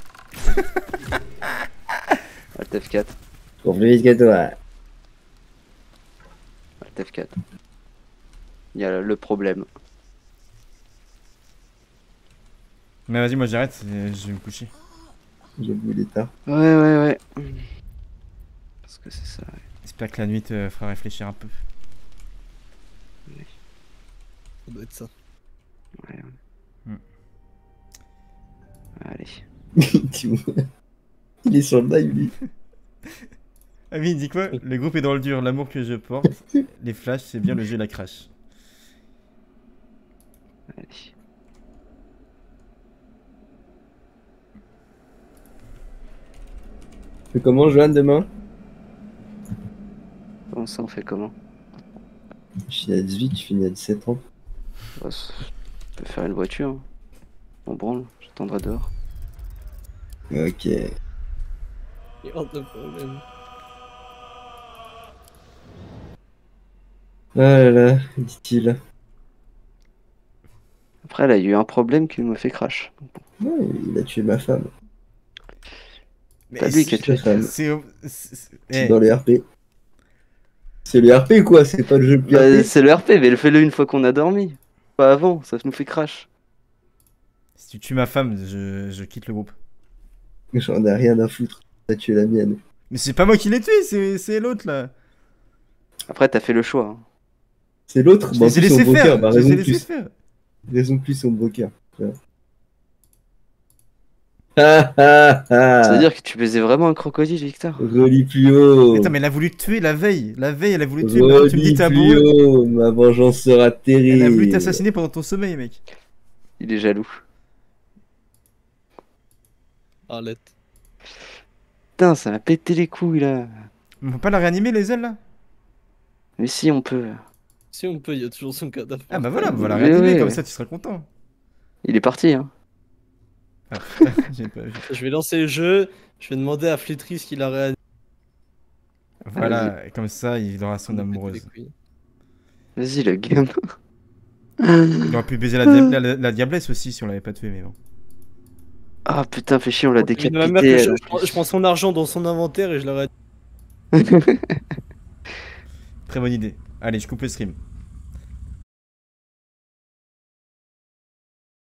Alt F4. Pour plus vite que toi. F4. Il y a le problème. Mais vas-y, moi j'arrête, je vais me coucher. J'avoue, il est tard. Ouais. Parce que c'est ça. Ouais. J'espère que la nuit te fera réfléchir un peu. Ça doit être ça. Ouais. Allez. Il est sur le live, lui. Ami, il dit quoi? Le groupe est dans le dur, l'amour que je porte. Les flashs, c'est bien, le jeu la crash. Allez. Tu fais comment, Johan, demain? Comment ça, on fait comment? Je finis à 18, tu finis à 17 ans. Bah, je peux faire une voiture. Hein. On branle, j'attendrai dehors. Ok. Il y a de problème. Ah là là, dit-il. Après, là, il y a eu un problème qui me fait crash. Ouais, il a tué ma femme. Pas lui qui a tué ta femme. C'est dans les RP. C'est le RP quoi, c'est pas le jeu de Bah, RP. c'est le RP, mais fais-le une fois qu'on a dormi. Pas avant, ça nous fait crash. Si tu tues ma femme, je quitte le groupe. J'en ai rien à foutre, t'as tué la mienne. Mais c'est pas moi qui l'ai tué, c'est l'autre là. Après, t'as fait le choix. Hein. C'est l'autre, Je les ai laissés faire, je les ai laissés faire. Raison de plus, son broker. Ça veut dire que tu baisais vraiment un crocodile, Victor. Relis plus haut. Attends, mais elle a voulu te tuer la veille. La veille, elle a voulu te tuer. Maintenant, tu me dis Relis t'es plus amoureux. haut, ma vengeance sera terrible. Elle a voulu t'assassiner pendant ton sommeil, mec. Il est jaloux. Arlette. Putain, ça m'a pété les couilles là. On peut pas la réanimer, les ailes là? Mais si, on peut. Si on peut, il y a toujours son cadavre. Ah bah voilà, on va la Mais réanimer, ouais. comme ça tu seras content. Il est parti, hein. Ah putain, j'ai pas vu. Je vais lancer le jeu, je vais demander à Flétris qu'il a réanimé. Voilà, comme ça il aura son amoureuse. Vas-y, le game. Il aurait pu baiser la diablesse aussi si on l'avait pas tué, mais bon. Ah putain, fais chier, on l'a Ma mère, décapité. je prends son argent dans son inventaire et je la réanime. Très bonne idée. Allez, je coupe le stream.